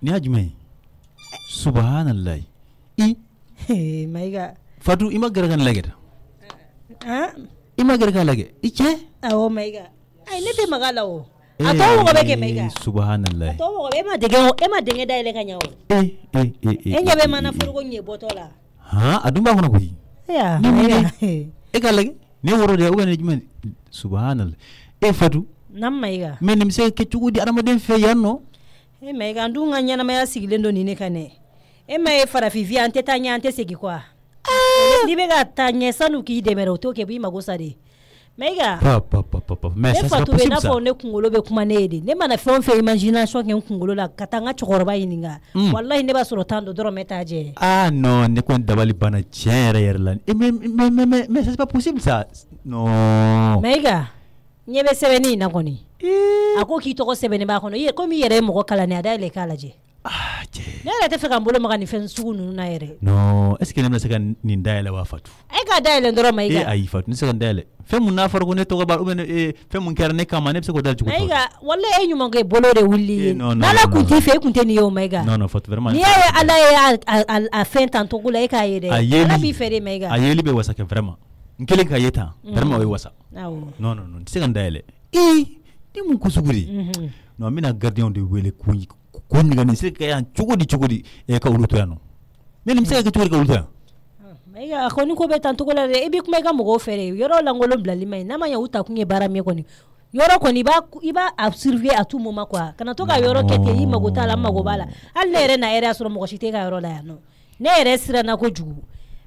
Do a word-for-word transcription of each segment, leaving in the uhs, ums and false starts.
ni hajumai subhanallah i maiga fatu ima gargan lageta ah ima gargan lage iche awo maiga ai ne te magala o ato wo beke maiga subhanallah ato wo be ma dege e ma dege dai le kanyawo eh eh eh eh enya be mana furgo nye botola ha adumba kono ko ya maiga e galage ne woro de ubene jumen subhanallah e fatu nam maiga men mi se ke cugudi adama den fe yanno e maiga ndunga nyana ma ya sigilendo ni ne kane e mai fara fifi ante tanya ante segi kwa ni be ga tanya sanu ki de mero to ke bi magosa de maiga pa pa pa pa mais ça c'est possible ça ne kungolo be kuma ne de ne mana fon fe imagination ke kungolo la katanga chokoroba yininga wallahi ne ba soro tando doro metaje ah non ne kon dabali bana tiere yerlan e mais mais mais mais c'est pas possible ça non maiga nyebe sebeni na koni ako ki to ko sebeni ba kono ye komi yere mo ko kala ne ada le kala je ah je ne la te feka mbolo magani fen sugunu na yere non est ce que ne seka ni ndaile wa fatu ay ga daile ndoro maiga e ay fatu ni seka ndaile fe mun na farko ne to ba ubene e fe mun kerne kama ne seko dal jugo maiga walle e nyuma ngai bolore wulli nala kunti fe kunti ni yo maiga non non fatu vraiment ni ay ala ya a fen tanto gula e ka yede ala bi fere maiga ayeli be wasa ke vraiment nkele ka yeta vraiment we wasa non non non seka ndaile e ni mun kusuguri non mina gardien de wele kunyi ko ni gani se ka yan chugudi chugudi e ka uluto yano men mi se ka chugudi ka uluto maiga ko ni ko be tanto gola e bi kuma ga mo fere yoro la ngolo blali mai na manya uta kunye bara me ko ni yoro ko ni ba iba observer a tout moment quoi kana to ka yoro kete yi magota la magobala al nere na ere asoro mo shite ka yoro la no ne ere sira na ko jugu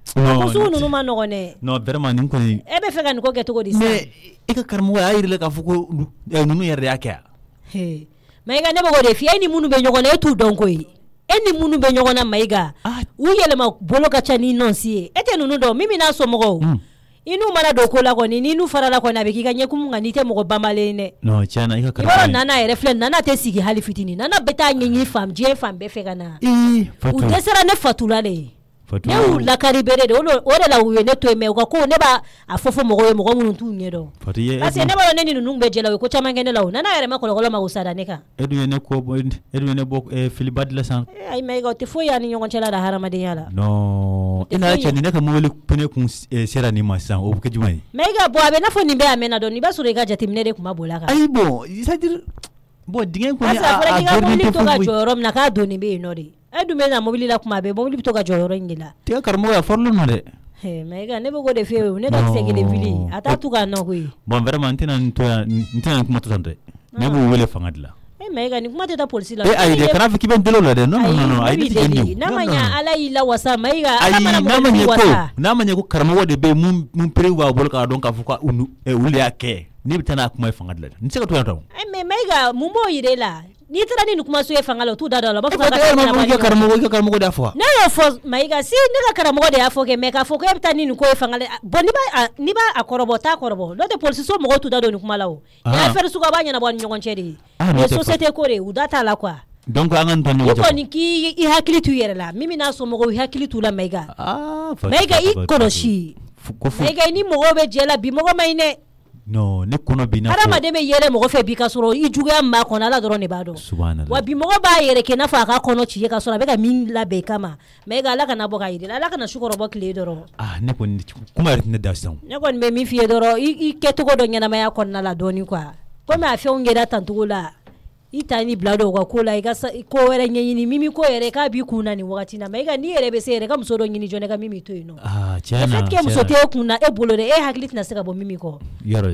ko su nunu ma no ne non vraiment ni ko ni e be fe ga ni ko keto ko di sa mais e ka karmo ya irile ka fuko nunu yere yake he maiga ne bago de fi eni munu be nyogona etu donko yi eni munu be nyogona maiga u yele ma bolo ka chani non si ete nunu do mimi na so mogo inu mara do ko la ko ni nu fara la ko na be ki ganye kum ngani te mogo bamale ne no chana ika kara ibo nana ere flen nana te sigi hali fitini nana beta nyenyi fam je fam be fe kana e u desera ne fatula le fatu ne la karibere de olo ore la uye ne to me ko ne ba afofo mogo ye mogo munu tunye do fatu ye ase ne ba ne ni nunu be jela ko chama ngene lawo nana ere makolo kolo ma usada ne ka edu ne ko edu ne bok e filibad la san ay may go te fo ya ni ngon chela da harama de yala no ina cha ni ne ka mo wele pene kun sera ni ma san o ke jumai may ga bo abe na fo ni be amena do ni ba sure ga jatim ne de kuma bolaka ay bon c'est dire bon dingen ko ni a gorni to ga jorom na ka do ni be no de edu me na mobili la kuma be mobili to ga joro ngila te ka karmo ya forlo no de he may ga ne go de fe ne ga se gele vili ata tu ga no hui bon vraiment tina to tina kuma to tante ne bo wele fangadla e may ga ni kuma te ta police la e ay de kana fi kiben delo la de non non non ay de ni na manya ala ila wasa may ga ala mana mo wasa na manya ko karmo wode be mum mum prewa bol ka don ka fu ka unu e wuli ake ni bitana kuma fangadla ni se ka to taw e me may ga mumbo yire la ni tara ni kuma so e fangalo tu da da la ba fuka ka ma ko karamo ko karamo da fo na yo fo maiga si ni ka karamo de afo ke me ka fo ko e bita ni ko e fangale bon ni ba ni ba akorobo ta akorobo lo de police so mo tu da do ni kuma lawo ya fer su ka ba nyana bon nyon chedi e société ko re u data la quoi donc angan tan ni ko ni ki i hakili tu yere la mimi na so mo go hakili tu la maiga ah maiga i koroshi maiga ni mo go be jela bi mo go maine no ne kono bina ko arama de me yere mo go fe bi ka soro i juga ma ko na la doro ne bado subhanallah wa bi mo go ba yere ke na fa ka kono ci ka soro be ka min la be kama me ga la kana bo ka yire la kana shukoro bo kle doro ah ne ko kuma ne da san ne ko me mi fi doro i ke to go do nyana ma ya ko na la doni kwa ko me afi on geda tantugula itani blado ko ko la ga ko were nyini mimi ko yere ka bi kuna ni wakati na me ga ni yere be se yere ka muso do nyini jone ka mimi to ino ah chana fait ke muso te kuna e bolo de e haklit na seka bo mimi ko yaro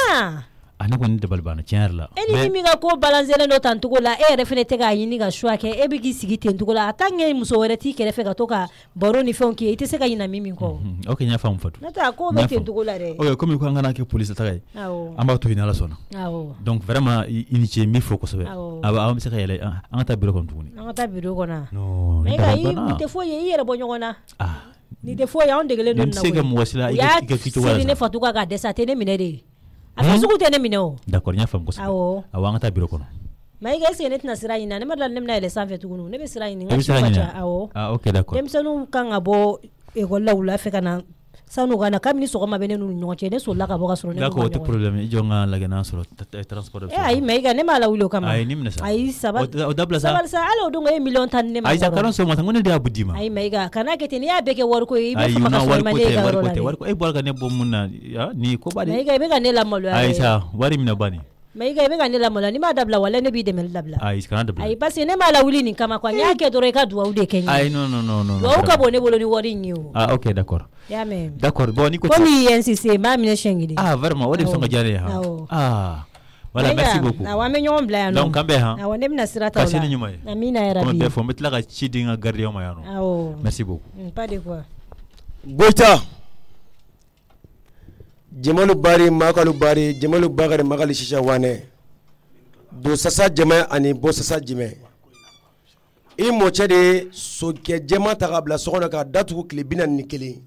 ah ana ko ni de balbana chana eni mimi ga ko balanzele no tantugula e yere fene te ga yini ga shwa ke e bi gi sigi tentugula atange muso were ti kere fe ga to ka baro ni fon ki ite se ga yina mimi ko okay nya fam fatu nata ko be tentugula re okay comme ko ngana ke police ta ga amba to ina la sona donc vraiment initié mi fo ko so aba am se ka yele an ta biro ko tuguni an ta biro ko na no me ga yi te fo ye yere bo nyona ah ni te fo ya on degele no na se ga mo wasila ya fito wala ne fatu ka ga desa te ne mine de afasuku te ne mine o d'accord nya fam ko so awa an ta biro ko mai ga se ne tna sira ina ne madal nem na ele sanfe tugunu ne be sira ina ngachi awo ah okay d'accord dem sanu kan abo e golla wula fe kana sanu kana kamini so ma bene nu nyonche ne so la ka boka so ne la ko to problème i jonga la gena so transport eh ay me ga ne mala wilo kama ay nimna sa ay sabal o dabla sa sabal sa alo do ngai million tan ne ma ay sa karon so mata ngone dia budima ay me ga kana kete ni ya beke wor ko i be fa ka so ma ne ga war ko te war ko ay bol ga ne bom munna ni ko bade me ga be ga ne la malo ay sa wari mina bani me ga be ga ne la malo ni ma dabla wala ne bi de mel dabla ay kana dabla ay parce ne mala wili ni kama kwa nyake do re ka duwa ude kenya ay non non non non do ka bone bolo ni wori nyu ah OK d'accord ya même d'accord bon ni ko comme I N C C ma mine shengidi ah vraiment wodi songa jare ha ah voilà merci beaucoup na wa me nyom bla ya no donc kambe ha na wonde mina sirata wala kasi nyuma amina ya rabbi comme defo metla ka chidinga garde yo mayano ah merci beaucoup pas de quoi Goita Jamalu Bari Makalu Bari Jamalu Bagari Magali Shisha Wane do sasa jama ani bo sasa jime i moche de so ke jama ta bla so ka datu kle bina ni kele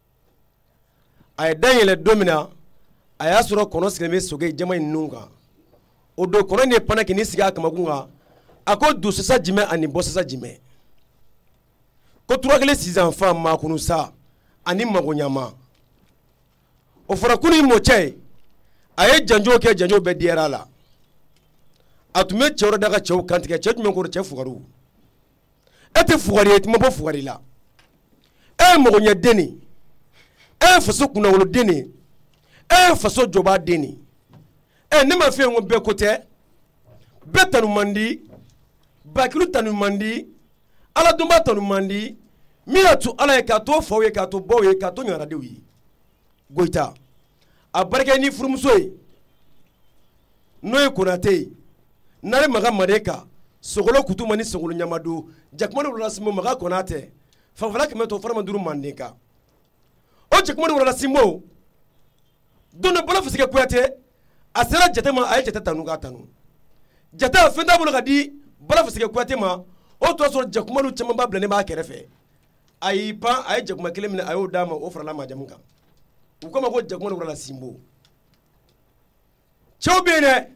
ay danyele domina aya suro kono sileme so ge jama nunga o do kono ne pana kini siga kama kunga ako do sasa jime ani bo sasa jime ko trois kele six enfants ma kunu sa ani magonyama o fara kunu moche ay janjo ke janjo be diara la atume choro daga chew kantike chew men ko che fugaru ete fugari et mbo fugari la e mo nya deni e faso kuna wolo deni e faso joba deni e ne ma fe ngo be kote betanu mandi bakilu tanu mandi ala dumba tanu mandi miatu ala ka to fawe ka to bowe ka to nyara dewi goita abarke ni furumsoy noy kunate nare maga mareka sogolo kutuma ni sogolo nyamadu jakmanu rasimo maga konate fafala keme to farma duru mandeka o jakmanu rasimo dono bala fisike kuyate asera jatema ay jata tanu ga tanu jata fenda bolo gadi bala fisike kuyate ma o to so jakmanu chama babla ne ma kerefe ay pa ay jakma kelemina ayo dama o farala ma jamuka u koma ko jakmanu rasimo chobene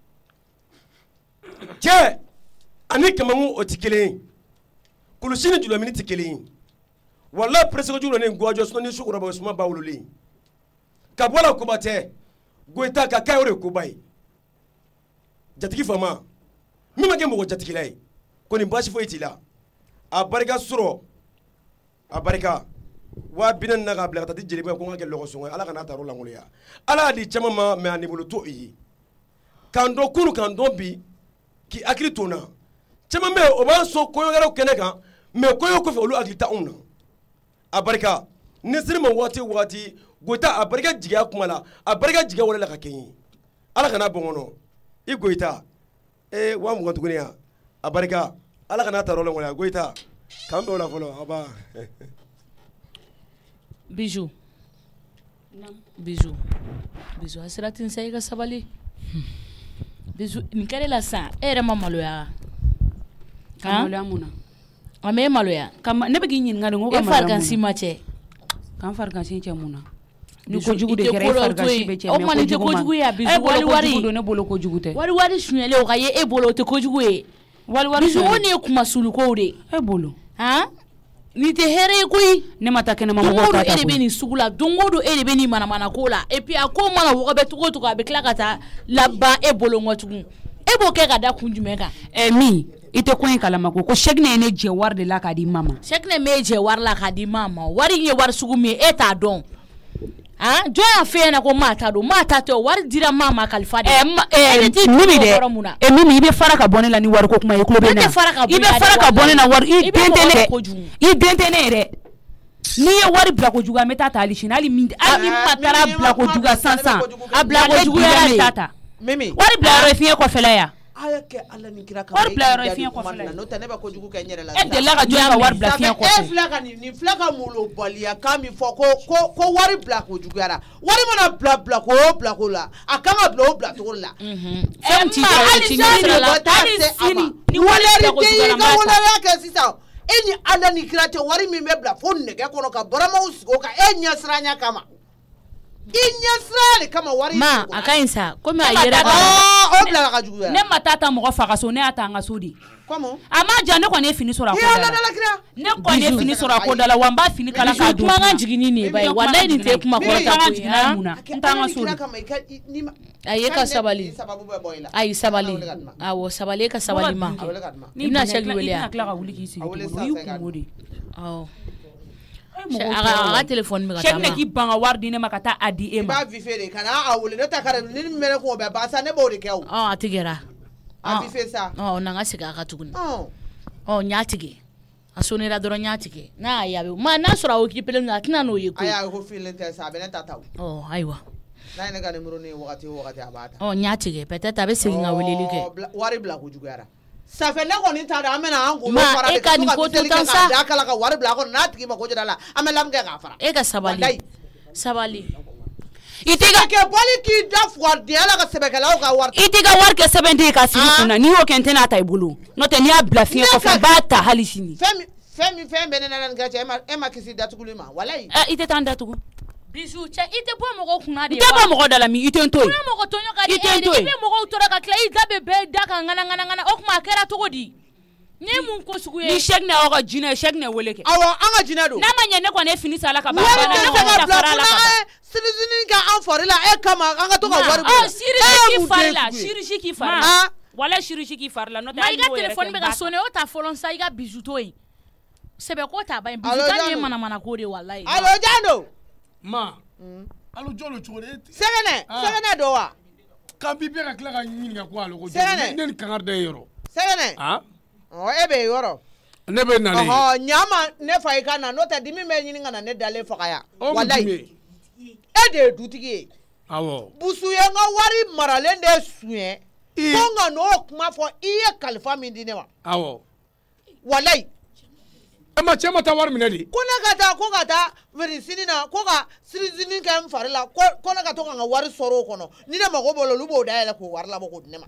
ke ani kamangu otikele kulusini julo miniti kele wala presque julo ne gwajo so ni shukura ba suma bawluli kabwala ko bate goita ka kayore ko bay jatiki fama mima ke mo jatiki lay ko ni bashi foyiti la abarika suro abarika wa binan na ga blata dijeli ba ko ngake logo sungo ala kana taro la ngoliya ala di chamama me ani bulu to yi kando kunu kando bi ki akili tona chama me o ba so koyo garo keneka me koyo ko fe olu akili ta umna abarika nisir ma wati wati goita abarika jiga kumala abarika jiga wala la kakenyi ala kana bongono i goita e wa mu ngantuguni ya abarika ala kana taro la ngona goita kambe wala folo aba bijou nam bijou bijou asiratin sai ga sabali bijou ni kare la sa era mamaloya kamaloya muna ame maloya kam ne be ginyin ngado ngo kamaloya e fargansi mache kam fargansi che muna ni ko jugu de kere fargansi be che o mani te ko jugu ya bijou wali wari do ne bolo ko jugu te wari wari sunyele o kaye e bolo te ko jugu e wali wari bijou oni e kuma sulu ko de e bolo ha ni te here koy ne mata kene mama ko ta ko ni sugula dongodo e be ni mana mana ko la et puis ako mana wo be to ko to be kla kata laba e bolo ngotugun e bo ke ka da kunjume ka e mi ite ko en kala mako ko shegne ne je war de la ka di mama shegne me je war la ka di mama wari ye war sugu mi e ta don ah jo ya fe na ko mata do mata to war dira mama kalfa de e mimi de e mimi ibe fara ka bonela ni war ko kuma e klobe na ibe fara ka bonela war i dentene i dentene re ni ye wari bla ko juga meta ta ali shinali mi ali matara bla ko juga sansan abla ko juga meta mimi wari bla re fiye ko fela ya aya ke ala ni kira ka war bla re fiye ko fela no tane ba ko jugu ka nyere la e de la ka juga war bla fiye ko e fla ka ni fla ka mulo balia ka mi fo ko ko wari bla ko jugu ara wari mana bla bla ko bla ko la akanga bla bla to la mhm fem ti ti ni la tani sini ni wala ri ke ka wala ya ke sisa eni ala ni kira te wari mi mebla fo ne ke kono ka barama usko ka enya sranya kama inyasra le kama wari ma akainsa ko me ayera ka o bla ka jugu ne matata mo fa so ne ata nga so di komo ama ja ne ko ne fini sura ko dala ne ko ne fini sura ko dala wamba fini kala ka do kuma kan jigini ne bai wallahi ni te kuma ko ta ko ya ntanga so aye ka sabali ayi sabali awo sabali ka sabali ma ina shagli wele ina kala ka wuli ki si yu kumodi aw aga telephone mi ka ta ma ki banga wardi ne makata adi e ma ba vi fere kana awule ne ta kare ni mere ko be ba sa ne bo de ke o ah atigera a vi fe sa oh na nga siga ka tuguni oh oh nyatige asonera doro nyatige na yabe ma na sura o ki pele na tina no ye ko aya ko feeling te sa be ne tata oh aiwa na ne ga ne muro ne wakati wakati abata oh nyatige peut-être abe singa weleli ke wari bla ko jugara ça fait ne ko ni ta da amena an ko fara e ka ni ko to tansa da kala ka wari bla ko na tigi ma ko jira la amela mge ga fara e ka sabali sabali itiga ke boli ki daf wardi ala ka sebekala o ka wardi itiga war ke seventy ka siri kuna ni o kente na ta ibulu no te ni abla fiye ko fa bata halisini femi femi femi benena nga che e ma kisi datugulima walai eh ite tan datugu bisu che ite bo mo ko kuna de ite bo mo ko dala mi ite ntoy kuna mo ko tonyo ka de ite mo ko tora ka klai gabe be daka ngana ngana ngana o kuma kera to godi ni mun ko sugu ye ni shegne o ka jina shegne weleke awo anga jina do na manya ne ko ne fini sala ka ba na ne ko fara la ka sirizini ka an forila e kama anga to ka wari oh sirisi ki farla sirisi ki farla wala sirisi ki farla no ta ma iga telephone be ka sone o ta folon sa iga bijuto yi sebe ko ta ba bijuta ni mana mana ko de wallahi alo jando ma alo jolo chore segene segene do wa kan bi be ka kla ka nyini ka ko alo ko ne ni kangar de yoro segene ah oh ebe yoro ne be na le oh nyama ne fa ikana no ta dimi me nyini ngana ne dale fakaya wallahi e de dutigi awo busu ye nga wari maralen de suye ko nga no kuma fo iye kalifa min dine wa awo wallahi e ma chema ta war minedi ko na gata ko gata veri sinina ko ga sirizini kan farila ko ko na gato nga wari soro kono ni ne mago bolo lubo da ya ko warla boko dinema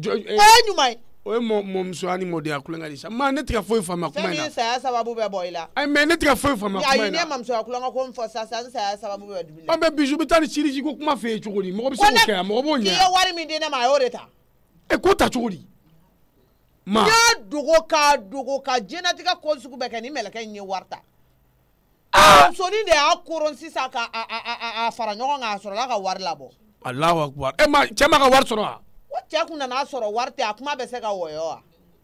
e nyumai o mo mo msuani mo de akulenga disa ma ne tika foi fama kuma ina femi sa sababu be boyla ai me ne tika foi fama kuma ina ya ni ma msu akulenga ko mfo sa sa sa sababu be dubile o be biju bitani chiriji ko kuma fe chuguri mo be se ko ke mo bo nya ki wari mi dine ma yoreta e ko ta chuguri ma ya dugo ka dugo ka jenatika ko suku be ke ni meleke nyi warta ah so ni de akoron sisa ka a a a fara nyogo nga soro la ka war labo Allahu akbar e ma chema ka war soro wacce kuna na soro warte akuma be se ka woyo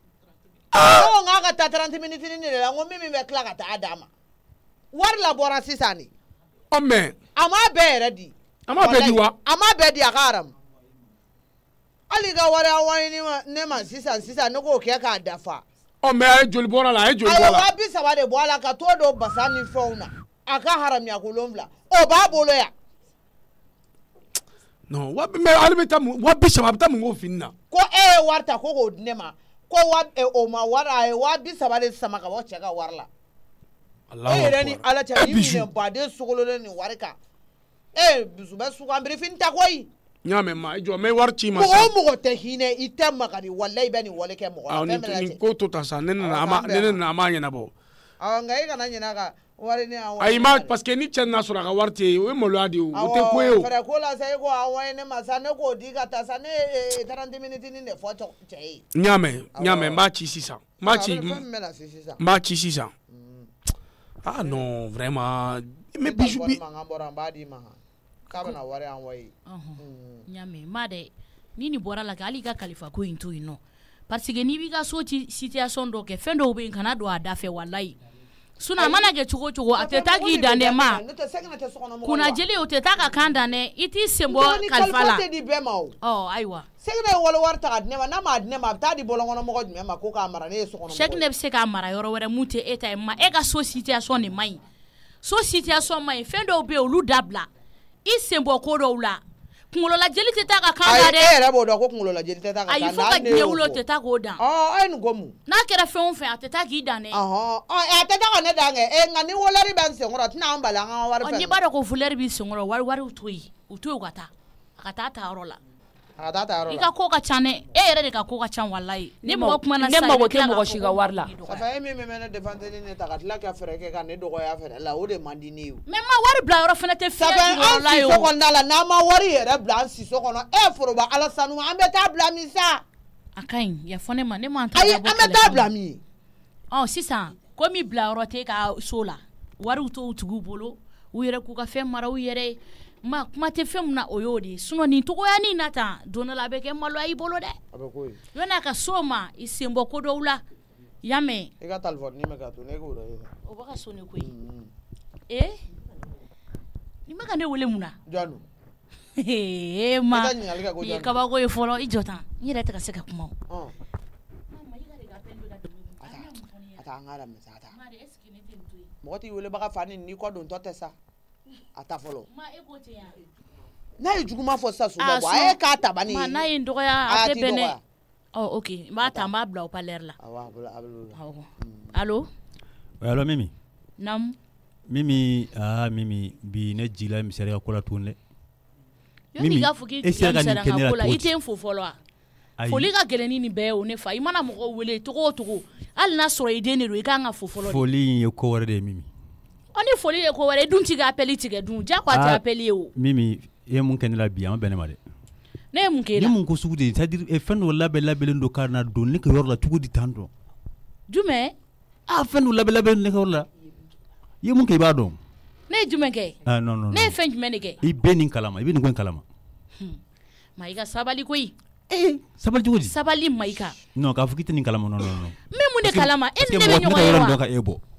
ah o nga ka ta thirty minutes ni le ngo mimi be kla ka ta adama war labora sisa ni o me ama be ready ama be diwa ama be di akaram ali ga wara awani ni ne ma sisa sisa no ko ke ka dafa o me ay joli bora la ay joli bora ayo abi sabade boala ka to do basani fauna aka haram ya kulomvla o ba bolo ya no wa me alibeta wa bi shabab ta mu finna ko e warta ko go nema ko wa e o ma wara e wa bi sabade sama ka wace ga warla Allah e reni ala ta yi ne ba de sugolo ni warka e bisu ba su kan brifin ta koyi nyame ma jo me warchi ma sa ko mo te hine itemma kadi wallahi bani walake mo ko ni ko to ta sa nen na ama nen na ama nyana bo a ngai kana nyana ka wari ni awa ay ma parce que ni chen na sura ga warte o mo lo adi o te ko yo fere ko la sai ko awa ne ma sa ne ko diga ta sa ne thirty minutes ni ne foto chei nyame nyame ma chi sisa ma chi ma chi sisa ah non vraiment mais bijou bi kabana wari an wai nyame made nini bora la gali ka kalifa ko into ino parce que ni bi ga so ci situation do ke fendo be kana do adafe wallahi suna mana ge chugo chugo ateta gi dane ma kuna jeli oteta ka kanda ne iti sembo kalfala oh aiwa segna wala warta adne ma na ma adne ma tadi bolongono mo godme ma ko ka mara ne so kono shek ne se ka mara yoro were mute eta ma e ga so situation ne mai so situation mai fendo be olu dabla isembo ko do la kungolo la jeli teta ka kanda de ay era bodo ko kungolo la jeli teta ka kanda ay fo ka ne wulo teta ko dan oh ay nu gomu na kera fe on fe ateta gi dane aha oh e ateta ko ne dange e ngani wolari ban se ngoro tina ambala nga war fe oni bado ko fuleri bi se ngoro war war utui utui kata akata ta rola I ka ko ka ca ne e yɛrɛ de ka ko ka ca wallahi ni mɔgɔ kuma na ne mago tɛ mɔgɔ si ka wari la ça fait min min ne défendre ne ta ka tila ka fɛrɛ kɛ ka ne dɔgɔya fɛrɛ la o de man di ne ye mais ma wari bila yɔrɔ fɛnɛ tɛ fiɲɛ jukɔrɔ la ye o kɔnɔna la n'an ma wari yɛrɛ bila an siso kɔnɔ e foroba Alasani an bɛ taa bila min sa a ka ɲi yafa ne ma ne ma ta ayi an bɛ taa bila min ɔ sisan komi bila yɔrɔ tɛ ka so la wariw t'o tigiw bolo u yɛrɛ k'u ka fɛn mara u yɛrɛ ma kuma tɛ fɛn min na o y'o de ye sinon nin togoya nin na tan don dɔ la a bɛ kɛ maloya i bolo dɛ yan'a ka so ma i sen bɔ ko dɔw la i y'a mɛn i ka téléphone numéro ka to ne k'o dɔn o bɛ ka sonné koyi ee ni bɛ ka ne wele mun na jɔn don ee ma nin ye kabako ye fɔlɔ i jɔ tan n yɛrɛ tɛ ka se ka kuma o a taa an ka daminɛ sa a taa mɔgɔ t'i welebaga fa ni n'i kɔ don tɔ tɛ sa a ta fɔlɔ n'a ye juguma fɔ sisan suba bɔ a ye k'a ta bani n'a ye n dɔgɔya a tɛ bɛn ne ɔ ok n b'a ta n b'a bila o parleur la awɔ allo allo Mimi naamu Mimi ah Mimi bi ne jila misaliya ko la tuguni dɛ Mimi ka fɔ k'i jila misaliya ko la i tɛ n fo fɔlɔ wa foli ka gɛlɛn ni nin bɛɛ ye o ne fa i mana mɔgɔ wele togo o togo hali n'a sɔrɔ i den de don i kan ka fo fɔlɔ foli ye ko wɛrɛ de ye Mimi ni foli ye ko wɛrɛ dun ti ka appel tigɛ dun ja ko a tɛ appel ye o Mimi e mun kɛ ne la bi a ma bɛn ne ma dɛ ne ye mun kɛ la ni mun ko sugu de c'est à dire fɛn dɔ labɛn labɛnnen don ka na don ne ka yɔrɔ la cogo di tan dɔn jumɛn ah fɛn dɔ labɛn labɛnnen ne ka yɔrɔ la i ye mun kɛ i b'a dɔn ne ye jumɛn kɛ ah non non ne ye fɛn jumɛn de kɛ i bɛ nin kalama i bɛ nin ko in kalama ma i ka sabali koyi eh sabali cogo di sabali ma i ka non k'a fɔ k'i tɛ nin kalama non non non min mun de kalama e ni ne bɛ ɲɔgɔn ye wa parce que mɔgɔ tɛ ka yɔrɔ dɔn ka e bɔ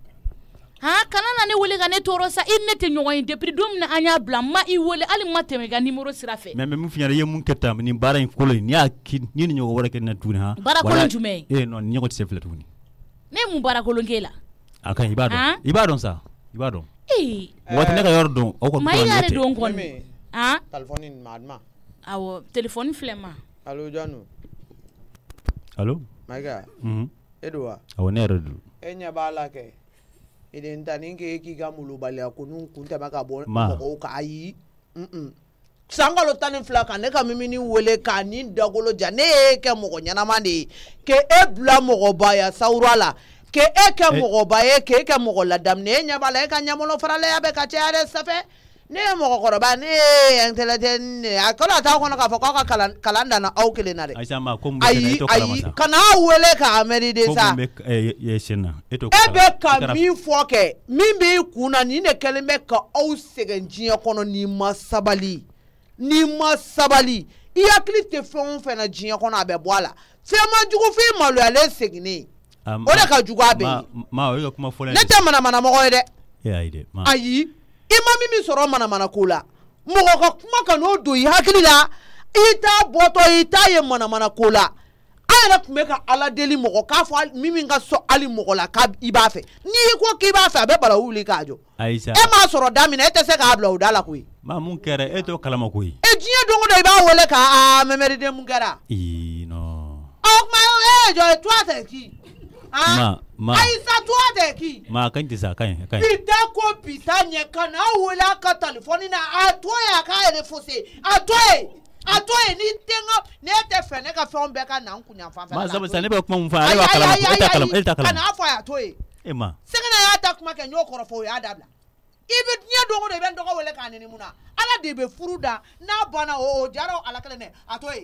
ha kana na ne wele ka ne tɔɔrɔ sa i ne tɛ ɲɔgɔn ye depuis don min an y'a bila ma i wele hali ma tɛmɛ ka numéro sira fɛ mais mais mun fiyara ye mun kɛ tan nin baara in kolo in ni y'a ki ni ni ɲɔgɔn wɛrɛ kɛ na tuguni ha baara kolon jumɛn eh non ni ɲɔgɔn tɛ se filɛ tuguni ne mun baara kolon kɛ la a kan i b'a dɔn i b'a dɔn sa i b'a dɔn eh waati ne ka yɔrɔ dɔn aw ka ma i yɛrɛ dɔn kɔni han téléphone ma adma awɔ téléphone filɛ ma allo Janu allo Maïga mhm Edouard awɔ ne yɛrɛ do e ɲɛ b'a la kɛ idan tanin ke k'i ka mulubaliya ko nun kun tɛmɛ ka bɔ mɔgɔw ka ayi san kalo tan ni fila kan ne ka Mimi wele k'a ni dagolo ja ne ye kɛ mɔgɔ ɲɛnama de ye ke e bila mɔgɔbaya sawura la ke e kɛ mɔgɔba ye ke e kɛ mɔgɔ ladamu e ɲɛ b'a la e ka ɲɛmɔlɔ faralaya bɛ ka caya dɛ safɛ ne ye mɔgɔkɔrɔba ne ye intelligent ne a kala ta kɔnɔ k'a fɔ k'aw ka kalan kalan danna aw kelen na dɛ ayi ayi kana wele k'a mɛride sa e bɛ ka min fɔ kɛ min b'i kun na nin de kɛlen bɛ ka aw sɛgɛn diɲɛ kɔnɔ n'i ma sabali n'i ma sabali i hakili tɛ fɛn o fɛn na diɲɛ kɔnɔ a bɛ bɔ a la fɛn ma jugu f'i maloyalen seginnen o de ka jugu a bɛ ye ne tɛ manamana mɔgɔ ye dɛ ayi i ma Mimi sɔrɔ manamana ko la mɔgɔ ka kuma ka n'o don i hakili la i t'a bɔtɔ i t'a ye manamana ko la a yɛrɛ tun bɛ ka Ala deli mɔgɔ k'a fɔ Mimi ka sɔn hali mɔgɔ la k'a i b'a fɛ n'i ko k'i b'a fɛ a bɛ bala wuli k'a jɔ e m'a sɔrɔ da min na e tɛ se k'a bila o da la koyi maa mun kɛra e t'o kalama koyi e diɲɛ don o don i b'a wele k'a mɛmɛriden mun kɛra ii non o kuma e jɔ toi c'est qui ma ma Aïssa toi c'est qui ma kan tɛ sa kan kan bita ko bita ɲɛ kana wele a ka téléphone na a to ye a k'a yɛrɛ fossé a to ye a to ye ni tenga ne tɛ fɛ ne ka fɛnw bɛɛ ka na n kunyan fan fɛ ma sabu sa ne bɛ kuma mun fɔ ale b'a kalama e t'a kalama e t'a kalama kana fɔ a to ye e ma sɛgɛnɛ y'a ta kuma kɛ n y'o kɔrɔ fɔ o y'a dabila i bɛ diɲɛ don o don i bɛ n dɔgɔ wele k'a nɛni mun na Ala de bɛ furu da n'a banna o o jara Ala kelen dɛ a to ye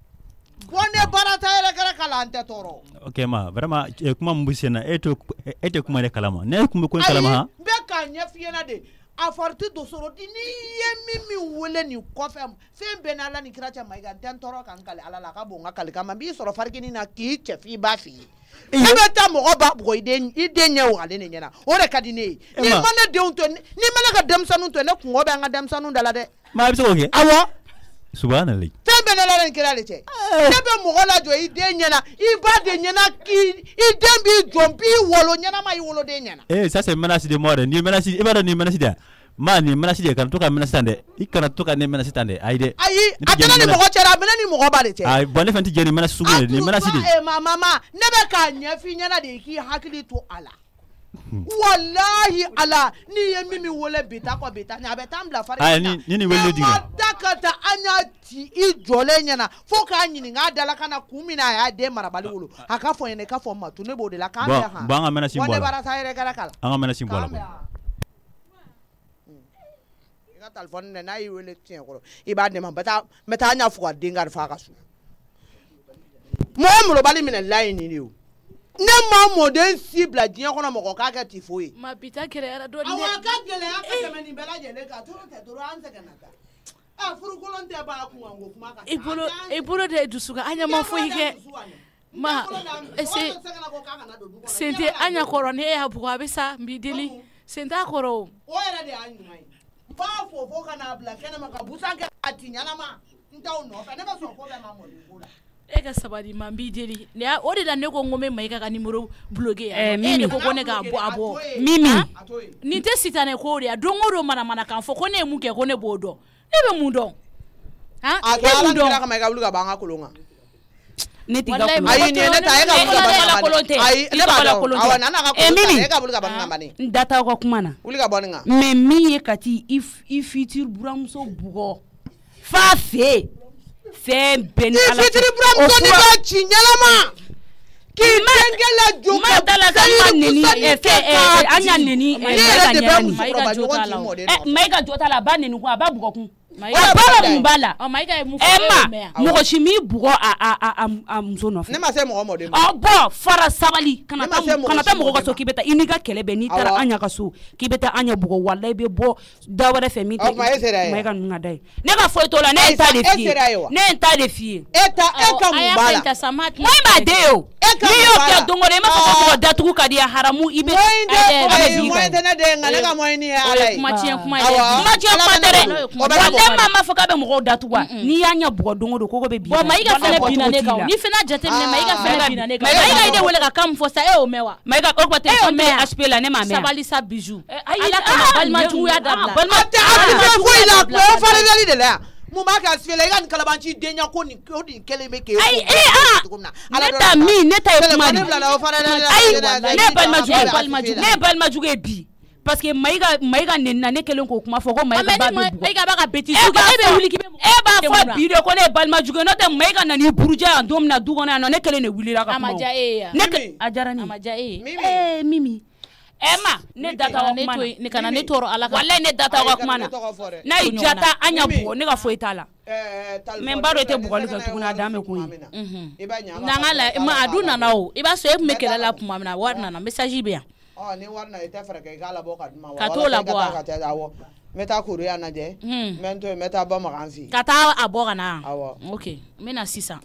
bonne barata yɛrɛ kɛra kala an tɛ tɔɔrɔ ok ma vraiment kuma mun bɛ sen na e tɛ e tɛ kuma de kalama ne kun bɛ ko kalama ha n bɛ k'a ɲɛf'i ɲɛna de a fariti do sɔrɔ di n'i ye Mimi wele nin kɔfɛ fɛn bɛɛ n'Ala ni kira cɛ Mayiga n tɛ n tɔɔrɔ ka n kale Ala la a ka bon n ka kale kama n b'i sɔrɔ farikini na k'i cɛ f'i b'a f'i ye e bɛ taa mɔgɔ ba bugɔ i den i den ɲɛ wagalen de ɲɛna o de ka di ne ye n'i ma ne denw to n'i ma ne ka denmisɛnninw to ne kungɔ bɛ an ka denmisɛnninw da la dɛ ma a bɛ se k'o kɛ awɔ subhanallah fɛn bɛɛ n'Ala ni kira de cɛ ne bɛ mɔgɔ lajɔ i den ɲɛna i ba de ɲɛna k'i i den b'i jɔ n b'i wolo ɲɛnama i woloden ɲɛna eh ça c'est menace de mort ni menace i b'a dɔn ni menace de ma ni menace de kana to ka menace tan dɛ i kana to ka ne menace tan dɛ ayi dɛ ayi a tɛna ni mɔgɔ cɛla a bɛna ni mɔgɔ ba de cɛ ayi bon ne fɛn tɛ jɛ ni menace sugu de ni menace de eh ma mama ne bɛ k'a ɲɛf'i ɲɛna de i k'i hakili to a la wallahi ala ni ye mimi wole bita ko bita nya be tambla fari ah ni ni wele diga dakata anya ti i jole nyana fo ka nyini nga dala kana kumina ya de marabali wulu aka fo ene ka fo ma tune bo de la ka ya ha ba nga mena simbola wole bara sayre gara kala anga mena simbola iga telefon ne na i wele tien ko iba de ma bata meta anya fo dinga fa ka su mo mo bali mina line ni o ne ma modern cible diɲɛ kɔnɔ mɔgɔ k'a kɛ ti foyi ma bita gɛlɛyara dɔɔni dɛ awɔ ka gɛlɛya ka tɛmɛ nin bɛɛ lajɛlen kan toro tɛ toro an sɛgɛnna ta ɛ furukolon tɛ ba kun kan ko kuma ka i bolo i bolo de dusu kan an ɲɛ ma foyi kɛ ma ese sente an ɲɛ kɔrɔ ne y'a bugɔ a bɛ sa n b'i deli sente a kɔrɔ o o yɛrɛ de y'a ɲuman ye n b'a fɔ fo ka n'a bila kɛnɛma ka busan kɛ a ti ɲanama n t'aw nɔfɛ ne bɛ sɔn ko bɛɛ ma mɔden ko la e ka sabali ma b'i deli ne o de la ne ko n ko n bɛ Mayiga ka numéro bloqué eh, e de ko ko ne k'a bɔ a bɔ Mimi nin tɛ sitanɛ ko de ya don o don manamana kan fɔ ko ne ye mun kɛ ko ne b'o dɔn ne bɛ mun dɔn han a kɛ ala kira kama i ka wuli ka bɔ an ka kolon kan ne t'i ka kolon ayi nin ye ne ta e ka wuli ka bɔ an ka kolon tɛ ayi ne b'a dɔn awɔ nana ka kolon ta e ka wuli ka bɔ an ka bani n da t'aw ka kuma na wuli ka bɔ nin kan mais min ye ka t'i i futur buramuso bugɔ fa fɛ fɛn bɛɛ ni ala cɛ i fitiri buramuso ni ka ci ɲɛnama k'i denkɛ lajɔ ma dala ka ma neni fɛ an y'a neni Mayiga ɲɛnani Mayiga jɔ t'a la a b'a neni kun a b'a bugɔ kun a baara mun b'a la ɛ ma mɔgɔ si m'i bugɔ a muso nɔfɛ ne ma se mɔgɔ mɔden ma bɔ fara sabali kana taa mɔgɔ ka so k'i bɛ taa i n'i ka kɛlɛ bɛɛ n'i taara an ɲa ka so k'i bɛ taa an ɲa bugɔ walayi i bɛ bɔ da wɛrɛ fɛ min tɛ Mayiga ninnu ka da ye ne ka foyi t'o la ne ye n ta de f'i ye ne ye n ta de f'i ye e ta e ka mun b'a la moi m'a den ye o n'i y'o kɛ don o don i m'a fɔ ko mɔgɔ datugu ka di ye haramu i bɛ moyen tɛ ne den nka ne ka moyen ye ala ye kuma tiɲɛ kuma ye kuma tiɲɛ kuma tɛ dɛ ne ma ma fɔ k'a bɛ mɔgɔw datugu wa n'i y'a ɲɛ bugɔ don o don koko bɛ bi bon Mayiga fɛnɛ binna ne kan ni fɛnɛ jateminɛ Mayiga fɛnɛ binna ne kan Mayiga ye ne wele ka kan min fɔ sa e y'o mɛn wa Mayiga o kuma téléphone bɛ H P la ne m'a mɛn sabali sa bijou ala kama balimajuguya dabila balima tɛ a foyi la o faridali de la yan mun b'a kɛ Asfiyɛla i ka nin kalabanci denya ko nin o nin kelen bɛ k'e ayi ee ne ta min ne ta ye kuma de ayi ne ye balimajugu ye ne ye balimajugu ye bi parce que Mayiga Mayiga neni na ne kelen k'o kuma fɔ ko Mayiga ba bɛ bugɔ Mayiga b'a ka bêtise kɛ e bɛ wuli k'i bɛ e b'a fɔ bi de ko ne ye balimajugu ye n'o tɛ Mayiga nan'i buruja yan don min na du kɔnɔ yan nɔ ne kelen de wulila ka kuma o a ma diya e ye yan ne a diyara ne ye a ma diya e ye ee Mimi ɛ ma ne da t'aw ka kuma na ne kana ne tɔɔrɔ ala kan walayi ne da t'aw ka kuma na n'a y'i diya ta an ɲa bugɔ ne ka foyi t'a la mais n b'a dɔn i tɛ bugɔli kɛ tuguni a dan bɛ kun ye n'an ka la ma a dun nana o i b'a sɔrɔ e tun bɛ kɛlɛ la tuma min na wari nana message bɛ yan ni wari na i tɛ fɛrɛ kɛ i k'a labɔ ka d'u ma ka t'o labɔ wa awɔ n bɛ taa Koroya lajɛ n bɛ n to yen n bɛ taa Bamagan fɛ yen ka taa a bɔ ka na awɔ ok n bɛ na sisan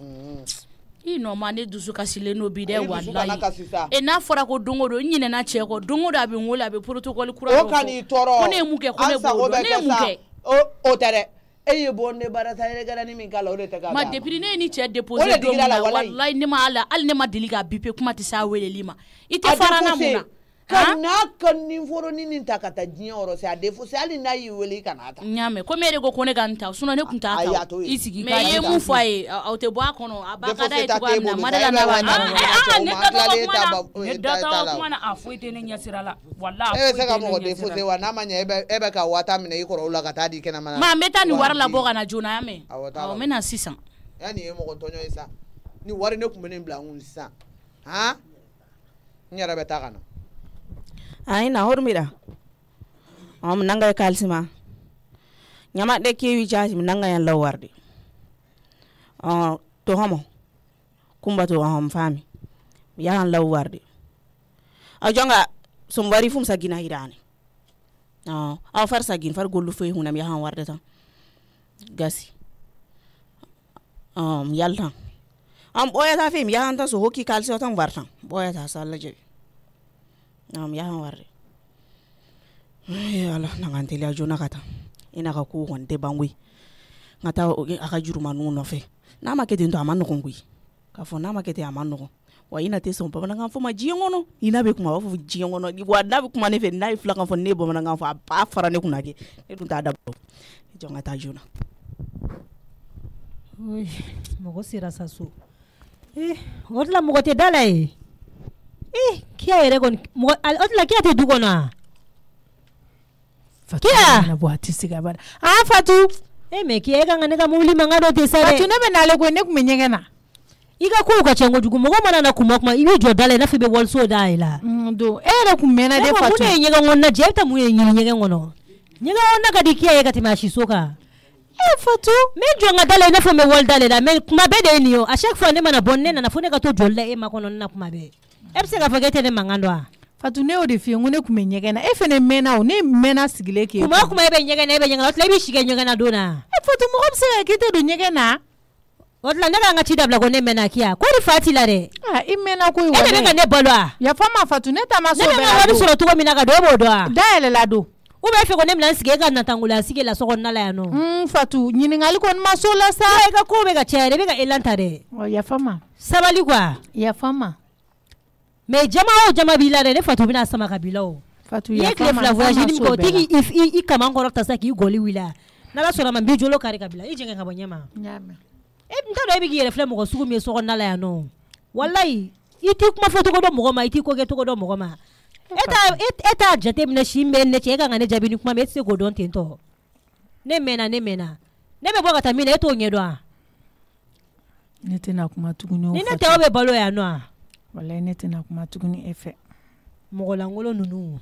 i nɔ ma ne dusu kasilen n'o bi dɛ walayi e n'a fɔra ko don o don n ɲinɛna cɛ kɔ don o don a bɛ n wele a bɛ protocole kura dɔ fɔ o ka n'i tɔɔrɔ ko ne ye mun kɛ ko ne b'o dɔn ne ye mun kɛ o tɛ dɛ e ye bɔ ne baara ta yɛrɛ kɛra ni min k'a la o de tɛ k'a ma depuis ne ye ni cɛ déposé don min na walayi ne ma ala hali ne ma deli k'a bipe kuma tɛ s'a weleli ma i tɛ fara na mun na ka n'a ka ninforoni nin ta ka taa diɲɛ yɔrɔ c'est à défausser hali n'a y'i wele i kana ta n y'a mɛn komi e de ko ko ne ka n ta sinon ne tun t'a ta i sigi mais i ye mun fɔ a ye aw tɛ bɔ a kɔnɔ a ba ka d'a ye cogoya min na Madela n'a b'a ɲɛnabɔ ne da t'aw ka kuma na ne da t'aw ka kuma na a foyi tɛ ne ɲɛsira la walahi e bɛ se ka mɔgɔ défausser wa n'a ma ɲɛ e bɛ ka waa tan minɛ i kɔrɔ o la ka taa di kɛnɛma na ma n bɛ taa nin wari labɔ ka na joona y'a mɛn awɔ n bɛ na sisan yanni ye mɔgɔ tɔɲɔ ye sa ni wari ne tun bɛ nin bila n kun sisan han n yɛrɛ bɛ taa ka na ai na hormira am nanga kalsima nyama de ke wi jaji nanga yan lawarde ah to homo kumba to ham fami yan lawarde a jonga sum bari fum sagina hirani ah a far sagin far gollu fe hunam ya han warde tan gasi um yalta am boya ta fim ya han ta so hoki kalsi tan wartan boya ta salla je am ya han warde ala nangan tele ajona kata ina ka ku honte bangui ngata aka juruma nu no fe na makete ndo amano ngui ka fo na makete amano wa ina te so pamana ngam fo ma jiengono ina be kuma fo jiengono wa na be kuma ne fe na ifla kan fo ne bo mana ngam fo ba fara ne kuna ke e dun ta da bo jonga ta jona oi mogo sira sasu eh wala mogo te dala e eh kia yɛrɛ kɔni mɔgɔ o tila kia tɛ du kɔnɔ kia na bɔ a tɛ se ka bada ah Fatu eh mais kia e ka ne ka mobili mankan dɔ tɛ sa dɛ Fatu ne bɛ n'ale ko ne kun bɛ ɲɛgɛn na i ka kow ka ca kojugu mɔgɔ mana na kuma kuma i bɛ jɔ da la i n'a fɔ i bɛ waliso da ye la don e yɛrɛ kun mɛnna de Fatu mun de ye ɲɛgɛn kɔnɔna jɛ e bɛ taa mun ye ɲini ɲɛgɛn kɔnɔ ɲɛgɛn kɔnɔna ka di kia ye ka tɛmɛ a siso kan eh Fatu me jɔ n ka da la i n'a fɔ n bɛ wali da la mais kuma bɛɛ de ye nin ye a chaque fois ne mana bɔ ne nana fo ne ka to jɔli la e ma kɔnɔna kuma bɛɛ e bɛ se k'a fɔ k'e tɛ ne mankan dɔn wa Fatu ne y'o de f'i ye n ko ne kun bɛ ɲɛgɛn na e fɛnɛ mɛnna o ne mɛnna sigilen k'e kuma kuma e bɛ ɲɛgɛn na e bɛ ɲɛgɛn na o tila i bɛ si kɛ ɲɛgɛn na don na e Fatu mɔgɔ bɛ se ka k'i tɛ don ɲɛgɛn na o tila ne b'an ka ci dabila ko ne mɛnna kiya ko ni fa t'i la dɛ ah i mɛnna koyi e de bɛ ka ne balo wa yafa n ma Fatu ne ta ma so bɛɛ la don ne bɛ ka wari sɔrɔ cogo min na ka don e b'o dɔn wa dayɛlɛ la don ou bien fɛ ko ne bɛna n sigi e ka natangola sigi la so kɔnɔna la yan nɔ mm Fatu ɲininkali kɔni ma so la sa e ka ko bɛ ka caya dɛ e bɛ ka élan ta dɛ yafa n ma sabali quoi yafa n ma mais jama o jama b'i la dɛ ne Fatu bɛna sama ka b'i la o Fatu yafa n ma i ye tile fila voyage ni min kɛ o tɛ k'i i kaman kɔrɔ ta sa k'i gɔli wuli n'ala sɔnna a ma n b'i jolo kari ka bila i jɛngɛ ka bɔ ɲɛma e n t'a dɔn e bɛ k'i yɛrɛ filɛ mɔgɔ sugu min ye so kɔnɔna la yan nɔ walayi i t'i kuma fɔ cogo dɔn mɔgɔ ma i t'i ko kɛ cogo dɔn mɔgɔ ma e t'a e t'a jate minɛ si min bɛ ne cɛ e ka kan ka ne jaabi ni kuma min e tɛ se k'o dɔn ten tɔ ne mɛnna ne mɛnna ne bɛ bɔ ka taa min na e t'o ɲɛ dɔn wa ne tɛna kuma tuguni o ni ne tɛ aw bɛ balo yan nɔ walayi ne tɛna kuma tuguni e fɛ mɔgɔ lankolon ninnu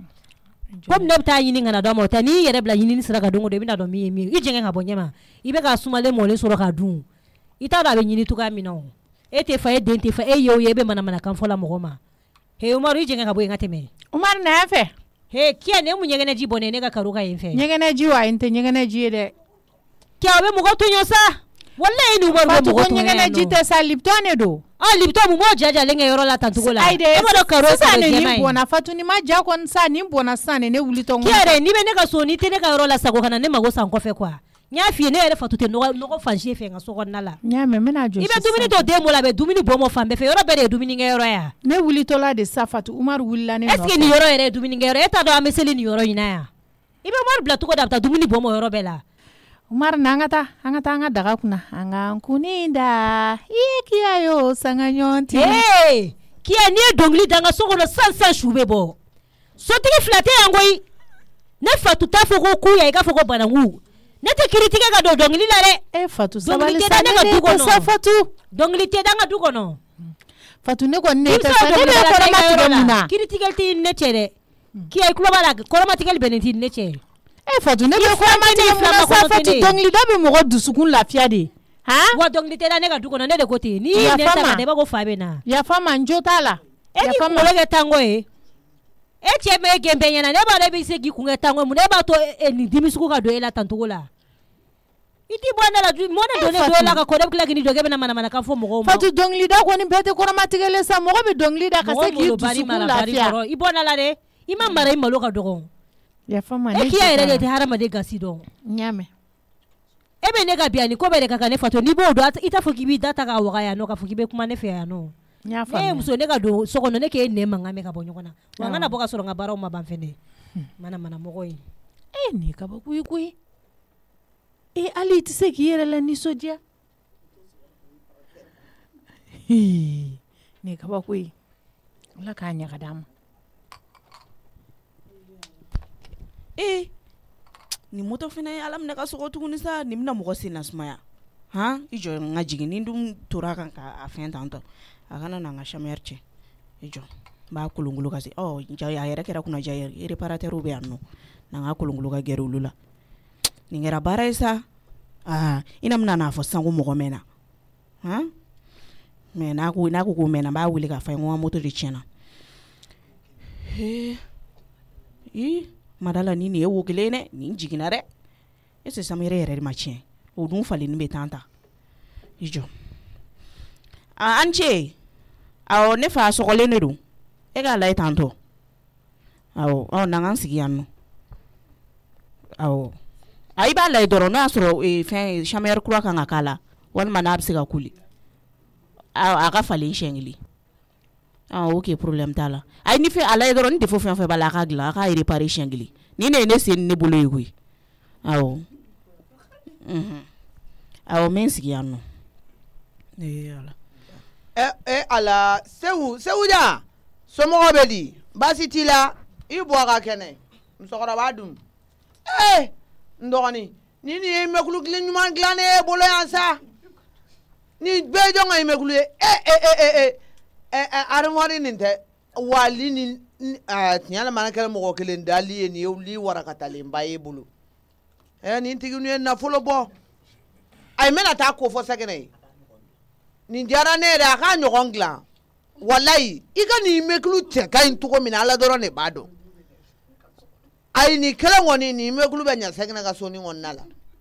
komi ne bɛ taa ɲini ka na dɔn ma o tɛ n'i yɛrɛ bila ɲinini sira kan don o don i bɛna dɔn min ye min ye i jɛngɛ ka bɔ ɲɛma i bɛ ka sumalen mɔlen sɔrɔ k'a dun i t'a dɔn a bɛ ɲini cogoya min na o e tɛ fa e den tɛ fa e ye o ye e bɛ manamanakan fɔ la mɔgɔ ma he Umaru i jɛngɛ ka bɔ yen ka tɛmɛ Umaru na yan fɛ he kiya ne mun ɲɛgɛnɛ ji bɔnnen ne ka karo ka yen fɛ ɲɛgɛnɛ ji wa n tɛ ɲɛgɛnɛ ji ye dɛ kiya o bɛ mɔgɔ to ɲɔ sa wallahi ni Umaru bɛ mɔgɔ to ɲɛgɛnɛ ji tɛ sa Lipton de don ah Lipton mun b'o jajalen kɛ yɔrɔ la tan cogo la e b'a dɔn karo sisan nin bɔnna Fatu ni ma ja kɔni sa nin bɔnna sisan ne wulitɔ kiya yɛrɛ n'i bɛ ne ka so n'i tɛ ne ka yɔrɔ la sago ka na ne mago san kɔfɛ quoi n y'a f'i ye ne yɛrɛ Fatu tɛ nɔgɔ fansi ye fɛ n ka so kɔnɔna la n y'a mɛn n bɛna jɔ i bɛ dumuni to den bolo a bɛ dumuni bɔ mɔ fan bɛɛ fɛ yɔrɔ bɛɛ de ye dumunikɛ yɔrɔ ya ne wulitɔla de sa Fatu Umaru wulila ne nɔfɛ est-ce que nin yɔrɔ yɛrɛ ye dumunikɛ yɔrɔ e t'a dɔn an bɛ seli nin yɔrɔ in na yan i bɛ Umaru bila cogo di a bɛ taa dumuni bɔ mɔ yɔrɔ bɛɛ la Umaru na an ka taa an ka taa an ka daga kunna an ka n kunin da i ye kiya ye o sanga ɲɔgɔn ti ee kiya n'i ye dɔnkili da n ka so kɔnɔ sisan sisan su bɛ bɔ sotigi fila tɛ yan koyi ne Fatu t'a fɔ ko kuya i k'a fɔ ko bananku ne tɛ kiri tigɛ ka don dɔnkili la dɛ e Fatu sabali sa ne ne ko sa Fatu dɔnkili tɛ da n ka du kɔnɔ Fatu ne kɔni ne tɛ sa ne bɛ kɔrɔma tigɛ mun na kiri tigɛli tɛ ne cɛ dɛ kiya i tulo b'a la kɔrɔma tigɛli bɛnnen tɛ ne cɛ e Fatu ne bɛ kɔrɔma tigɛ mun na sa Fatu dɔnkili da bɛ mɔgɔ dusukun lafiya de han wa dɔnkili tɛ da ne ka du kɔnɔ ne de ko ten n'i ye ne ta ka da i b'a ko fa bɛ na yafa n ma n jo t'a la e k'i kunkolo kɛ tango ye e cɛ bɛ e gɛnbɛn ɲɛna ne b'a dɔn e bɛ se k'i kun kɛ tango ye mun na e b'a to nin dimi sugu ka don e la tan cogo la i t'i bɔ ne la mɔ ne don ne don e la ka kɔ ne bɛ tila k'i ni jɔ k'e bɛna manamanakan fɔ mɔgɔw ma Fatu dɔnkili da kɔni bɛɛ tɛ kɔrɔma tigɛlen sa mɔgɔ bɛ dɔnkili da ka se k'i dusukun lafiya i bɔ na la dɛ i ma mara i malo ka dɔgɔ yafa n ma e kiya yɛrɛ de tɛ hadamaden gasi dɔn n y'a mɛn e bɛ ne ka bi ani ko bɛɛ de ka kan ne Fatu n'i b'o dɔn i t'a fɔ k'i b'i da ta k'a waga yan nɔ k'a fɔ k'i bɛ kuma ne fɛ yan nɔ ne ye muso ne ka don so kɔnɔ ne k'e nɛ mankan mɛn ka bɔ ɲɔgɔn na wa n kana bɔ ka sɔrɔ n ka baaraw ma ban fɛnɛ mana mana mɔgɔ ye e nin kabako ye koyi e hali i tɛ se k'i yɛrɛ la nisɔndiya nin kabako ye Ala k'a ɲaga d'a ma eh ni moto fana ye Ala minɛ ka sɔgɔ tuguni sa nin bɛna mɔgɔ sen nasumaya han i jɔ n ka jigin ni dun tora kan k'a fɛn tantɔ a kana na n ka chameur cɛ i jɔ n b'a kolonkolon ka se ɔ ja a yɛrɛ kɛra kunna ja ye réparateur bɛ yan nɔ na n ka kolonkolon ka gɛrɛ olu la nin kɛra baara ye sa aa i na bɛna n'a fɔ sisan ko mɔgɔ mɛnna han mais n'a ko n'a ko k'o mɛnna n b'a wele k'a fɔ n ko n ka moto de tiɲɛna he ii madala ni nin ye wo kelen dɛ nin jiginna dɛ est-ce que samere yɛrɛ de ma tiɲɛ o dun falenni bɛ tan ta i jɔ an cɛ awɔ ne fa sɔgɔlen de don e k'a lajɛ tantɔ awɔ ɔ na k'an sigi yan nɔ awɔ a i b'a lajɛ dɔrɔn n'o y'a sɔrɔ fɛn chameur kura kan ka k'a la walima n'a bɛ se ka kuli a ka falen siɲɛ kelen ah ok problème t'a la ayi ni fɛ a lajɛ dɔrɔn ni défaut fɛn fɛn b'a la a k'a dilan a k'a réparer siɲɛ kelen ni ne ye ne sen ni ne bolo ye koyi awɔ mhm awɔ n bɛ n sigi yan nɔ ee ala eh eh ala sewu sewuja somɔgɔ bɛ di baasi t'i la i bɔ a ka kɛnɛ musokɔrɔba dun eh n dɔgɔnin ni nin ye mɛkulu ɲuman dilan ne ye bolo yan sa ni bɛɛ jɔn ka mɛkulu ye eh eh eh eh eh arimɔri nin tɛ wali ni tiɲɛ la mana kɛra mɔgɔ kelen dali ye nin ye li warakatalenba ye bolo eh nin tigi nu ye nafolo bɔ a ye mɛna taa ko fɔ sɛgɛnɛ ye nin diyara ne yɛrɛ a k'a ɲɔgɔn dilan walayi i ka nin mɛkulu cɛ ka ɲi cogo min na ala dɔrɔn de b'a dɔn ayi nin kelen kɔni nin mɛkulu bɛ ɲa sɛgɛnɛ ka so ni kɔnɔna la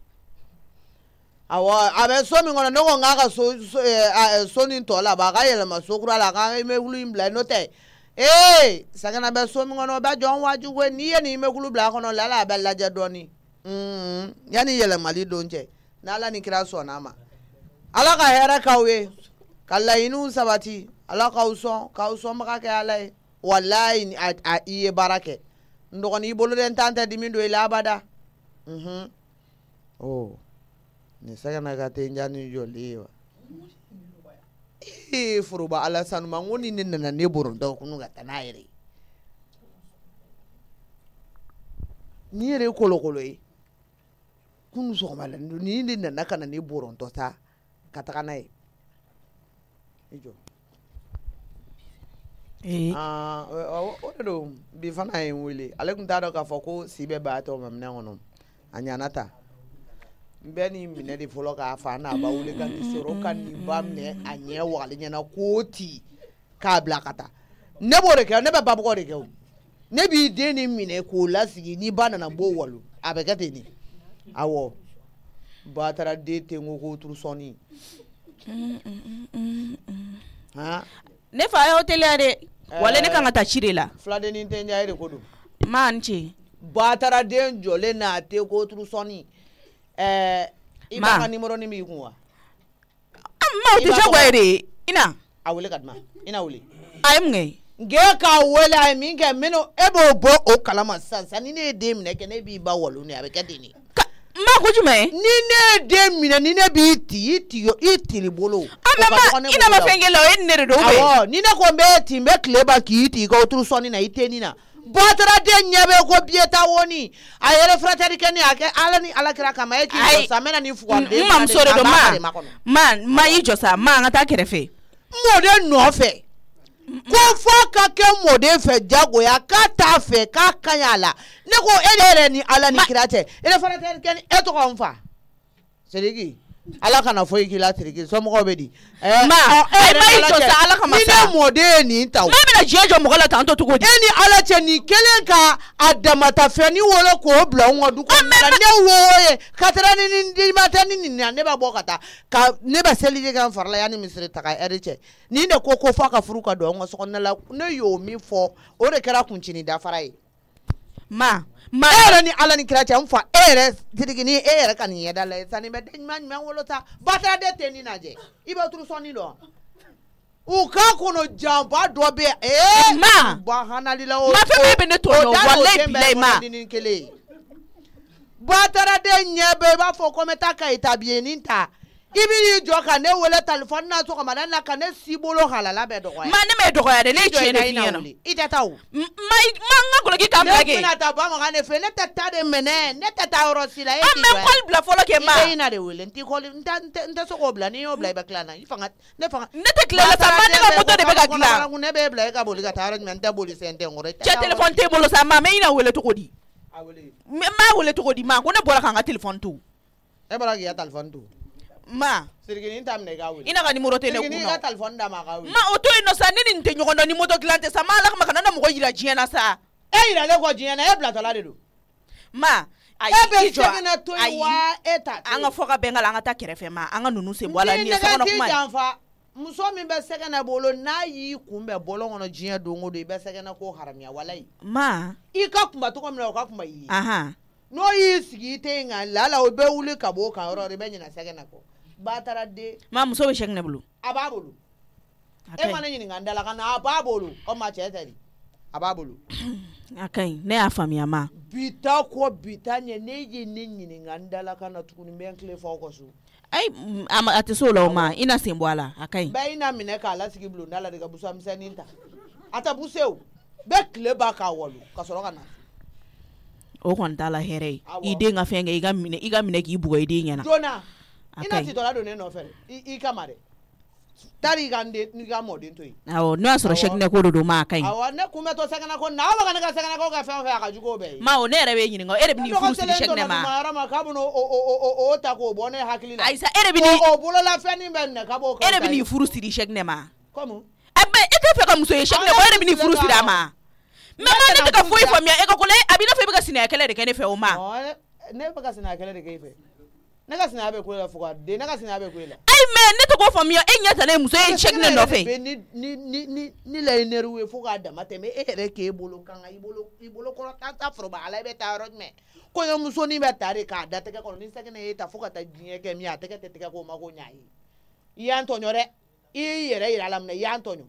awɔ a bɛ so min kɔnɔ ne ko n k'a ka so so nin tɔ la a ka yɛlɛma so kura la a ka mɛkulu in bila n'o tɛ ee sɛgɛnɛ bɛ so min kɔnɔ o bɛ jɔn wajibi koyi n'i ye nin mɛkulu bila a kɔnɔ la a bɛ lajɛ dɔɔni yanni yɛlɛmali don cɛ n'ala ni kira sɔnna a ma ala ka hɛrɛ k'aw ye ka laɲiniw sabati ala k'aw sɔn k'aw sɔnbaga kɛ ala ye walayi i ye baara kɛ n dɔgɔnin i bolo den tan tɛ dimi don i la abada unhun o nin sɛgɛnɛ ka tɛ n ja ni jɔli ye wa ee foroba alasanu ma n ko ni ne nana ne borontɔ kunu ka taa n'a yɛrɛ ye ni yɛrɛ ye kolokolo ye kunu sɔgɔma la ni ne nana ka na ne borontɔ ta ka taga n'a ye i jɔ o de don bi fana ye n wele ale tun t'a dɔn k'a fɔ ko si bɛ b'a tɔ ma minɛn kɔnɔ a ɲana ta n bɛ nin minɛ de fɔlɔ k'a fa n'a ba wele ka nin sɔrɔ ka nin ba minɛ a ɲɛ wagale ɲɛna k'o ti k'a bila ka taa ne b'o de kɛ ne bɛ babɔgɔ de kɛ o ne b'i den nin minɛ k'o lasigi ni ba nana b'o walo a bɛ kɛ ten de awɔ ba taara den ten ko k'o turu sɔnni ne fa y'o teliya de wale ne kan ka taa ci de la filadennin tɛ ɲa e de ko don ma n ce ba taara den jɔlen n'a te ko turu sɔnni ɛɛ i b'a ka nimoro ni b'i kun wa ma o tɛ jagoya ye de ina a wele ka di ma ina wele a ye mun kɛ nge k'a wele a ye min kɛ minnu e b'o bɔ o kalama sisan sisan ni ne ye den minɛ kɛ ne b'i ba walo ne a bɛ kɛ ten de ma ko jumɛn ni ne ye den minɛ ni ne b'i ti i ti i tiri bolo ma i na ma fɛn kɛ la o ye ne de don awɔ ni ne ko n bɛ ti n bɛ tile ban k'i ti ka o turu sɔnni na i tɛ nin na batara den ɲɛ bɛ ko biye ta woni a yɛrɛ furatɛri kɛ ni a kɛ ala ni ala kira kama e k'i jɔ sa n bɛna nin fugan den ma muso de don ma ma ma i jɔ sa ma an ka taa kɛrɛfɛ mɔden nɔfɛ ko fɔ ka kɛ mɔden fɛ jagoya k'a t'a fɛ k'a ka ɲi a la ne ko e de yɛrɛ ni ala ni kira cɛ e de furatɛri kɛ ni e tɔgɔ n fa Sediki ala kana fɔ i k'i la terike somɔgɔw bɛ di ma e ma i jɔ sa ala kama sa ni ne mɔden ye nin ta ma bɛna diɲɛ jɔ mɔgɔ la tan tɔ cogo di e ni ala cɛ nin kelen ka a damata fɛn ni wolo k'o bila n ka du kɔnɔ ne wo ye ka taa ni ni di ma tɛ ni nin na ne bɛ bɔ ka taa ka ne bɛ seliji kɛ n fari la yanni misiri ta ka ɛri cɛ nin de ko ko f'a ka furu ka don an ka sokɔnɔna la ne y'o min fɔ o de kɛra kuncini dafara ye ma ma e yɛrɛ ni ala ni kira cɛ n fa e yɛrɛ Sidiki ni e yɛrɛ ka nin ɲɛda la sa nin bɛ den ɲuman ɲuman wolo ta batara de tɛ nin lajɛ i bɛ turu sɔnni dɔn u k'a kɔnɔ janba dɔ bɛ ee ma ba hanali la o ma fɛn bɛ ne to dɔn walayi bilayi ma batara de ɲɛ bɛ i b'a fɔ ko n bɛ taa kayi tabiyenin ta i bɛ n'i jɔ ka ne wele telefɔni na sɔgɔmada la ka ne si bolo halala bɛɛ dɔgɔya ma ne m'e dɔgɔya dɛ ne ye tiɲɛ de f'i ɲɛna i tɛ taa o ma ma n ka goloki k'an bila kɛ ne tɛna taa Bamakan ne fɛ ne tɛ taa de minɛ ne tɛ taa yɔrɔ si la e k'i jɔ yan an bɛ kɔli bila fɔlɔ kɛ ma i bɛ ina de wele n tɛ kɔli n tɛ n tɛ se k'o bila n'i y'o bila i bɛ tila n na i fanga ne fanga ne tɛ tila la sa ma ne ka moto de bɛ ka dilan ne bɛ bila e ka boli ka taa yɔrɔ jumɛn n tɛ boli sen tɛ n kɔrɔ cɛ telefɔni t'e bolo sa ma mɛ i na wele cogo di n m'a wele cogo di ma ko ne bɔra k'an ka telefɔni to e bɔra k'i ka telefɔni to ma Sidiki ni ta minɛ i ka wele i na ka numéro tɛ ne kun Sidiki ni ka telefɔni d'a ma a ka wele ma o to yen nɔ sa ne ni nin tɛ ɲɔgɔn dɔn ni moto dilan tɛ sa ma ala kama kana na mɔgɔ yira diɲɛ na sa e yiralen kɔ diɲɛ na e bilatɔla de don ma e bɛ segin to yen wa e ta an ka fɔ ka bɛn ka la an ka taa kɛrɛfɛ ma an ka ninnu sen bɔ a la nin ye sokɔnɔ kuma ye muso min bɛ sɛgɛnɛ bolo n'a y'i kunbɛn bɔlɔn kɔnɔ diɲɛ don o don i bɛ sɛgɛnɛ ko haramiya walayi ma i ka kunba cogo min na o ka kunba i ye ahan n'o y'i sigi i tɛ yen nka lala o bɛ wuli ka bɔ o kan yɔrɔ i bɛ ɲina sɛgɛnɛ kɔ batara de ma muso bɛ sɛgɛnɛ bolo a b'a bolo e ma ne ɲininka n da la ka na a b'a bolo o ma cɛ tɛ di a b'a bolo a ka ɲi ne y'a faamuya ma bi ta kɔ bi ta ɲɛ ne ye ne ɲininka n da la ka na tuguni n bɛ n tile fɔ aw ka so ayi a tɛ se o la o ma i na sen bɔ a la a ka ɲi bɛɛ i na minɛ k'a lasigi bulonda la de ka busan misɛnnin ta ata busew be kile ba ka wolu ka soro kana o kon tala here i de nga fenge i ga mine i ga mine ki bugo i de nyana dona ina ti dola do ne no fe i kamare tari gande ni ga modin toyi awo no asoro shek ne ko do ma kan awo ne kuma to sagana ko na ba kana ka sagana ko ka fe fe ka jugo be ma o ne rebe nyini ngo ere bi ni furu si shek ne ma mara ma ka bono o o o o ta ko bone hakili la aisa ere bi ni o bolo la fe ni ben ne ka bo ka ere bi ni furu si shek ne ma komu ebe e ka fe ka muso shek ne ko ere bi ni furu si da ma me ma ne ka foi fo mi e ko le abi na fe bi ka sina kele de kene fe o ma ne ba ka sina kele de ke fe ne ka sina be ko la fuka de ne ka sina be ko la me ne to go for me e nyata le muso e check ne no fe ni ni ni ni ni la eneru fo ga da mate me e re ke bolo kan ai bolo i bolo ko ta ta fro ba ala be ta ro me ko yo muso ni be ta re ka da te ka ko ni se ke ne ta fo ka ta jinye ke mi ate ke te ke ko ma ko nyai i Antonio re i yere ira lam ne i Antonio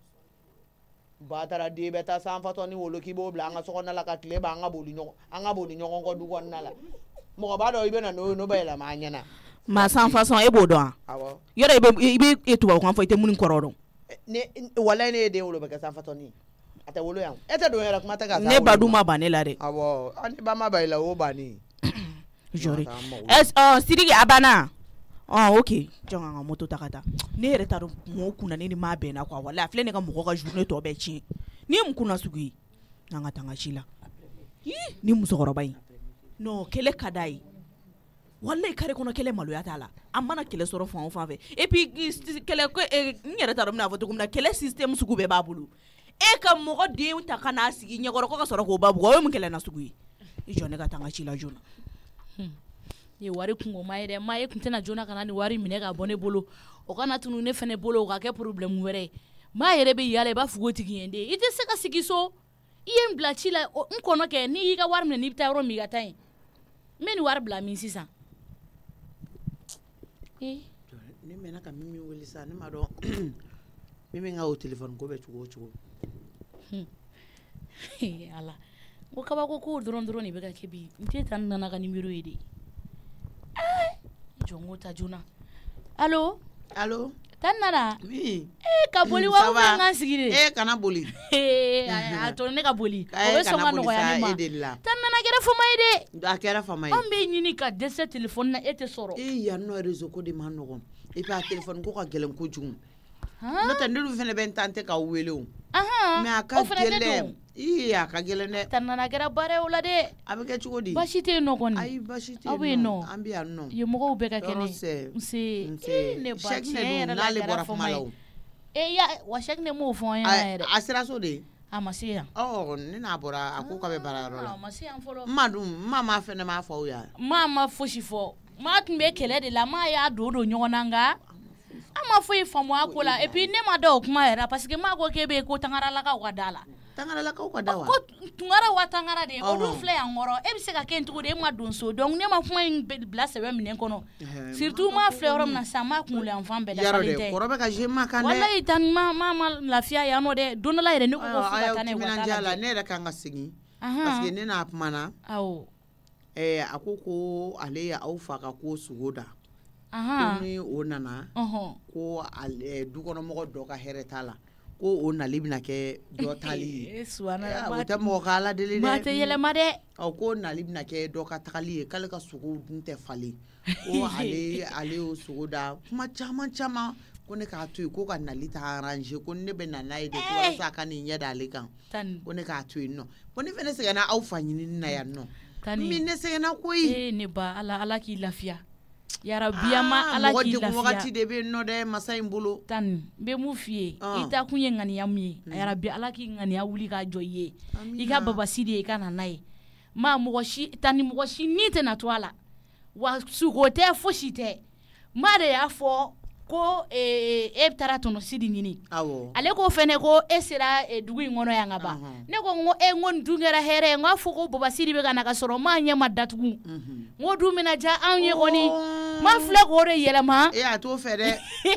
ba tara de be ta san fa to ni wolo ki bo bla nga so na la ka kle ba nga boli nyo anga boli nyo ko du ko na la mo ba do ibe na no no ba la ma nyana ma sans façon e bodo awo yoro ibe ibe etuba ko fa ite munin kororo ne wala ne de wolo be ka sans façon ni ata wolo yan eta do yara kuma ta ga ne badu ma ba ne la de awo ani ba ma ba ila wo ba ni jori es oh sirigi abana oh okay jonga nga moto takata ne yere ta do mo kuna ne ni ma be na kwa wala afle ne ka mo ka journée to be chi ni mu kuna sugi nanga tanga chila ni musokoro bai no kele kadai wallahi kare kono kele maloya tala amana kele soro fon fon fe et puis kele ko nyere ta do na foto kumna kele system sugu be babulu e ka mo ko de ta kana sigi nyegoro ko ka soro ko babu ko mo kele na sugu i jone ka tanga chila jona ye wari kungo mai de mai kuntena jona kana ni wari mine ga bone bolo o kana tunu ne fene bolo o ka ke problem were ma yere be yale ba fugo tigi ende ite se ka sigi so iyem bla chila nkono ke ni ga wari mine ni ta ro mi ga tai meni wari bla min sisan eh ne mena ka mimi weli sa ne ma do mimi nga o telephone ko be chugo chugo ala ko kaba ko ko doron doron ni be ka kebi nte tan nana ka numero ide eh jongo ta juna allo allo tan nana oui eh ka boli wa ko nga sigire eh kana boli eh a to ne ka boli o be so ma no ya ni ma tan nana kera fo mai de da kera fo mai on be nyini ka de ce téléphone na ete soro eh ya no réseau ko de ma no et puis a téléphone ko ka gelen ko jum no tan ndu fene ben tante ka wele o aha mais aka gelen iya ka gelen ne tan nana kera bare o la de abeke chugo di bashite no koni ai bashite no ambi anno ye mo ko be ka kene nse ne ba che na le bora fumalo e ya wa shek ne mo fon ya a asira so de amasiya oh ni na bora aku ka be bara ro amasiya folo madu mama fene ma fo ya mama foshi fo ma tun be kele de la ma ya do do nyona nga ama fo ifamo akola et puis ne ma do kuma era parce que ma go kebe ko tangara la ka wadala tangara la ka wadawa ko tungara wa tangara de o do fle angoro e bi se ka ken tugo de ma don so donc ne ma kuma bla sebe minen kono surtout ma fleurom na sama kumule enfant be da falite yaro de korobe ka jema kan de wallahi tan ma ma lafiya ya no de don la ire ne ko ko fuka tane wata jala ne da kan ga sigi parce que ne na apmana awo eh akoko ale ya aufa ka ko sugoda aha ni onana oho ko ale du kono mo do ka heretala ko o na libina ke do tali suwana ma ta mo kala dele ma te yele ma de o ko na libina ke do ka tali kala ka sugu dinte fali o ale ale o sugu da kuma chama chama ko ne ka tu ko ka na lita arrange ko ne be na na ide ko sa ka ni nyada le kan ko ne ka tu no ko ne fene se na au fanyini na ya no mi ne se na ko yi eh ne ba ala ala ki lafiya ya rabbi ama ala ki lafiya mo wakati de be no de masai mbulu tan be mu fie ita kunye ngani ya mi ya rabbi ala ki ngani ya wuli ka joye ika baba sidi ika na nai ma mo shi tani mo shi ni te na twala wa sugote foshite ma de ya fo ko e e tara tono sidi nyini awo ale ko fene ko esira e dugu ngono ya ngaba ne ko ngo e ngon dungera here ngo fo ko baba sidi be kana ka soro ma nya madatugu ngo du mina ja anye koni ma fle ko re yelama e a to fere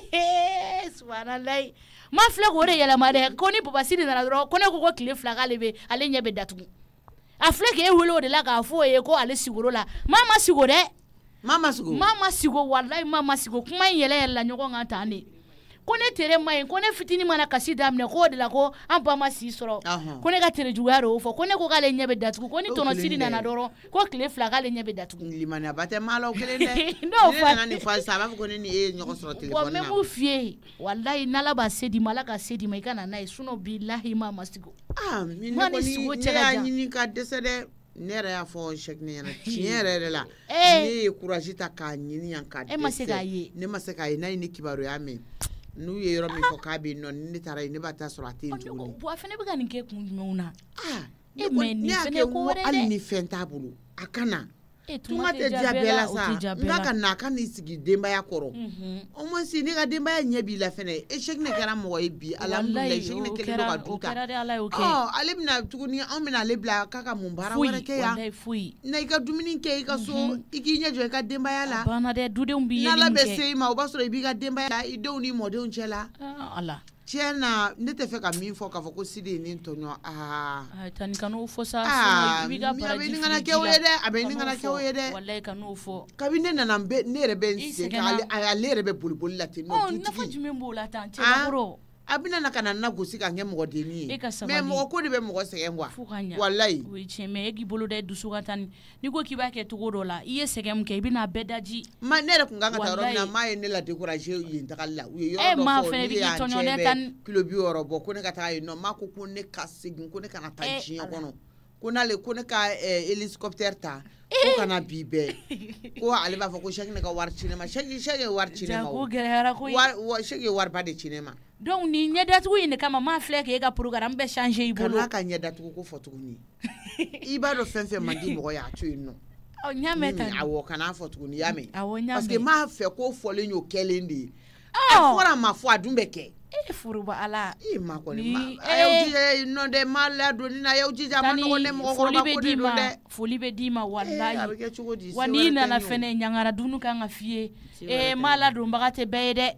subhanallah ma fle ko re yelama de koni baba sidi na ro kone ko ko kile fla kale be ale nya be datugu a fle ke e wolo de la ka fo e ko ale sigoro la mama sigoro mama sigo mama sigo wallahi mama sigo kuma yele yele la nyogo ngata ne ko ne tere mayin ko ne fitini mana kasi damne ko de la ko an ba ma si sɔrɔ ko ne ka tere juguya ro fɔ ko ne ko k'ale ɲɛ bɛ datugu ko ni tɔnɔ siri nana dɔrɔn ko tile fila k'ale ɲɛ bɛ datugu limaniya ba tɛ maa la o kelen dɛ n'o fa ni fa sa b'a fɔ ko ne ni e ye ɲɔgɔn sɔrɔ téléphone na bon même fie wallahi n'ala b'a se di ma ala ka se di ma i ka na n'a ye sinon billahi ma masigo ah ne kɔni ne y'a ɲini ka dɛsɛ dɛ ne yɛrɛ y'a fɔ Cheick ne ɲɛna tiɲɛ yɛrɛ yɛrɛ la ne ye courage ta k'a ɲini yan ka dɛsɛ e ma se k'a ye ne ma se k'a ye n'a ye ne kibaruya mɛn n'u ye yɔrɔ min fɔ k'a bɛ yen nɔ ni ne taara yen ne b'a ta sɔrɔ a tɛ yen tuguni bon a fana bɛ ka nin kɛ kun jumɛnw na ah e mɛ nin fana ko wɛrɛ dɛ hali ni fɛn t'a bolo a ka na tuma tɛ diya bɛɛ la sa n ka ka na a ka n'i sigi denbaya kɔrɔ o ma si ne ka denbaya ɲɛ b'i la fɛnɛ e Cheick ne kɛra mɔgɔ ye bi alhamdulilayi Cheick ne kɛlen don ka du ta ɔ ale bɛna tuguni anw bɛna ale bila k'a ka mun baara wɛrɛ kɛ yan na i ka dumuni kɛ i ka so i k'i ɲɛ jɔ i ka denbaya la banna dɛ dudenw b'i ye n'ala bɛ se i ma o b'a sɔrɔ i b'i ka denbaya la i denw ni mɔdenw cɛ la ala tiɲɛ na ne tɛ fɛ ka min fɔ k'a fɔ ko Sidi ye nin tɔɲɔ aa tani kan'o fɔ sa a bɛ nin kana kɛ o ye dɛ a bɛ nin kana kɛ o ye dɛ wallahi kan'o fɔ kabini ne nana ne yɛrɛ bɛ n sen kan ale yɛrɛ bɛ boli boli la ten ɔ nafa jumɛn b'o la tan cɛbakɔrɔ a bɛna na ka na na gosi ka kɛ mɔgɔ denni ye mais mɔgɔ ko de bɛ mɔgɔ sɛgɛn quoi fo ka ɲa wallahi o ye tiɲɛ mais e k'i bolo da dusu ka tan ni ko k'i b'a kɛ cogo dɔ la i ye sɛgɛn min kɛ i bɛna bɛɛ daji ma ne yɛrɛ kun kan ka taa yɔrɔ min na maa ye ne la décourager yen tagali la u ye yɔrɔ dɔ fɔ ne y'an cɛ bɛ kilo bi wɔɔrɔ bɔ ko ne ka taa yen nɔ maa ko ko ne ka segin ko ne kana taa diɲɛ kɔnɔ ko n'ale ko ne ka hélicoptère ta ko kana bi bɛɛ ko ale b'a fɔ ko Cheick ne ka wari ci ne ma Cheick Cheick ye wari ci ne ma o gɛlɛyara ko Cheick ye wariba de ci ne ma donc ni ɲɛ datugu in de kama maa filɛ k'e ka programme bɛɛ changer i bolo kana ka ɲɛ datugu ko fɔ tuguni i b'a dɔn fɛn fɛn man di mɔgɔ ye a to yen nɔ ɔ n y'a mɛn tan awɔ kana fɔ tuguni i y'a mɛn awɔ n y'a mɛn parce que m'a fɛ ko fɔlen y'o kɛlen de ye a fɔra a ma fɔ a dun bɛ kɛ e furuba ala i ma kɔni ma a y'aw jija nɔ dɛ ma ladonni na a y'aw jija a ma nɔgɔn dɛ mɔgɔkɔrɔba ko de don dɛ foli bɛ d'i ma wallahi a bɛ kɛ cogo di wa n'i nana fɛnɛ ɲangara dunu kan ka f'i ye ee ma ladonbaga tɛ bɛɛ ye dɛ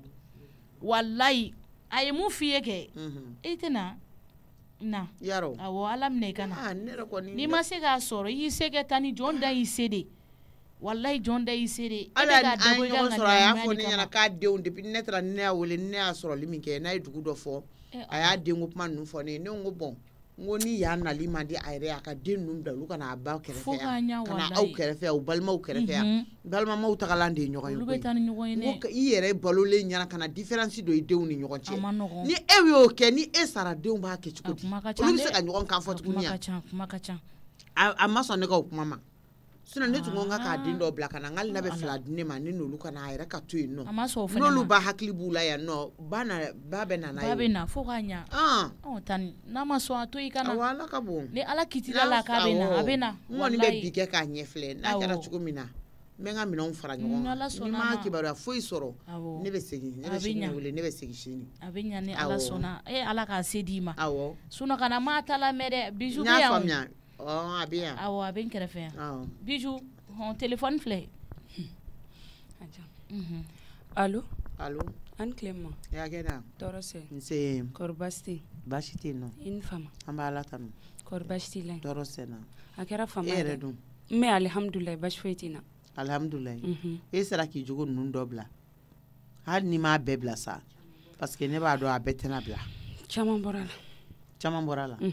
wallahi a ye mun f'i ye kɛ i tɛ na na yarɔ awɔ ala minɛ i ka na n'i ma se k'a sɔrɔ i y'i se kɛ tan ni jɔn da y'i se de wallahi jɔn da y'i se de ala an ɲɔgɔn sɔrɔ a y'a fɔ ne ɲɛna k'a denw depuis ne taara ne y'a wele ne y'a sɔrɔli min kɛ n'a ye dugu dɔ fɔ a y'a denko kuma ninnu fɔ ne ye ne ko bɔn n ko ni y'a nali man di a yɛrɛ ye a ka den ninnu bila olu ka na a ba kɛrɛfɛ yan ka na aw kɛrɛfɛ yan u balimaw kɛrɛfɛ yan balimamaw tagalan de ye ɲɔgɔn ye olu bɛ taa ni ɲɔgɔn ye n ko i yɛrɛ balolen ɲɛna ka na différence don i denw ni ɲɔgɔn cɛ ni e y'o kɛ ni e sara denw b'a kɛ cogo di olu bɛ se ka ɲɔgɔn kan fɔ tuguni yan a ma sɔn ne ka o kuma ma sinon ne tun ko n ka k'a den dɔw bila ka na n k'ale n'a bɛ fila di ne ma ne n'olu ka na a yɛrɛ ka to yen nɔ n'olu ba hakili b'u la yan nɔ ba bɛ na n'a ye ba bɛ na fo k'a ɲa ɔ tani n'a ma sɔn a to i ka na awɔ ala ka bon ni ala kitira la k'a bɛ na a bɛ na n kɔni bɛ bi kɛ k'a ɲɛ filɛ n'a kɛra cogo min na n bɛ n ka minɛnw fara ɲɔgɔn kan ni ma kibaruya foyi sɔrɔ ne bɛ segin ne bɛ segin wele ne bɛ segin sini a bɛ ɲa ni ala sɔnna e ala k'a se d'i ma awɔ sinon kana maa ta la mɛ dɛ bijou bɛ yan n y'a faamuya ɔ a bɛ yan awɔ a bɛ n kɛrɛfɛ yan bijou hɔn téléphone filɛ allo allo an tile ma ya kɛnɛ tɔɔrɔ se nse kɔri baasi tɛ baasi tɛ yen nɔ i ni fama an bɛ ala tanu kɔri baasi t'i la tɔɔrɔ sɛ na a kɛra fama e yɛrɛ dun mɛ alihamudulilayi baasi foyi t'i na alihamudulilayi e sera k'i jogo ninnu dɔ bila hali ni m'a bɛɛ bila sa parce que ne b'a dɔn a bɛɛ tɛna bila caman bɔra la caman bɔra la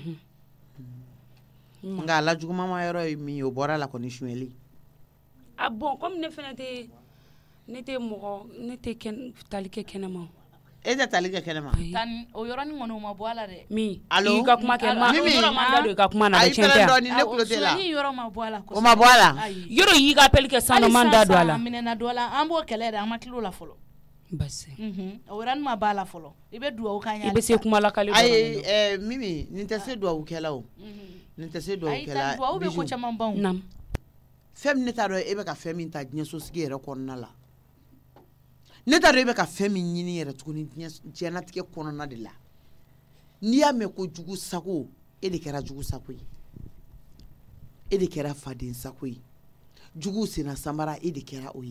nka ala jugumama yɔrɔ ye min ye o bɔra la kɔni suɲɛli a bɔn comme ne fana tɛ ne tɛ mɔgɔ ne tɛ tali kɛ kɛnɛma e tɛ tali kɛ kɛnɛma tan o yɔrɔnin kɔni o ma bɔ a la dɛ min allo i ka kuma kɛ ma yɔrɔ ma da don i ka kuma na a y'i pɛrɛn dɔɔni ne kulo tɛ la ni yɔrɔ ma bɔ a la o ma bɔ a la yɔrɔ y'i ka appel kɛ sisan man da don a la a minɛna dɔ la an b'o kɛlɛ de an ma tila o la fɔlɔ basi o yɔrɔnin ma bɔ a la fɔlɔ i bɛ dugawu k'an ye i bɛ se kuma la kale ayi ɛɛ Mimi nin tɛ se dugawu kɛla o nin tɛ se dugawu kɛla dugawu bɛ ko caman ban o fɛn min ne t'a dɔn e bɛ ka fɛn min ta diɲɛ sosigi yɛrɛ kɔnɔna la ne t'a dɔn e bɛ ka fɛn min ɲini yɛrɛ tuguni diɲɛlatigɛ kɔnɔna de la n'i y'a mɛn ko jugu sago e de kɛra jugu sago ye e de kɛra faden sago ye jugu senna sanbara e de kɛra o ye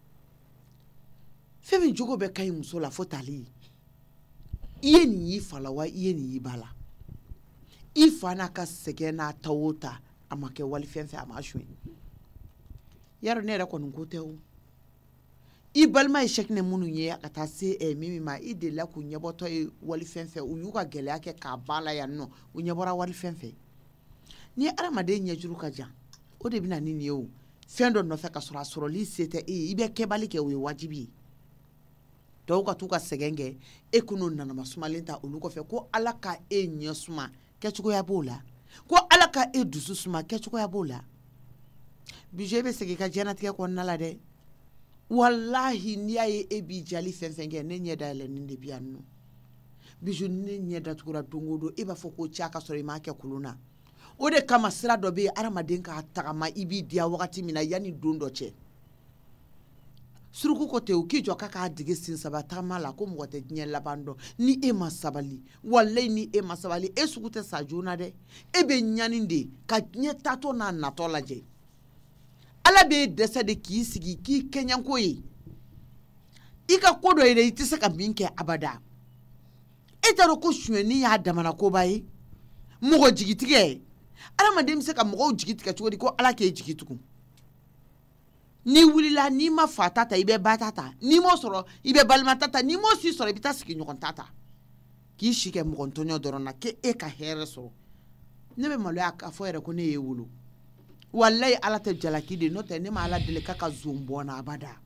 fɛn min jogo bɛ ka ɲi muso la fo tali i ye nin y'i fa la wa i ye nin y'i ba la i fa n'a ka sɛgɛn n'a ta o ta a ma kɛ wali fɛn fɛn a ma suɲɛ yarɔ ne yɛrɛ kɔni ko tɛ o i balima ye chèque ne munu ye ka taa se eh, Mimi ma i de la ku ɲɛbɔtɔ ye wali fɛn fɛ u y'u ka gɛlɛya kɛ k'a bala yan nɔ u ɲɛbɔra wali fɛn fɛ ni adamaden ɲɛjuru ka jan o de bɛna ni nin ye o fɛn dɔ nɔfɛ ka sɔrɔ a sɔrɔli se tɛ e ye i bɛ kɛbali kɛ o ye wajibi ye dɔw ka t'u ka sɛgɛn kɛ e kun'o nanama sumalen ta olu kɔfɛ ko ala ka e ɲɛ suma kɛcogoya b'o la ko ala ka e dusu suma kɛcogoya b'o la Bijou bɛ segin ka diɲɛnatigɛ kɔnɔna la dɛ wallahi n'i y'a ye e b'i jali fɛn fɛn kɛ ne ɲɛ dayɛlɛ nin de bi yan nɔ Bijou ne ɲɛ datugura don o don e b'a fɔ ko cɛ ka sɔrɔ i m'a kɛ kolon na o de kama sira dɔ bɛ yen adamaden k'a tagama i b'i diya wagati min na yanni don dɔ cɛ suruku ko tɛ o k'i jɔ k'a k'a dege sin saba tagama la ko mɔgɔ tɛ diɲɛ laban dɔn ni e ma sabali wallahi ni e ma sabali e sugu tɛ sa joona dɛ e bɛ ɲani de ka diɲɛ taatɔ n'a natɔ lajɛ ala bɛ dɛsɛ de k'i sigi k'i kɛɲɛko ye i ka ko dɔ ye dɛ i tɛ se ka min kɛ abada e t'a dɔn ko sonyɛni y'a damana koba ye mɔgɔ jigitigɛ adamaden bɛ se ka mɔgɔw jigi tigɛ cogo di ko ala k'e jigi tugun n'i wulila n'i ma fa ta ta i bɛ ba ta ta n'i m'o sɔrɔ i bɛ balima ta ta n'i m'o si sɔrɔ i bɛ taa sigi ɲɔgɔn ta ta k'i si kɛ mɔgɔ ntɔɲɔ dɔrɔn na k'e ka hɛrɛ sɔrɔ ne bɛ maloya k'a fɔ yɛrɛ ko ne y'e wolo wallahi ala tɛ jalaki de n'o tɛ ne ma ala deli k'a ka zon bɔ na abada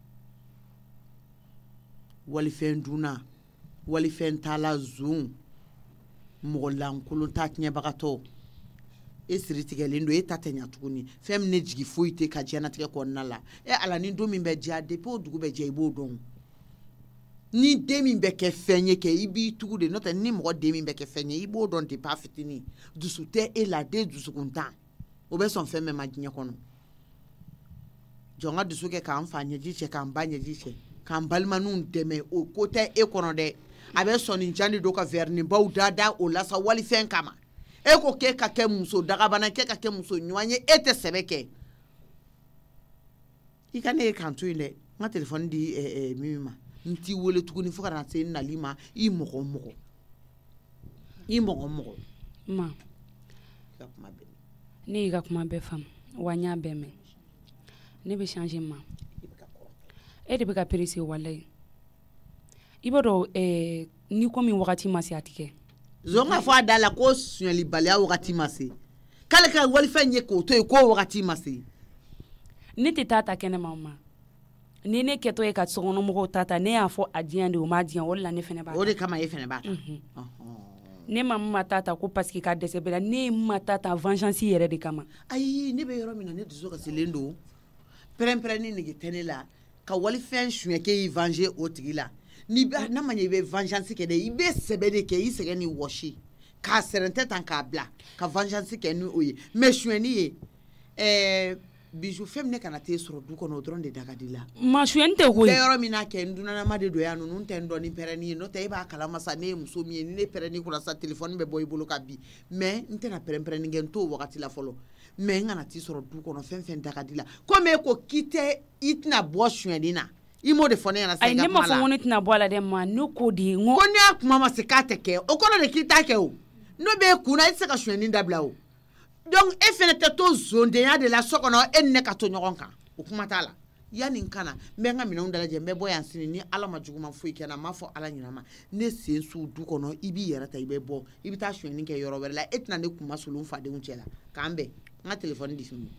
walifɛn dunna walifɛn tala zon mɔgɔ lankolon ta tiɲɛbagatɔ e siri tigɛlen don e ta tɛ ɲa tuguni fɛn min ne jigi foyi tɛ ka diɲɛnatigɛ kɔnɔna la e ala ni don min bɛ diya depuis o dugu bɛ jɛ i b'o dɔn ni den min bɛ kɛ fɛn ye kɛ i b'i tugu de n'o tɛ ni mɔgɔ den min bɛ kɛ fɛn ye i b'o dɔn depuis a fitinin dusu tɛ e la den dusukun tan o bɛ sɔn fɛn bɛɛ ma diɲɛ kɔnɔ jɔn ka dusu kɛ k'an fa ɲɛji cɛ k'an ba ɲɛji cɛ k'an balimaninw dɛmɛ o ko tɛ e kɔnɔ dɛ a bɛ sɔn nin jani do ka verni baw da da o la sa wali fɛn kama e ko k'e ka kɛ muso dagabana k'e ka kɛ muso ɲuman ye e tɛ sɛbɛ kɛ i ka ne ye kan to yen dɛ n ka telefɔni di eh, eh, Mimi ma n t'i wele tuguni fo ka na se nali ma i mɔgɔ mɔgɔ i mɔgɔ mɔgɔ ma ka kuma bɛ ne y'i ka kuma bɛɛ faamu wa n y'a bɛɛ mɛn ne bɛ changer ma e de bɛ ka perese walayi i b'a dɔn eh, ni ko min wagati ma se a tigɛ zon ka fɔ a da la ko suɲɛlibaliya wagati ma se k'ale ka walifɛn ye k'o to yen k'o wagati ma se ne tɛ taa ta kɛnɛma ma ni ne kɛtɔ ye ka sokɔnɔmɔgɔw ta ta ne y'a fɔ a diyan de o ma diyan o de la ne fɛnɛ b'a ta o de kama e fɛnɛ b'a ta ne ma ma ta ta ko parce que ka dɛsɛ bɛɛ la ne ma ta ta vengeance yɛrɛ de kama ayi ne bɛ yɔrɔ min na ne dusu kasilen don pɛrɛn-pɛrɛn ni nege tɛ ne la ka walifɛn suɲɛ k'e y'i venger o tigi la ni bɛ n'a ma ɲɛ i bɛ vengeance kɛ dɛ i bɛ sɛbɛ de kɛ i sɛgɛn ni wɔsi k'a sɛrɛntɛ tan k'a bila ka vengeance kɛ ni o ye mais suɲɛni ye ɛɛ Bijou fɛn min ne kana t'e sɔrɔ du kɔnɔ o dɔrɔn de da ka di la ma suɲɛni tɛ koyi bɛɛ yɔrɔ min n'a kɛ n dunanama de don yan ninnu tɛ n dɔn ni pɛrɛnni ye n'o tɛ e b'a kalama sa ne ye muso min ye ni ne pɛrɛnni kunna sa téléphone bɛ bɔ i bolo ka bin mais n tɛna pɛrɛn-pɛrɛnni kɛ n t'o wagati la fɔlɔ mais n kana t'i sɔrɔ du kɔnɔ fɛn fɛn da ka di la komi e ko k'i tɛ i tɛna bɔ suɲɛni na i m'o de fɔ ne ɲɛna sa i ka kuma la ayi ne ma fɔ ko ne tɛna bɔ a la dɛ ma ne ko de n ko ko ne y'a kuma ma se k'a tɛ kɛ o kɔrɔ de k'i t'a kɛ o n'o bɛ kun na i tɛ se ka suɲɛni dabila o donc e fɛnɛ tɛ to zondenya de la so kɔnɔ e ni ne ka to ɲɔgɔn kan o kuma t'a la yanni n kana n bɛ n ka minɛnw dalajɛ n bɛ bɔ yan sini ni ala ma juguman foyi kɛ n na n m'a fɔ ala ɲinɛ ma ne sen su du kɔnɔ i b'i yɛrɛ ta i bɛ bɔ i bɛ taa suɲɛni kɛ yɔrɔ wɛrɛ la e tɛna ne kuma solon fadenw cɛ la k'an bɛn n ka telefɔni di sini.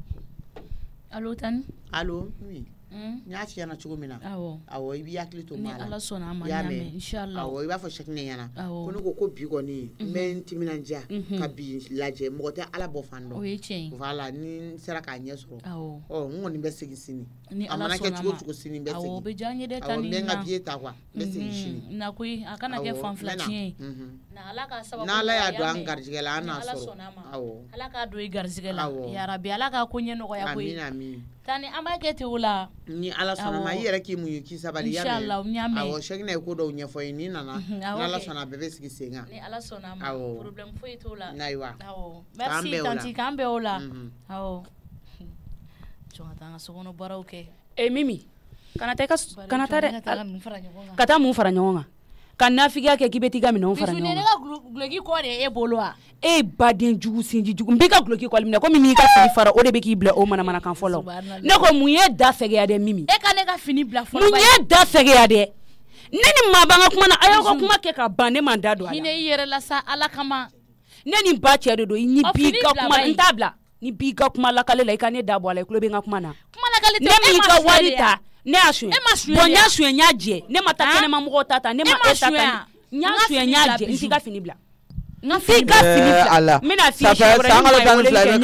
Allo Tani. Allo oui. n y'a f'i ɲɛna cogo min na awɔ awɔ i b'i hakili to maa la ni ala sɔnna a ma n y'a mɛn inshallah awɔ i b'a fɔ chaque ne ɲɛna ko ne ko ko bi kɔni n bɛ n timinandiya ka bi lajɛ mɔgɔ tɛ ala bɔ fan dɔn o ye tiɲɛ ye voilà ni n sera k'a ɲɛ sɔrɔ awɔ ɔ n kɔni bɛ segin sini ni ala sɔnna a ma a mana kɛ cogo o cogo sini n bɛ segin awɔ o bɛ diya n ye dɛ awɔ Tani n bɛ n ka billet ta quoi n bɛ segin sini na koyi a kana kɛ fan fila tiɲɛ ye na ala ka sababu n'ala y'a don an garijɛgɛ la an n'a sɔrɔ awɔ ala k'a don i garijɛgɛ la yarabi ala k'a ko ɲɛ nɔgɔya koyi amin amin Tani an b'a kɛ ten o la ni ala sɔnna ma i yɛrɛ k'i muɲu k'i sabali ya mɛn inshallah n y'a mɛn awɔ chaque ye ko dɔw ɲɛfɔ ye ni nana n'ala sɔnna a bɛɛ bɛ sigi sen kan ni ala sɔnna a ma problème foyi t'o la ayiwa awɔ merci tanti k'an bɛn o la awɔ jɔn ka taa an ka sokɔnɔ baaraw kɛ eh Mimi kana taa kana taa dɛ ka taa mun fara ɲɔgɔn kan ka nafigiya kɛ k'i bɛ t'i ka minɛnw fara ɲɔgɔn kan. Bisu ne ka guloki kɔ de e bolo wa. E baden jugu sinji jugu n b'i ka guloki kɔli minɛ komi n'i ka fini fara o de bɛ k'i bila o manamana kan fɔlɔ. Ne ko mun ye da fɛgɛya dɛ Mimi. E ka ne ka fini bila fɔlɔ. Mun ye da fɛgɛya dɛ. Ne ni maa b'an ka kuma na a y'aw ka kuma kɛ ka ban ne man da don a la. Hinɛ i yɛrɛ la sa Ala kama. Ne ni ba cɛ de don ni b'i ka kuma n t'a bila ni b'i ka kuma lakale la i ka ne da bɔ a la i tulo bɛ n ka kuma na. Kuma lakale tɛ ne m'i ka wari ta ne y'a suɲɛ. E ma suɲɛ. Bon n y'a suɲɛ n y'a jɛ ne ma taa kɛnɛma mɔgɔw ta ta ne ma e ta ta n y'a suɲɛ n y'a jɛ n t'i ka fini bila. N t'i ka fini bila. N bɛna f'i siɲɛ wɛrɛ ni ma weleli kɛ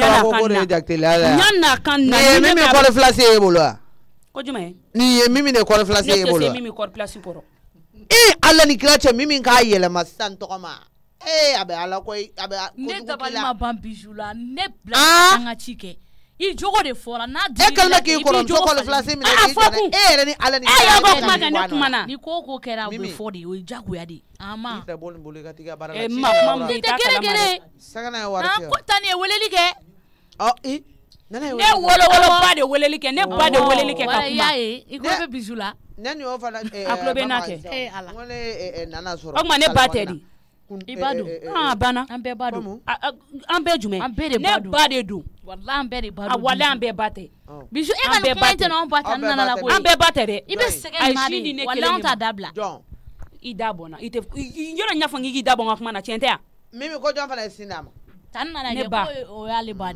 ɲa na kan na. Ni ye Mimi kɔri filasi ye e bolo wa. Ko jumɛn. Ni ye Mimi de kɔri filasi ye e bolo wa. Ne tɛ se Mimi kɔri filasi kɔrɔ. Ee Ala ni kira cɛ Mimi k'a yɛlɛma sisan tɔgɔma. Eh a bɛ Ala ko a bɛ ne dabali ma ban Bijou la ne bila an ka ci kɛ i jogo de fɔra n'a di e kɛlen k'i kɔrɔmuso kɔli filasi minɛ k'i jɔ e yɛrɛ ni Ala ni kira cɛ kuma kan ne kuma na ni ko ko kɛra o bɛ fɔ de o ye jagoya de ama i tɛ bɔ nin bolo i ka t'i ka baara la e ma kuma min tɛ gere gere sagana ye wari cɛ ko tan ni ye weleli kɛ ɔ i ne wolo wolo ba de weleli kɛ ne ba de weleli kɛ ka kuma y'a ye i ko bɛ Bijou la ne ni o fana a tulo bɛ n'a kɛ eh Ala n ko ne nana sɔrɔ o tuma ne ba tɛ di i ba don ah bana an bɛɛ ba don an bɛɛ jumɛn an bɛɛ de ba don ne ba de don wallahi an bɛɛ de ba don a wallahi an bɛɛ ba tɛ Bijou e ka nin kuma in tɛ n'anw ba ta n nana la koyi an bɛɛ ba tɛ dɛ i bɛ sɛgɛn maa de wallahi an t'a dabila i da bɔnna i tɛ yɔrɔ n y'a fɔ n k'i da bɔ n ka kuma na tiɲɛ tɛ yan Mimi ko jɔn fana ye sin d'a ma tan nana kɛ ko o y'ale ba de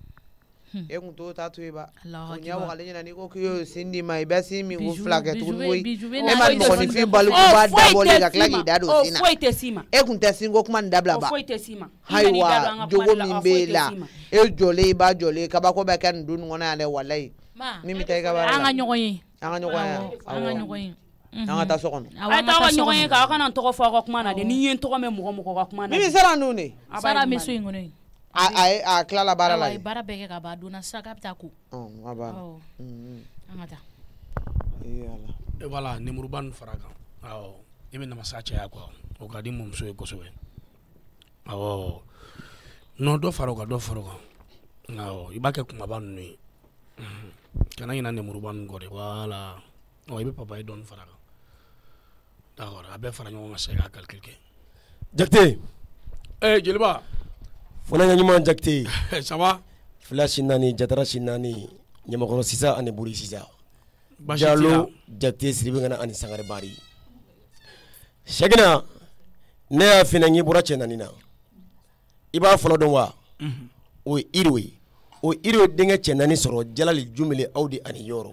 e kun t'o ta to i ba o ɲɛ wakale ɲɛna n'i ko k'i y'o sin d'i ma i bɛ sin min ko fila kɛ tuguni koyi e ma mɔgɔninfin balo kun b'a dabɔlen ka tila k'i da don sin na foyi tɛ s'i ma e kun tɛ sin ko kuma nin dabila ba foyi tɛ s'i ma ayiwa jogo min b'e la e jɔlen i ba jɔlen kabako bɛ kɛ nin don nin kɔnɔ yan dɛ walayi Mimi taa i ka baara la an ka ɲɔgɔn ye an ka ɲɔgɔn ye an ka ɲɔgɔn ye an ka taa so kɔnɔ a ye taa ka ɲɔgɔn ye k'a kana n tɔgɔ fɔ aw ka kuma na dɛ n'i ye n tɔgɔ mɛn mɔgɔ mɔgɔ ka kuma na Mimi sera nun de sara bɛ so in kɔnɔ yen a a tilala baara la ye baara bɛɛ kɛ ka ban donna sisan k'a bɛ taa ko a banna an ka taa e wala nemuruba nin fara kan awɔ i bɛ namasa caya quoi o ka di mɔmuso ye kosɛbɛ awɔ non dɔ fara o kan dɔ fara o kan awɔ i b'a kɛ kumaba ninnu ye kana ɲina nemuruba ninnu kɔ dɛ wala ɔ i bɛ papa ye dɔɔnin fara kan d'accord a bɛɛ fara ɲɔgɔn kan sisan i k'a calcul kɛ Jakite eh jeliba fana ɲuman Jakite ça va Flash nani Jatara nani Ɲamakɔrɔ Sisa ani Buri Sisa Baasi t'i la Jalo Jakite Siribe Ngana ani Sangare Bari Shagina ne y'a fina ngi bɔra cɛ naani na i b'a fɔlɔ dɔn wa o ye Iro ye o Iro denkɛ cɛ naani sɔrɔ Jalali Jumele Awdi ani Yɔrɔ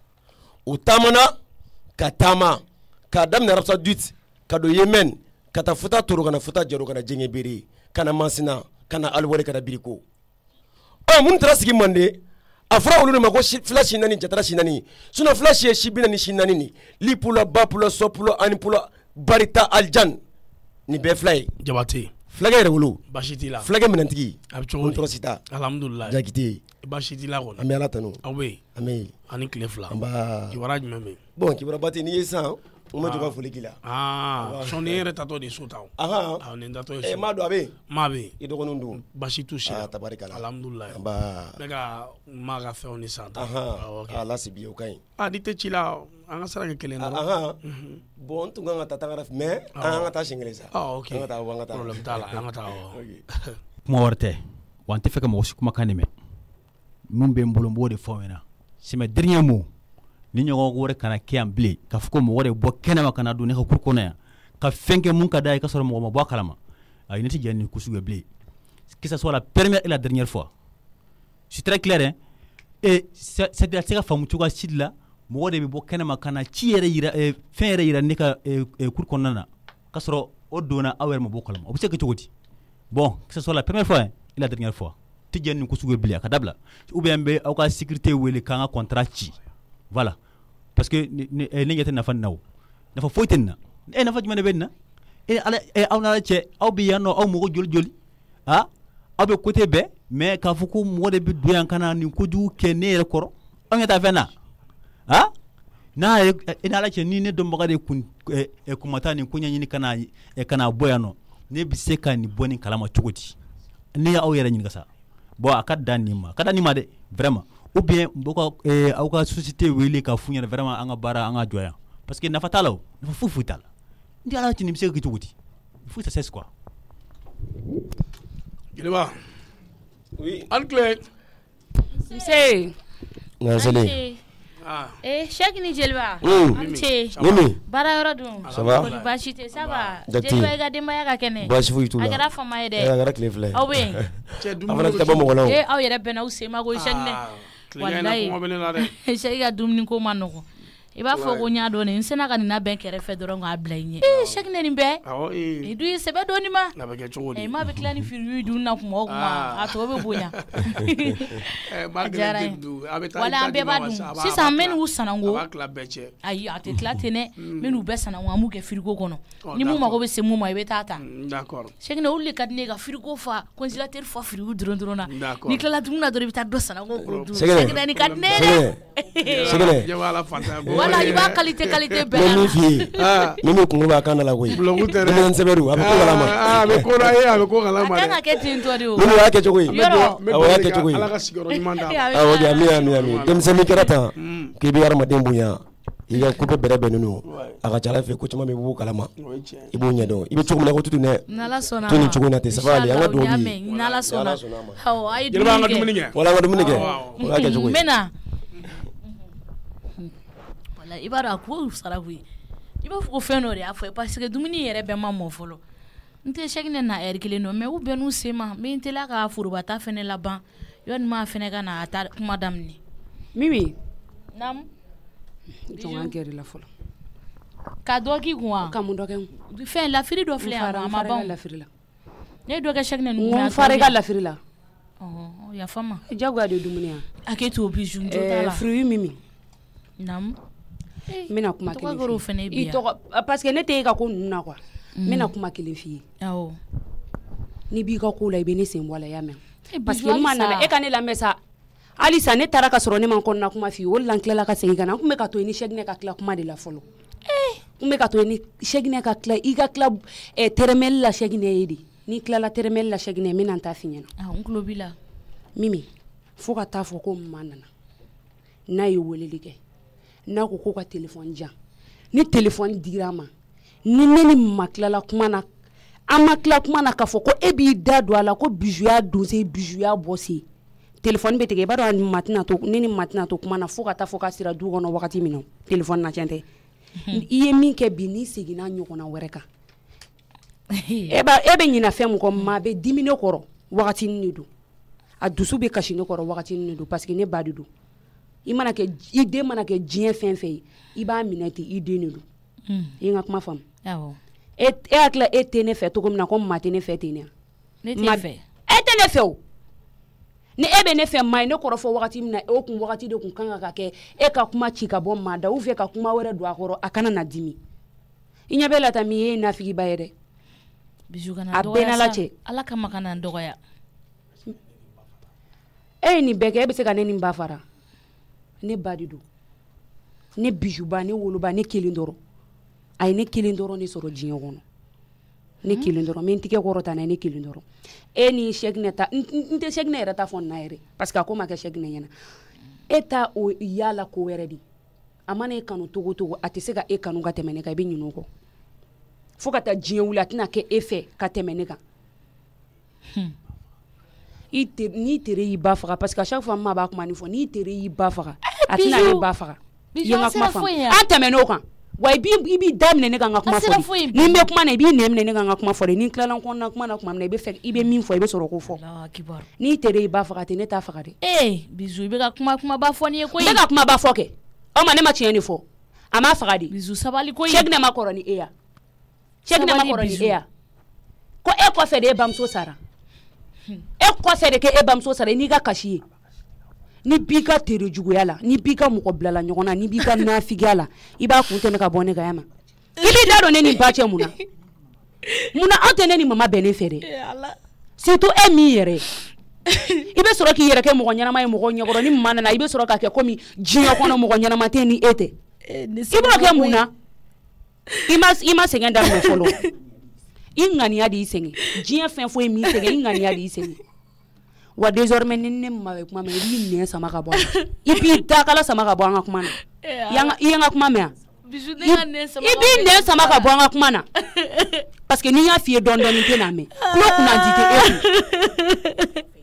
u taamana ka taama ka daminɛ Arab Saoudite ka don Yemen ka taa Futa Toro kana Futa Jaro kana Jɛngɛ Bere kana Masina kana Aliwari kana Biriko ɔ mun taara sigi Mande a fɔra olu de ma ko Flash nani Jatara nani sinon Flash ye si bi naani si naani ni Lipula Bapula Sopula Anipula Barita Aljan ni bɛɛ fila ye Jabate fulakɛ yɛrɛ wolo baasi t'i la fulakɛ minɛntigi a bɛ cogo di Sita alhamdulilayi Jakite baasi t'i la kɔni an bɛ Ala tanu aw bɛ yen an bɛ yen ani tile fila anba kibaruya jumɛn bɛ yen bon kibaruya tɛ n'i ye san o ma jɔ ka foli k'i la aa sɔn ni yɛrɛ tatɔ de so ta o ahan awɔ nin tatɔ ye eh so maa don a bɛ yen maa bɛ yen i dɔgɔninw don baasi t'u si la ah tabarikala alhamdulilayi anba ne ka maa ka fɛnw ni san ta ahan awɔ ok ala sibi o ka ɲi ah ni tɛ ci la an ka sira kɛ kelen dɔrɔn ahan bon n tun kan ka taa tagara mais an ka taa siɲɛ kelen sa ah ok an ka taa an ka taa problème t'a la an ka taa awɔ kuma wɛrɛ tɛ wa n tɛ fɛ ka mɔgɔ si kumakan nin mɛn mun bɛ n bolo n b'o de fɔ aw ɲɛna c'est mes derniers mots ni ɲɔgɔn wɛrɛ kana kɛ yan bilen k'a fɔ ko mɔgɔ de bɔ kɛnɛma ka na don ne ka cour kɔnɔ yan ka fɛn kɛ mun ka d'a ye k'a sɔrɔ mɔgɔ ma bɔ a kalama ayi ne tɛ jɛn ni kusugu ye bilen que ça soit la première et la dernière fois c'est très clair hein et c'est c'est tɛ se ka faamu cogoya si de la mɔgɔ de bɛ bɔ kɛnɛma ka na ci yɛrɛ yira fɛn yɛrɛ yira ne ka cour kɔnɔna na k'a sɔrɔ o donna aw yɛrɛ ma bɔ kalama o bɛ se ka kɛ cogo di bon que ça soit la première fois hein, et la dernière fois tɛ jɛn ni kusugu ye bilen a ka dabila ou bien n bɛ aw ka sécurité wele k'an ka contrat ci voilà parce que ne ɲɛ tɛ nafa nin na o nafa foyi tɛ nin na e nafa jumɛn de bɛ nin na e ala aw n'ala cɛ aw bɛ yan nɔ aw mɔgɔ joli joli ah aw bɛ côté bɛɛ mais k'a fɔ ko mɔgɔ de bɛ don yan ka na nin kojugu kɛ ne yɛrɛ kɔrɔ aw ɲɛ t'a fɛn na ah n'a ye e n'ala cɛ ni ne dɔnbaga de kun kuma taa nin ko ɲɛɲini ka na ka na bɔ yan nɔ ne bɛ se ka nin bɔ nin kalama cogo di ne y'aw yɛrɛ ɲininka sa bon a ka da nin ma a ka da nin ma dɛ vraiment ou bien n b'aw ka aw ka société wele ka f'u ɲɛna vraiment an ka baara an ka jɔ yan parce que nafa t'a la o nafa foyi foyi t'a la Ndi ala tini bise gitu guti. Il faut que ça cesse quoi. Jeliba. Oui. Ancle. Mse. Nasele. Ah. Eh, Cheikh ni Jeliba. Amche. Mimi. Bara yoro dun. Ça va? Ko bashi te ça va. Jeliba ga demba ya ga kene. Bashi fu itu la. Agara fama yede. Eh, agara clé flé. Aw be. Afana ta ba mo wala. Eh, aw yere bena usema go Cheikh ne. Wallahi. Cheikh ga dumni ko manoko. I b'a fɔ ko ɲa dɔn nin sena ka nin na bɛn kɛrɛfɛ dɔrɔn k'a bila i ɲɛ ee Cheikh ne nin bɛɛ i dun ye sɛbɛ dɔɔni ma a bɛ kɛ cogo di i ma bɛ tila ni firiwi dun na kuma o kuma a tɔ bɛ bonya a diyara n ye wala an bɛɛ b'a dun sisan n bɛ n'u sanango ayi a tɛ tila ten dɛ n bɛ n'u bɛɛ sanango an b'u kɛ firigo kɔnɔ ni mun mago bɛ se mun ma i bɛ taa ta Cheikh ne olu de ka di ne ka firigo fa congélateur fa firigo dɔrɔn dɔrɔn na ni tilala dumuni na dɔrɔn i bɛ taa dɔ sanango k'o dun Cheikh ne nin ka di ne ye dɛ wala i b'a qualité qualité bɛɛ min fi min bɛ kungo b'a kan la koyi min sɛbɛru a bɛ ko kalama a bɛ ko la ye a bɛ ko kalama dɛ a kan ka kɛ ten tɔ de o minnu y'a kɛ cogo ye awɔ y'a kɛ cogo ye ala ka sigiyɔrɔ ɲuman d'a ma awɔ de ami ami ami denmisɛnnin kɛra tan k'i bɛ hadamaden bonya i ka ko bɛɛ bɛrɛ bɛnnen don a ka ca ala fɛ ko caman bɛ b'u kalama i b'o ɲɛdɔn i bɛ cogo min na ko tutu dɛ to nin cogo in na ten sabali an ka duwawu bi n'ala sɔnna awɔ a ye jeliba an ka dumuni kɛ wala an ka dumuni kɛ o y'a kɛ cogo ye n bɛ na wala i b'a dɔn a ko sara koyi i b'a fɔ ko fɛn dɔ de y'a fɔ parce que dumuni yɛrɛ bɛɛ ma mɔ fɔlɔ n tɛ Cheikh ne na heure kelen dɔn mais u bɛɛ n'u se ma n bɛ n teliya ka forobata fɛnɛ laban yanni maa fɛnɛ ka na a ta kuma daminɛ Mimi naamu jɔn an gɛrɛ la fɔlɔ ka dɔ k'i kun wa ka mun dɔ kɛ fɛn lafiri dɔ filɛ yan a ma ban lafiri la ne ye dɔ kɛ Cheikh ne ninnu mun fara i ka lafiri la ɔhɔn yafa n ma jagoya de ye dumuni ye a k'e to bijou n jo t'a la fruit Mimi naamu n bɛna kuma kelen tɔgɔ fɛnɛ f'i bi ye yan parce que ne tɛ e ka ko ninnu na quoi n bɛna kuma kelen f'i ye awɔ n'i b'i ka ko la i bɛ ne sen bɔ a la i y'a mɛn parce que bijou n ma nana e ka ne lamɛn sa halisa ne taara ka sɔrɔ ne ma kɔnɔna kuma f'i ye o de la n tilala ka segin ka na n tun bɛ ka to yen ni Cheikh ne ka tila kuma de la fɔlɔ n tun bɛ ka to yen ni Cheikh ne ka tila i ka tila tɛrɛmɛli la Cheikh ne ye de n'i tilala tɛrɛmɛli la Cheikh ne n bɛna n ta f'i ɲɛna awɔ n tulo b'i la Mimi fo ka taa fɔ ko ma nana n'a ye weleli kɛ n'a ko ko ka téléphone jan ni téléphone dira ma ni ne ni ma tilala kuma na an ma tila kuma na k'a fɔ ko e b'i da don a la ko bijou y'a don se bijou y'a bɔ se téléphone bɛ tigɛ i b'a dɔn ma tɛna to ne ni ma tɛna to kuma na fo ka taa fɔ k'a sera du kɔnɔ wagati min na téléphone na tiɲɛ tɛ i ye min kɛ bi n'i seginna ɲɔgɔnna wɛrɛ kan e b'a e bɛ ɲinɛ fɛn min kɔ maa bɛ dimi ne kɔrɔ wagatinin de don a dusu bɛ kasi ne kɔrɔ wagatinin de don parce que ne ba de don i mana kɛ i den mana kɛ diɲɛ fɛn fɛn ye i b'a minɛ ten i den de don i ye n ka kuma faamu awɔ e e hakili e tɛ ne fɛ cogo min na ko maa tɛ ne fɛ ten ne ne tɛ fɛ e tɛ ne fɛ o ni e bɛ ne fɛ maa ye ne kɔrɔ fɔ wagati min na o kun wagati de kun kan ka kɛ e ka kuma ci ka bɔ maa da ou bien ka kuma wɛrɛ don a kɔrɔ a kana na dimi i ɲɛ bɛ la tan min e ye nafigiba ye dɛ bijou kana a bɛɛ n'ala cɛ ala kama kana n dɔgɔya e ye nin bɛɛ kɛ e bɛ se ka ne nin ba fara ne ba de don ne bijouba ne woloba ne kelen dɔrɔn a ye ne kelen dɔrɔn de sɔrɔ diɲɛ kɔnɔ ne kelen dɔrɔn min tigɛ kɔrɔ ta na ne kelen dɔrɔn e ni Cheikh ne ta n tɛ Cheikh ne yɛrɛ ta fɔ na yɛrɛ parce que a ko ma kɛ Cheikh ne ɲɛna e ta o yala ko wɛrɛ di a mana e kanu togo togo a tɛ se ka e kanu ka tɛmɛ ne kan i bɛ ɲinɛ o kɔ fo ka taa diɲɛ wuli a tɛna kɛ e fɛ ka tɛmɛ ne kan i te n'i tere y'i ba faga parce que à chaque fois ma b'a kuma nin fɔ n'i tere y'i ba faga a tɛna ne ba faga i ye n ka kuma faamu an tɛmɛn'o kan wa i b'i i b'i da minɛ ne kan n ka kuma fɔ de ni n bɛ kuma na i b'i nɛ minɛ ne kan n ka kuma fɔ de ni n tilala n kɔnɔna kuma na kuma min na i bɛ fɛ i bɛ min fɔ i bɛ sɔrɔ k'o fɔ n'i tere y'i ba faga ten ne t'a faga de. ee bijou i bɛ ka kuma kumaba fɔ nin ye koyi. n bɛ ka kumaba fɔ kɛ o ma ne ma tiɲɛ de fɔ a m'a faga de. bijou sabali koyi. Cheikh ne ma kɔrɔ ni e ya Cheikh ne ma kɔrɔ ni e ya ko e kɔfɛ de e bamuso sara e kɔfɛ de kɛ e bamuso sara i n'i ka kasi ye ni b'i ka tere juguya la ni b'i ka mɔgɔ bilala ɲɔgɔn na ni b'i ka nafigiya la i b'a kun tɛmɛ ka bɔ ne ka yan ma i b'i da dɔn ne ni ba cɛ mun na mun na aw tɛ ne ni mama bɛnnen fɛ dɛ surtout e min yɛrɛ i bɛ sɔrɔ k'i yɛrɛ kɛ mɔgɔ ɲɛnama ye mɔgɔ ɲɛkɔrɔ ni mama nana i bɛ sɔrɔ ka kɛ komi diɲɛ kɔnɔ mɔgɔ ɲɛnama tɛ ni e tɛ i b'o kɛ mun na i ma i ma sɛgɛn daminɛ fɔlɔ i ŋaniya de y'i sɛgɛn diɲɛ fɛn foyi min sɛgɛn i ŋaniya de y'i sɛgɛn wa désormais ni ne ma bɛ kuma mɛn i b'i nɛn sama ka bɔ a la i b'i dakala sama ka bɔ an ka kuma na i ye n ka kuma mɛn Bijou ne ka ne sama. I bi ne sama ka bɔ an ka kuma na. Parce que ni y'a f'i ye dɔɔni dɔɔni tɛ na mɛn. Kulo kunna di tɛ e.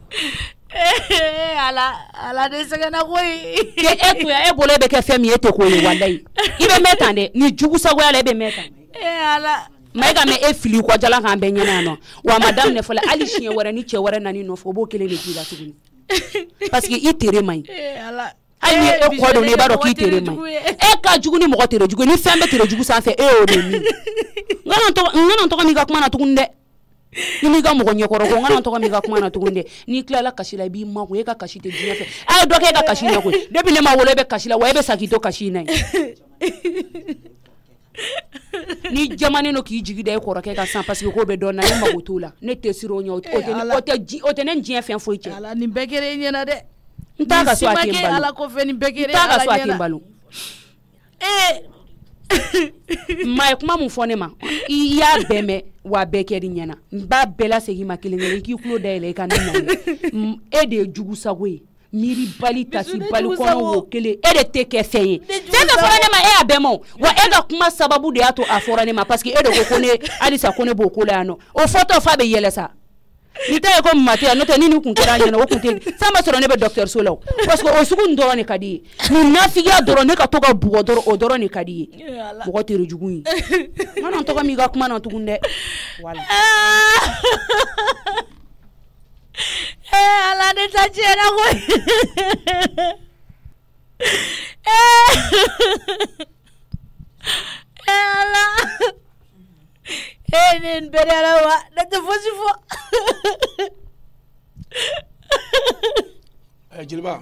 Eh ala ala de sɛgɛnna koyi. Ke e tuya e bolo bɛ kɛ fɛn min ye tɛ ko ye walayi. I bɛ mɛn tan dɛ ni jugu sagoya la e bɛ mɛn tan. Eh ala. Ma e ka mɛn e fili kɔ jala k'an bɛɛ ɲɛna yan nɔ. Wa ma daminɛ fɔlɔ hali siɲɛ wɛrɛ ni cɛ wɛrɛ nani nɔfɛ o b'o kelen de k'i la tuguni. Parce que i tere man ɲi. Eh ala. Hali ni e kɔ don i b'a dɔn k'i tere man ɲi. E ka jugu ni mɔgɔ tere jugu ni fɛn bɛ tere jugu sanfɛ e y'o de min. N kana n tɔgɔ min ka kuma na tuguni dɛ. Ni mi ka mɔgɔ ɲɛkɔrɔ ko n kana tɔgɔ min ka kuma na tuguni dɛ. N'i tilala kasi la i b'i makun e ka kasi tɛ diɲɛ fɛ. A ye dɔ kɛ e ka kasi na koyi. Depuis ne ma wolo e bɛ kasi la wa e bɛ sa k'i to kasi na ye. Ni jamanen do k'i jigi da e kɔrɔkɛ ka san parce que ko bɛ dɔn na ne mago t'o la. Ne tɛ siran o ɲɛ o tɛ o tɛ ne diɲɛ fɛn foyi cɛ. Ala nin bɛɛ kɛra e ɲɛna dɛ. N t'a ka so a tɛ n balo. Ala ko fɛ nin bɛɛ kɛra e ala ɲɛna. N t'a ka so a tɛ n balo. Eh. Ma ye kuma mun fɔ ne ma i y'a bɛɛ mɛn wa bɛɛ kɛr'i ɲɛna n b'a bɛɛ lasegin ma kelen kelen i k'i tulo dayɛlɛ i ka ne lamɛn e de ye jugu sago ye miiri bali tasi bali kɔnɔ wo kelen e de tɛ kɛ fɛn ye fɛn ka fɔra ne ma e y'a bɛɛ ma wa e ka kuma sababu de y'a to a fɔra ne ma parce que e de ko ko ne halisa ko ne b'o ko la yan nɔ o fɔtɔ fa bɛ yɛlɛ sa ni ta ye ko mate n'o tɛ ni ni kun kɛra ɲɛna o kun tɛ fɛn ma sɔrɔ ne bɛ docteur so la o parce que o sugu nin dɔrɔn de ka di ye nin nafigiya dɔrɔn ne ka to ka bugɔ dɔrɔn o dɔrɔn de ka di ye mɔgɔ tere jugu in n kana n tɔgɔ min ka kuma na tugun dɛ wala. Eh ala ne ta tiɲɛna koyi. Eh ala. Eh nin bɛɛ la wa ne tɛ fosi fɔ. Eh Jeliba.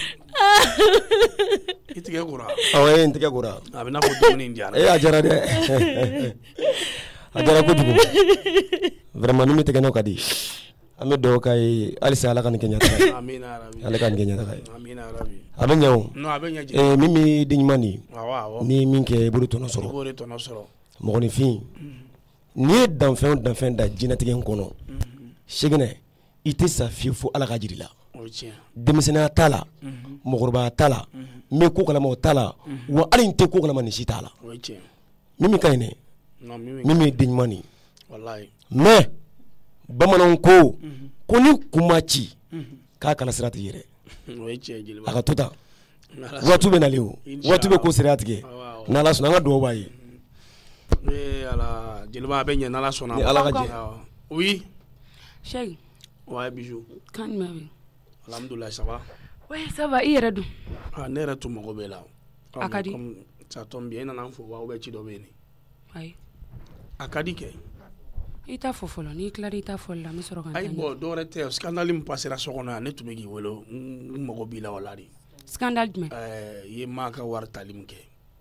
I tigɛ kora. Awɔ e n tigɛ kora. A bɛ n'a fɔ dumuni in diyara. Eh a diyara dɛ. A diyara kojugu. Vraiment ni min tigɛ n'o ka di. An bɛ dugawu k'a ye halisa Ala ka nin kɛ ɲɛtaga ye. Amina yarabi. Ala ka nin kɛ ɲɛtaga ye. Amina yarabi. A bɛ ɲɛ o. Non a bɛ ɲɛ Jeliba. Eh min bɛ den ɲuman di. Awɔ awɔ. Ni min kɛ i b'o de tɔnɔ sɔrɔ. I b'o de tɔnɔ sɔrɔ. Mɔgɔninfin. N'i ye danfɛn o danfɛn da diɲɛlatigɛ in kɔnɔ. Seginɛ i tɛ sa fiyewu fo Ala ka jira i la. O ye tiɲɛ. Denmisɛnninya t'a la. Mɔgɔkɔrɔbaya t'a la. N bɛ ko kalama o t'a la. Wa hali n tɛ ko kalama nin si t'a la. O ye tiɲɛ. Min min ka ɲi dɛ. Non min min ye den ɲuman ye. Walayi. Mais bamananw ko ko ni kun ma ci k'a kana sira tigɛ yɛrɛ. O ye tiɲɛ Jeliba. A ka to tan. Waati bɛ nalen o. Waati bɛ ko sira tigɛ. N'Ala sɔnna an ka dugawu b'a ye. Eh ala Jeliba a bɛ ɲɛ n'Ala sɔnna. Ni Ala ka jɛ. Oui. Chéri. Ouais Bijou. Kan jumɛn bɛ yen? Alhamdulilayi ça va. Oui ça va i yɛrɛ dun? Ah ne yɛrɛ tun mago b'e la. A ka di. Comme ça tombe bien i nana n fo wa ou bien ci dɔ bɛ yen. Ayi. A ka di kɛ. I t'a fɔ fɔlɔ n'i tilala i t'a fɔli la n bɛ sɔrɔ ka n ta ɲɛ. Ayi bon dɔwɛrɛ tɛ scandale min passera so kɔnɔ yan ne tun bɛ k'i wele n mago b'i la o la de. Scandale jumɛn? Ɛɛ i ye maa ka wari tali min kɛ.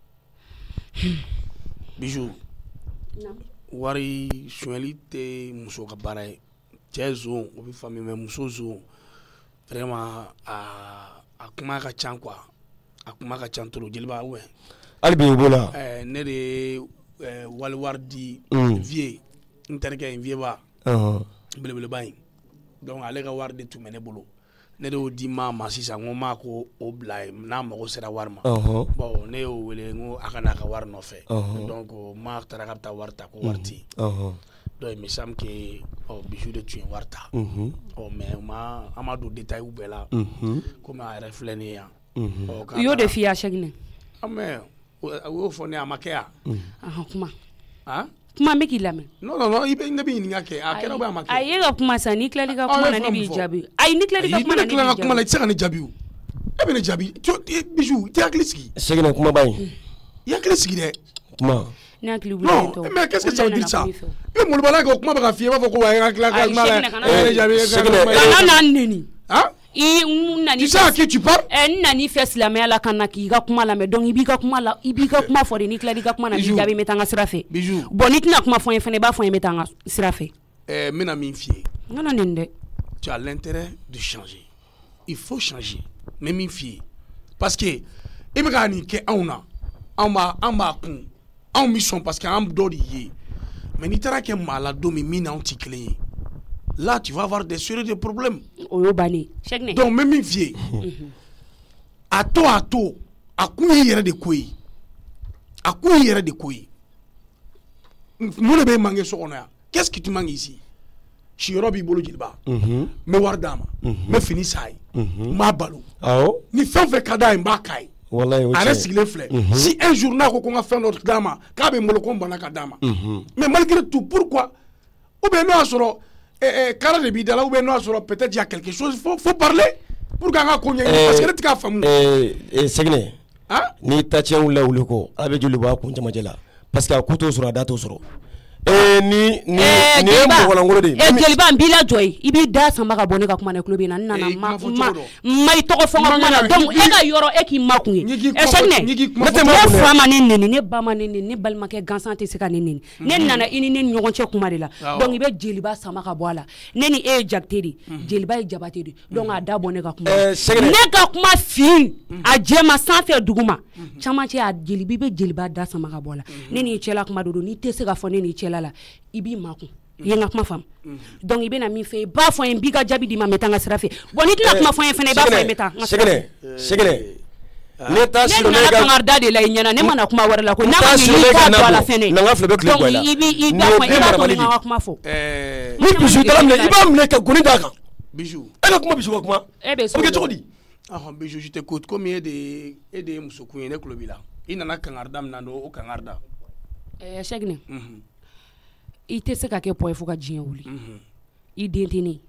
Bijou. Wari suɲɛli tɛ muso ka baara ye. Cɛ zon o bɛ faamu mais muso zon vraiment a a kuma ka ca quoi a kuma ka ca trop Jeliba ouais. Hali bi i b'o la. Ɛɛ ne de ye wali wari di vie n terikɛ in vie ba. Belebeleba in donc ale ka wari de tun bɛ ne bolo ne de y'o di maa ma sisan n ko maa ko o bila ye n'a mago sera wari ma. Bon ne y'o wele n ko a ka n'a ka wari nɔfɛ. Donc maa taara k'a bɛ taa wari ta ko wari tɛ yen. Donc il me semble que oh, Bijou de tun ye wari ta. Oh, mais ma an ma don détail bɛɛ la. Komi a yɛrɛ filɛ nin ye yan. U y'o de f'i ye a Sɛginɛ. Ah mais o y'o fɔ ne ye a ma kɛ yan. Ahɔn kuma. Han? Kuma n bɛ k'i lamɛn. Non non non i bɛ ne bɛ ɲininka kɛ a kɛra ou bien a ma kɛ. Ayi e ka kuma sa n'i tilali ka kuma na ne b'i jaabi. Ayi n'i tilali ka kuma na ne b'i jaabi. Ayi n'i tilala ka kuma na i tɛ se ka ne jaabi o. E bɛ ne jaabi Bijou i tɛ hakili sigi. Sɛginɛ kumaba in. I hakili sigi dɛ. Kuma. Ne hakili wuli non mais qu'est-ce que ça veut dire ça? I molobala kɛ o kuma bɛ ka f'i ye i b'a fɔ ko wa n hakili ka kuma la. E ne jaabi. Kana n'a nɛni. Han? I nani. Tu sais à qui tu parles? Eh n nani fɛ silamɛya la ka na k'i ka kuma lamɛn donc i b'i ka kuma la i b'i ka kuma fɔ de n'i tilali ka kuma na n'i jaabi n bɛ taa n ka sira fɛ. Bijou. Bon n'i tɛna kuma fɔ n ye fana i b'a fɔ n ye n bɛ taa n ka sira fɛ. Ɛɛ n bɛna min f'i ye. N kana nɛni dɛ. Tu as l'intérêt de changer. Il faut changer. n bɛ min f'i ye parce que i bɛ ka nin kɛ anw na anw b'a anw b'a kun anw bɛ sɔn parce que an dɔ de ye mais n'i taara kɛ maa la don min min n'anw tɛ kelen ye là tu vas avoir des sérieux de problèmes. O y'o bannen ye. Donc n bɛ min f'i ye a to a to a kun ye i yɛrɛ de ko ye a ko i yɛrɛ de ko ye mun de bɛ mange so kɔnɔ yan qu'est-ce que tu manques ici siyɔrɔ b'i bolo jeliba n bɛ wari d'a ma n bɛ fini san ye n b'a balo ni fɛn fɛn ka d'a ye n b'a k'a ye a yɛrɛ sigilen filɛ si un jour n'a ko ko n ka fɛn dɔ d'a ma k'a bɛ n bolo ko n banna ka d'a ma mais malgré tout pourquoi ou bien n'o y'a sɔrɔ kara de b'i da la ou bien n'o y'a sɔrɔ peut-être il y a quelque chose faut faut parler pour qu'an ka ko ɲɛɲini parce que ne tɛ k'a faamu. Sɛgɛnɛ n'i ta cɛ wulila wuli kɔ a bɛ joli bɔ a kun cɛmancɛ la parce que a ku t'o sɔrɔ a da t'o sɔrɔ. ni ni ni ye mɔgɔlangolo de ye. Jeliba n b'i lajɔ ye i b'i da sama ka bɔ ne ka kuma na tulo bɛ na n nana ma ma i tɔgɔ fɔ n ka kuma na donc e ka yɔrɔ e k'i ma kun ye. ɛ Sɛgɛnɛ ne fa ma ne neni ne ba ma ne neni ne balimakɛ gansan tɛ se ka ne neni ne nana i ni ne ni ɲɔgɔn cɛ kuma de la donc i bɛ Jeliba sama ka bɔ a la ne ni e ye Jakite de Jeliba ye Jabate de donc a da bɔ ne ka kuma ne ka kuma fin a jɛma sanfɛ duguma camancɛ a Jeliba i bɛ Jeliba da sama ka bɔ a la ne ni cɛla kuma do n'i tɛ se ka fɔ ne ni cɛla la i b'i makun i ye n ka kuma faamu donc i bɛna min fɛ i b'a fɔ n ye n b'i ka jaabi d'i ma n bɛ taa n ka sira fɛ bon n'i tɛna kuma fɔ n ye fana i b'a fɔ n bɛ taa n ka sira fɛ. Sɛgɛnɛ ne t'a siro ne ka kangarida de la i ɲɛna ne mana kuma wɛrɛ la ko n'a ma ɲɛ i k'a don a la fɛnɛ donc i b'i i b'a fɔ i b'a fɔ n ka kuma fɔ. ni Bijou taara minɛ i b'a minɛ ka goni d'a kan. Bijou e ka kuma Bijou ka kuma e bɛ o bɛ kɛ cogo di. Bijou je t'écoute comme e de e de ye musokun ye ne tulo b'i la i nana kangarida min na o kangarida. Sɛgɛnɛ i tɛ se ka kɛ pɔ ye fo ka diɲɛ wuli i den tɛ ne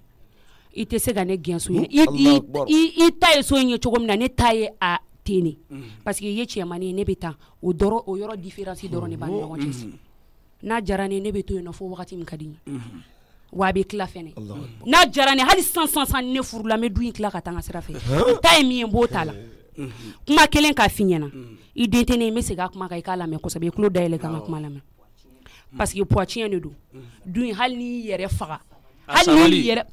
i tɛ se ka ne gɛn so in i ta ye so in ye cogo min na ne ta ye a tɛ ne parce que i ye cɛmannin ye ne bɛ taa o dɔrɔn o yɔrɔ différence dɔrɔn de b'an ni ɲɔgɔn cɛ n'a diyara ne ne bɛ to yen nɔ fo wagati min ka di n ye wa a bɛ tila fɛnɛ n'a diyara ne hali sisan sisan sisan ne furula n bɛ du in tila ka taa n ka sira fɛ n ta ye min ye n b'o t'a la kuma kelen k'a f'i ɲɛna i den tɛ ne ye n bɛ segin a kuma kan i k'a lamɛn kosɛbɛ i tulo dayɛlɛ ka n ka kuma lamɛn parce que poids tiɲɛ de don du in hali n'i yɛrɛ faga hali n'i yɛrɛ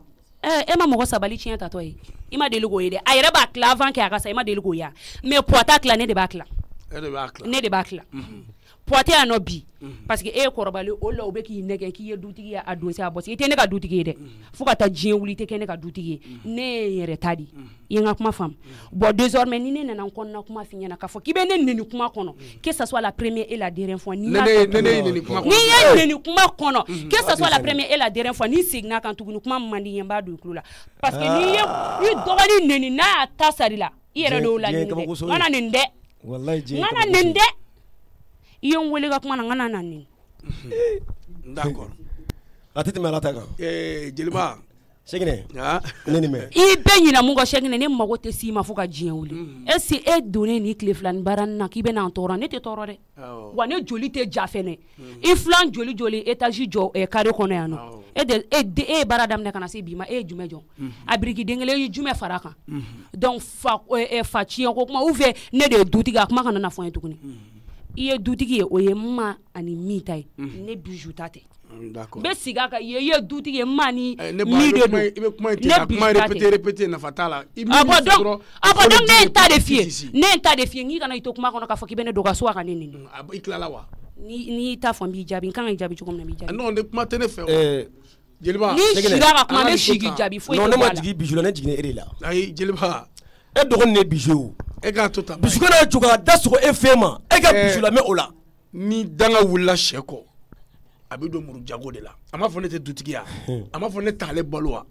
e ma mɔgɔ sabali tiɲɛ tatɔ ye i ma deli k'o ye dɛ a yɛrɛ b'a tila avant que a ka sa i ma deli k'o ye mais poids t'a tila ne de b'a tila ne de b'a tila poids tɛ yan nɔ bi parce que e ye kɔrɔbalen o la o bɛ k'i nɛgɛ k'i ye dutigi ye a donse a bɔsi i tɛ ne ka dutigi ye dɛ fo ka taa diɲɛ wuli i tɛ kɛ ne ka dutigi ye ne ye n yɛrɛ ta di i ye n ka kuma faamu bon désormais ni ne nana n kɔnɔna kuma f'i ɲɛna k'a fɔ k'i bɛ ne neni kuma kɔnɔ que ça soit la première et la dernière fois n'i ye neni kuma kɔnɔ que ça soit la première et la dernière fois n'i seginna kan tuguni kuma min man di n ye n b'a don i tulo la parce que n'i ye i dɔgɔnin neni n'a y'a ta sari la i yɛrɛ de y'o laɲini dɛ n kana nin dɛ n kana nin dɛ i ye n wele ka kuma na n kana na nin. D'accord. a tɛ tɛmɛ ala ta kan. Jeliba Sɛgɛnɛ ne ni mɛ i bɛ ɲina mun kɔ Sɛgɛnɛ ne mago tɛ s'i ma fo ka diɲɛ wuli est ce que e donnen nin tile fila ni baara na k'i bɛ n'an tɔɔrɔ ne tɛ tɔɔrɔ dɛ wa ne joli tɛ ja fɛnɛ i filan joli joli étage jɔ carré kɔnɔ yan nɔ e de e ye baara daminɛ ka na se bi ma e ye jumɛn jɔ a birikiden kelen i ye jumɛn fara a kan donc fa fa tiɲɛ ko kuma ou bien ne de ye dutigi a kuma kana na fɔ n ye tuguni i ye dutigi ye o ye ma ani min ta ye ne Bijou ta tɛ n bɛ sigi a kan i ye dutigi ye ma ni min de don i bɛ kuma in tɛ kuma répété répété nafa t'a la a bɔ donc a bɔ donc ne ye n ta de f'i ye ne ye n ta de f'i ye n'i kana i to kuma kɔnɔ k'a fɔ k'i bɛ ne don ka so a ka ne neni i tilala wa n'i y'i ta fɔ n b'i jaabi n kan ka i jaabi cogo min na n b'i jaabi non ne kuma tɛ ne fɛ o Jeliba n'i sira ka kuma ne sigi jaabi foyi non ne ma jigin Bijou la ne jiginna e de la ayi Jeliba e dɔgɔnin de ye Bijou e k'a to tan Bijou kana jɔ ka da sogo e fɛ ma e ka Bijou lamɛn o la ni danga wulila sɛ kɔ a bɛ don muru jago de la a m'a fɔ ne tɛ dutigi ya a m'a fɔ ne t'ale balo wa